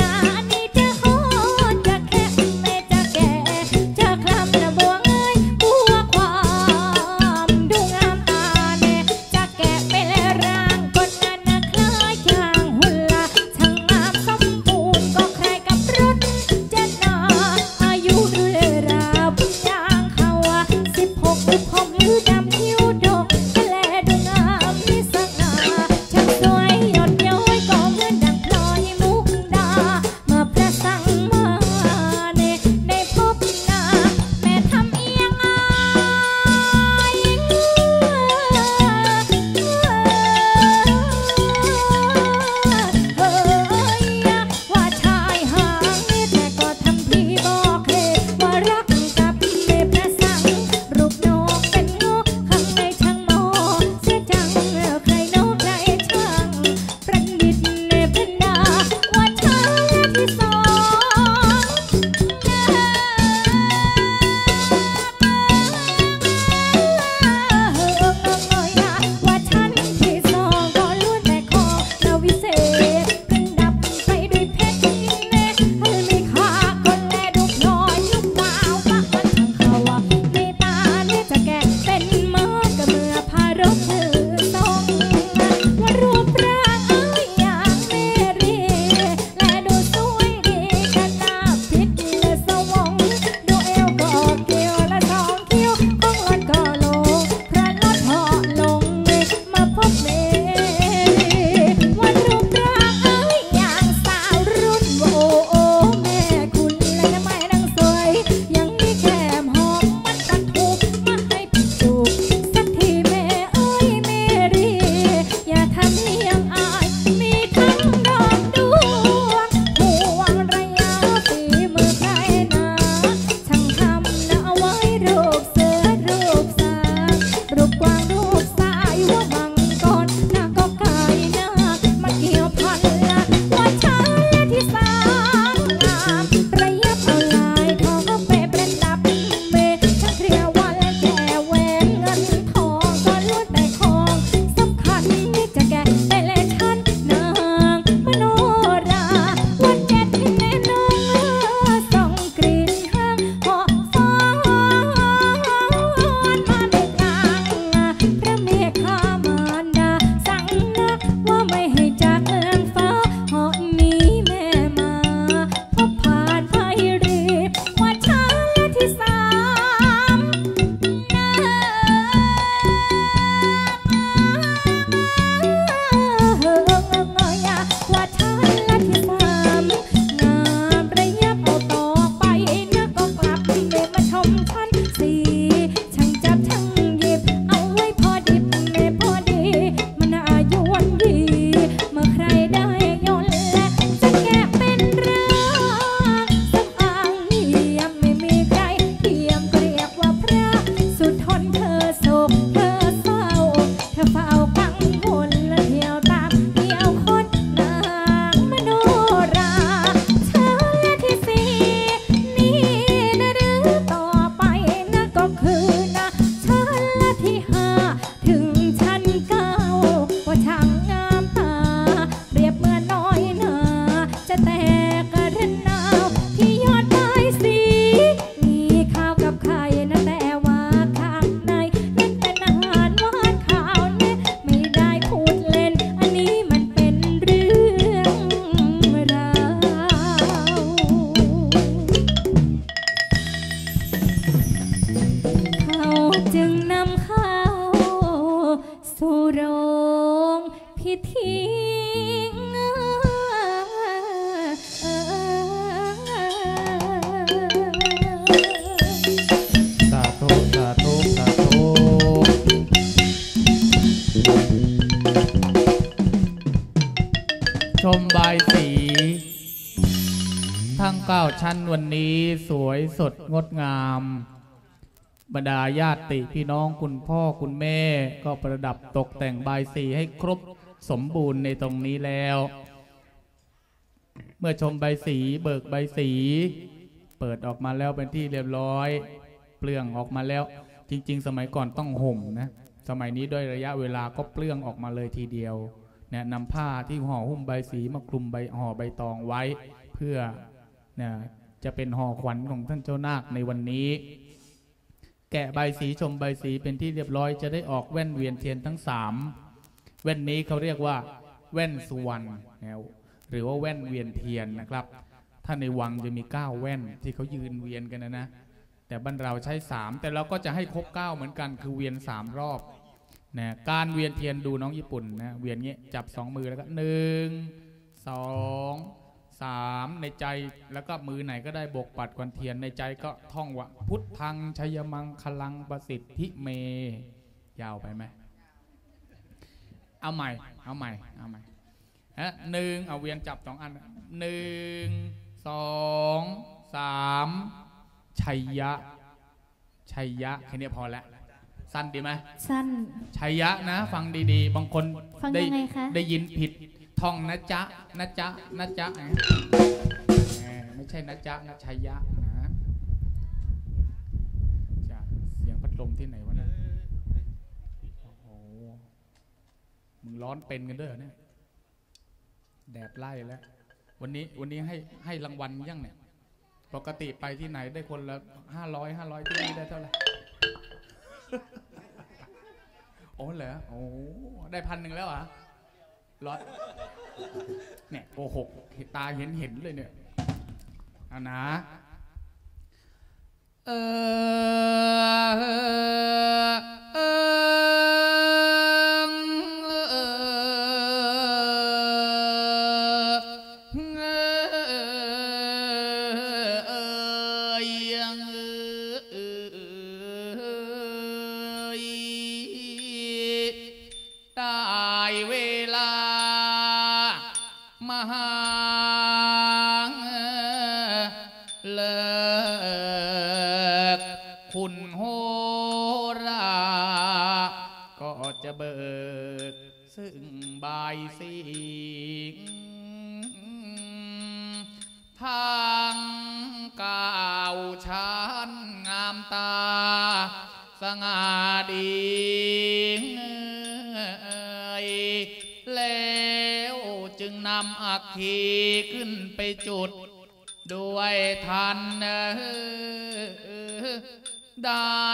บทิ้งสาธุสาธุสาธุชมบายสีทั้ง9ชั้นวันนี้สวยสดงดงามบรรดาญาติพี่น้องคุณพ่อคุณแม่ก็ประดับตกแต่งบายสีให้ครบสมบูรณ์ในตรงนี้แล้วเมื่อชมใบสีเบิกใบสีเปิดออกมาแล้วเป็นที่เรียบร้อยเปลืองออกมาแล้วจริงๆสมัยก่อนต้องห่มนะสมัยนี้ด้วยระยะเวลาก็เปลืองออกมาเลยทีเดียวเนี่ยนำผ้าที่ห่อหุ้มใบสีมาคลุมห่อใบตองไว้เพื่อเนี่ยจะเป็นห่อขวัญของท่านเจ้านาคในวันนี้แกะใบสีชมใบสีเป็นที่เรียบร้อยจะได้ออกแว่นเวียนเทียนทั้ง3แว่นนี้เขาเรียกว่าแว่นสุวรรณหรือว่าแว่นเวียนเทียนนะครับถ้าในวังจะมี9แว่นที่เขายืนเวียนกันนะแต่บ้านเราใช้3แต่เราก็จะให้ครบ9เหมือนกันคือเวียน3รอบนะการเวียนเทียนดูน้องญี่ปุ่นนะเวียนเงี้ยจับ2มือแล้วก็1 2 3ในใจแล้วก็มือไหนก็ได้บกปัดกวนเทียนในใจก็ท่องว่าพุทธังชัยมังคลังประสิทธิเมยาวไปไหมเอาใหม่ฮะ1เอาเวียนจับ2อัน1 2 3ชัยยะแค่นี้พอแล้วสั้นดีไหมสั้นชัยยะนะฟังดีๆบางคนได้ยินผิดท่องนะจ๊ะไม่ใช่นะจ๊ะนะชัยยะนะจะเสียงพัดลมที่ไหนวะนะโอ้โหมึงร้อนเป็นกันด้วยเหรอเนี่ยแดดไล่แล้ววันนี้ให้รางวัลยังเนี่ยปกติไปที่ไหนได้คนละ500ที่นี่ได้เท่าไหร่โอ้เหรอโอ้ได้1,000แล้วอ่ะร้อยเนี่ยโกหกตาเห็นเลยเนี่ยเอานะคุณโหราก็จะเบิกซึ่งบายสีทางก้าวชันงามตาสง่าดีแล้วจึงนำอัคคีขึ้นไปจุดด้วยทันได้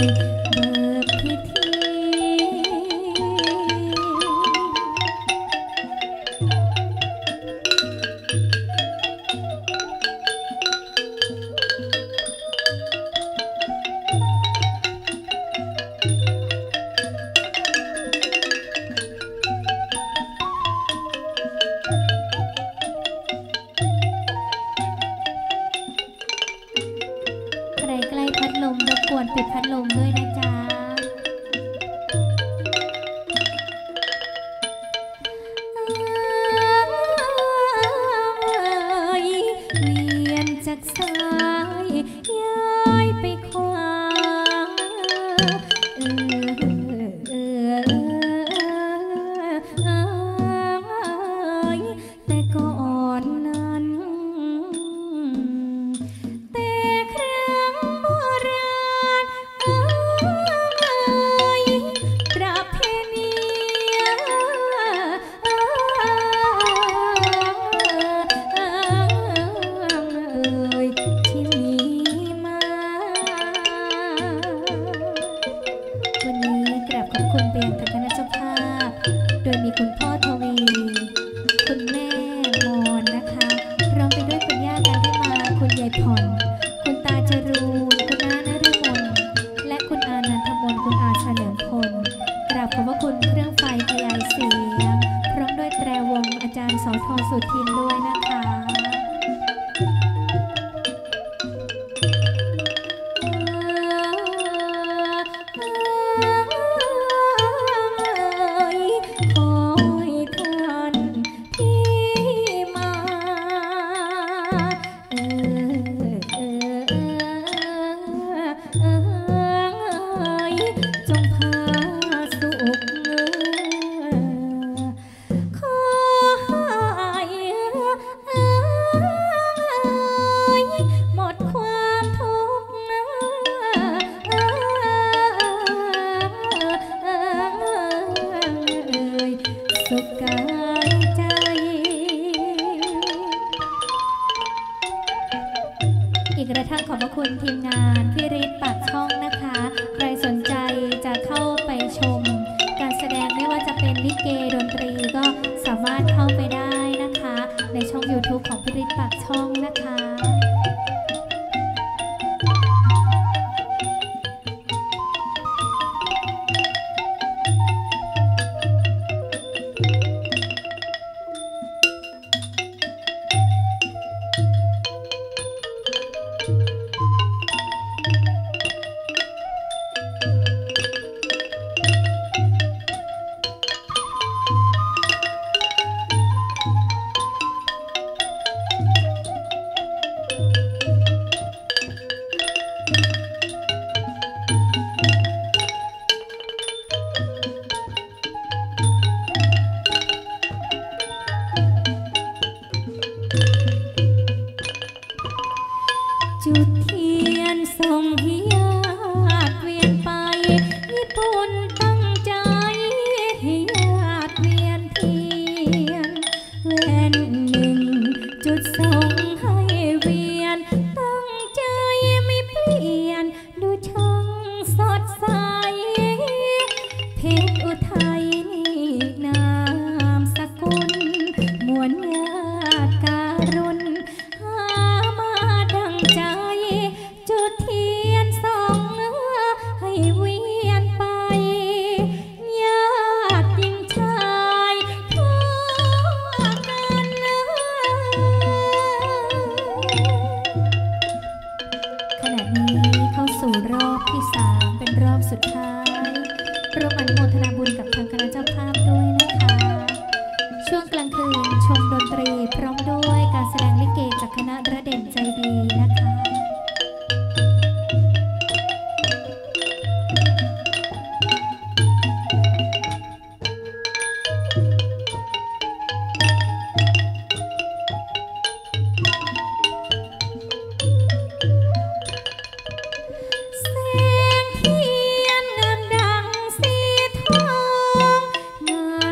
ปิดพัดลมด้วยนะจ๊ะเวียนจากซ้ายย้ายไปขวาแต่ก่อนนั้นแต่ครั้งโบราณประเพณีที่มีมาวันนี้กราบขอบคุณไปยังคณะเจ้าภาพโดยมีคุณพ่อทวีคุณแม่มอนนะคะพร้อมไปด้วยคุณย่ากันที่มาคุณยายผ่อนคุณตาจรูนคุณน้านฤมลและคุณอานันทมนคุณอาเฉลิมพลกราบขอบพระคุณเครื่องไฟขยายเสียงพร้อมด้วยแตรวงอาจารย์สท.สุทินด้วยนะคะคอยท่านที่มาจงพาสุขขอให้หมดความทุกข์สุขกายใจ อีกกระทั่งขอบพระคุณทีมงานพี่ฤทธิ์ปากช่องนะคะ ใครสนใจจะเข้าไปชมการแสดงไม่ว่าจะเป็นลิเกดนตรีก็สามารถเข้าไปได้นะคะ ในช่อง YouTube ของพี่ฤทธิ์ปากช่องนะคะ จุดเทียนส่งให้ญาติเวียนไปญี่ปุ่นตั้งใจให้ญาติเวียนเทียนแหวนหนึ่งจุดส่งให้เวียนตั้งใจไม่เปลี่ยนดูช่างสดใสเพชรอุทัยนี่นามสกุลมวลญาติการุณหามาดังใจจุดเทียนส่องให้เวียนไปญาติหญิงชายทั่วกันขณะนี้เข้าสู่รอบที่3เป็นรอบสุดท้ายร่วมอนุโมทนาบุญกับทางคณะเจ้าภาพด้วยนะคะ ช่วงกลางคืนชมดนตรีพร้อมด้วยการแสดงลิเกจากคณะระเด่นใจดีนะคะ แสงเทียนงามดังสีทองงา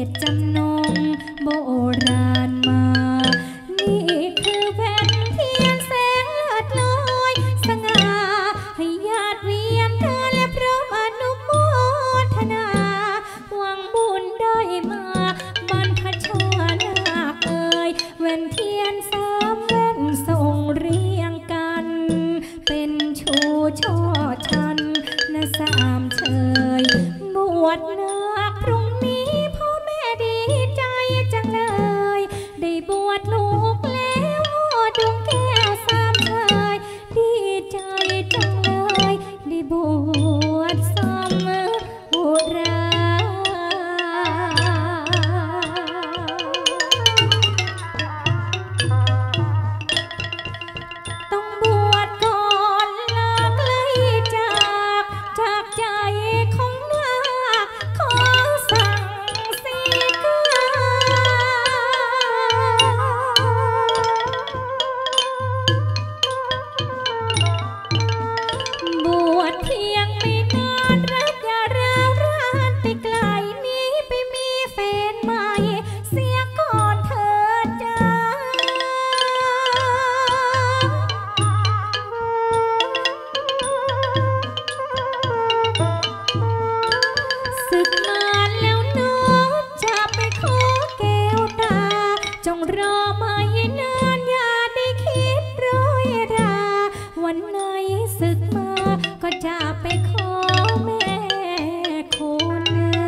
ตจำนงโบราณมานี่คือแผ่นเทียนแสงเลือดลอยสง่าให้ญาติเวียนกันและพร้อมอนุโมทนาหวังบุญได้มาบรรพชานาคเอ่ยแว่นเทียนสามแว่นส่งเรียงกันเป็นชูช่อชันนะสามเชยบวชนาคพรุ่งนี้พ่อแม่ดีใจจังเลยได้บวชลูกแล้วดวงแก้วสามเชยดีใจจังเลยได้บวชสมบุราต้องบวชก่อนลาไกลจากใจของนาคขอสั่งสีกาบวชเพียงไม่นานรักอย่าร้าวรานไปไกลนี้ไปมีแฟนใหม่เสียก่อนเถิดจ้าศึกมาแล้วน้องจะไปขอแก้วตาจงรอไม่นานอย่าได้คิดร้อยราวันไหนศึกมาก็จะไปขอแม่คุณ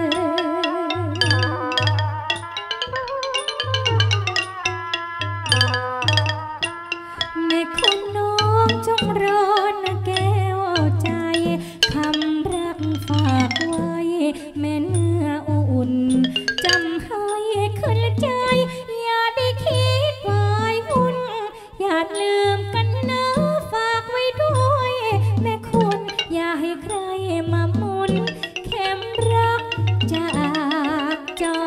แม่คุณน้องจงรอนะแก้วใจคำรักฝากไว้แม่เนื้ออุ่นจำให้ขึ้นใจอย่าได้คิดวายวุ่นอย่าลืมกันนะฝากไว้ด้วยแม่คุณอย่าให้ใครมาหมุนเข็มรักจากจร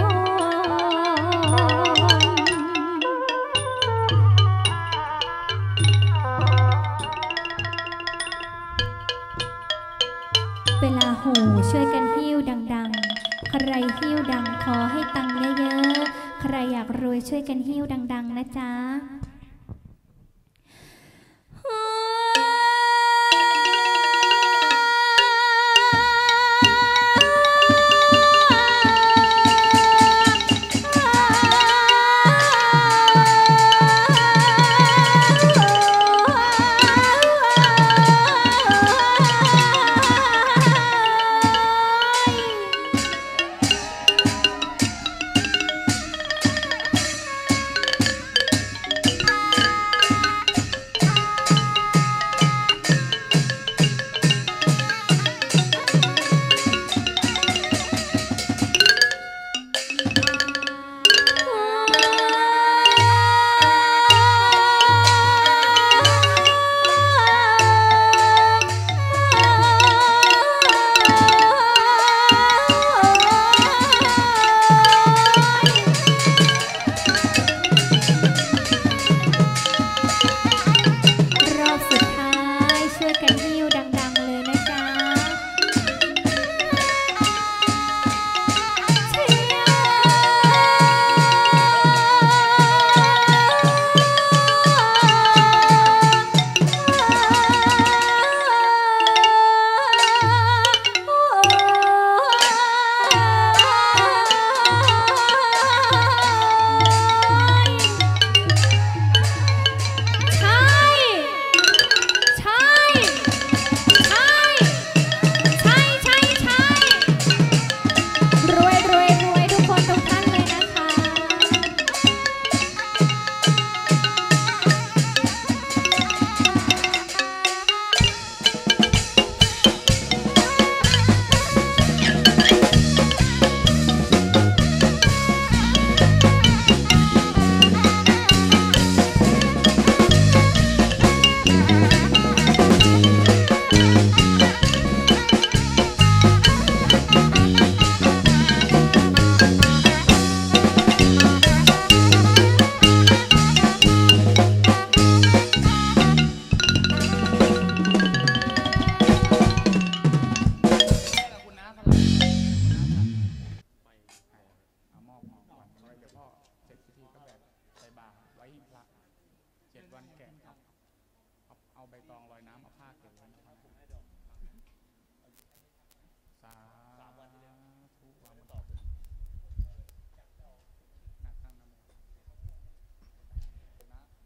เวลาโห่ช่วยกันหิ้วดังๆใครหิ้วดังขอให้ตังค์เยอะๆใครอยากรวยช่วยกันหิ้วดังๆนะจ๊ะ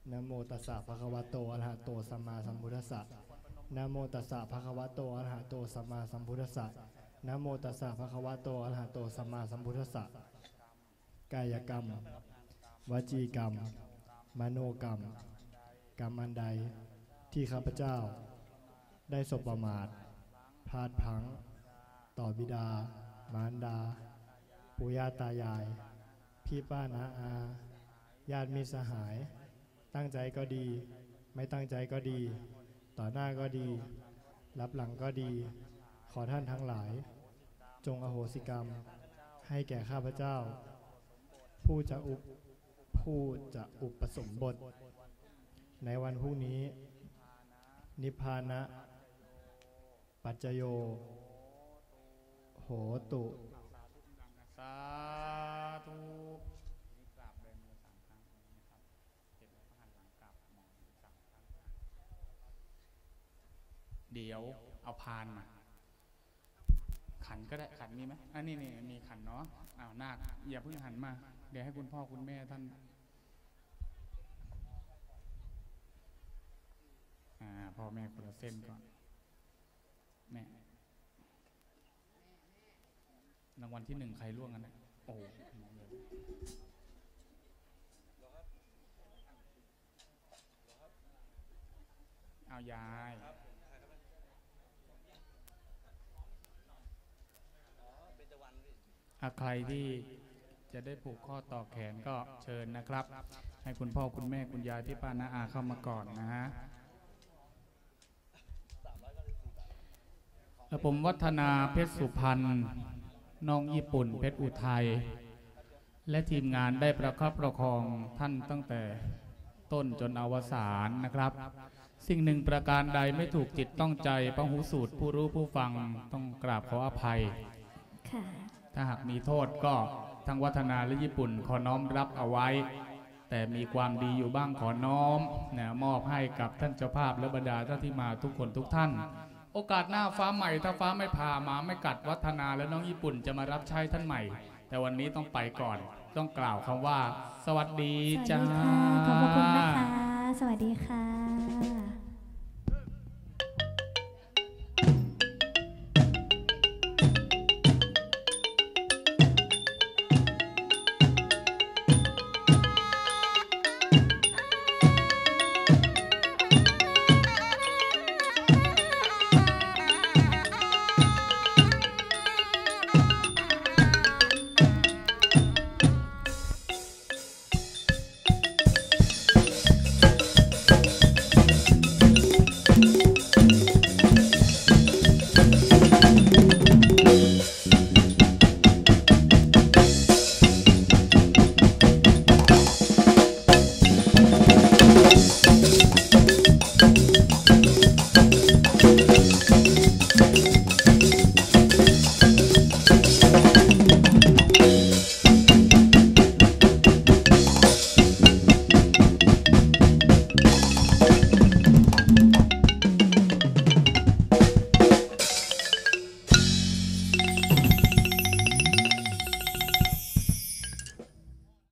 นะโมตัสสะภะคะวะโตอะระหะโตสัมมาสัมพุทธัสสะนะโมตัสสะภะคะวะโตอะระหะโตสัมมาสัมพุทธัสสะนะโมตัสสะภะคะวะโตอะระหะโตสัมมาสัมพุทธัสสะกายกรรมวจีกรรมมโนกรรมกรรมอันใดที่ข้าพเจ้าได้สบประมาทพลาดพลั้งต่อบิดามารดาปู่ย่าตายายพี่ป้าน้าอาญาติมิตรสหายตั้งใจก็ดีไม่ตั้งใจก็ดีต่อหน้าก็ดีรับหลังก็ดีขอท่านทั้งหลายจงอโหสิกรรมให้แก่ข้าพเจ้าผู้จะอุปสมบทในวันพรุ่งนี้นิพพานะปัจจโยโหตุสาธุกราบเลยมือ3 ครั้งนะครับเสร็จแล้วก็หันหลังกลับมอง3 ครั้งเดี๋ยวเอาพานมาขันก็ได้ขันมีไหมอันนี้มีขันเนาะนาคอย่าเพิ่งหันมาเดี๋ยวให้คุณพ่อคุณแม่ท่านพ่อแม่คนละเส้นก่อนแม่รางวัลที่1ใครร่วงกันนะโอ้เอายายใครที่จะได้ผูกข้อต่อแขนก็เชิญนะครับให้คุณพ่อคุณแม่คุณยายพี่ป้าน้าอาเข้ามาก่อนนะฮะและผมวัฒนาเพชรสุพรรณน้องญี่ปุ่นเพชรอุทัยและทีมงานได้ประคับประคองท่านตั้งแต่ต้นจนอวสานนะครับสิ่งหนึ่งประการใดไม่ถูกจิตต้องใจพหูสูตรผู้รู้ผู้ฟังต้องกราบขออภัยถ้าหากมีโทษก็ทั้งวัฒนาและญี่ปุ่นขอน้อมรับเอาไว้แต่มีความดีอยู่บ้างขอน้อมมอบให้กับท่านเจ้าภาพและบรรดาท่านที่มาทุกคนทุกท่านโอกาสหน้าฟ้าใหม่ถ้าฟ้าไม่พามาไม่กัดวัฒนาและน้องญี่ปุ่นจะมารับใช้ท่านใหม่แต่วันนี้ต้องไปก่อนต้องกล่าวคำว่าสวัสดีจ้าขอบคุณนะคะสวัสดีค่ะ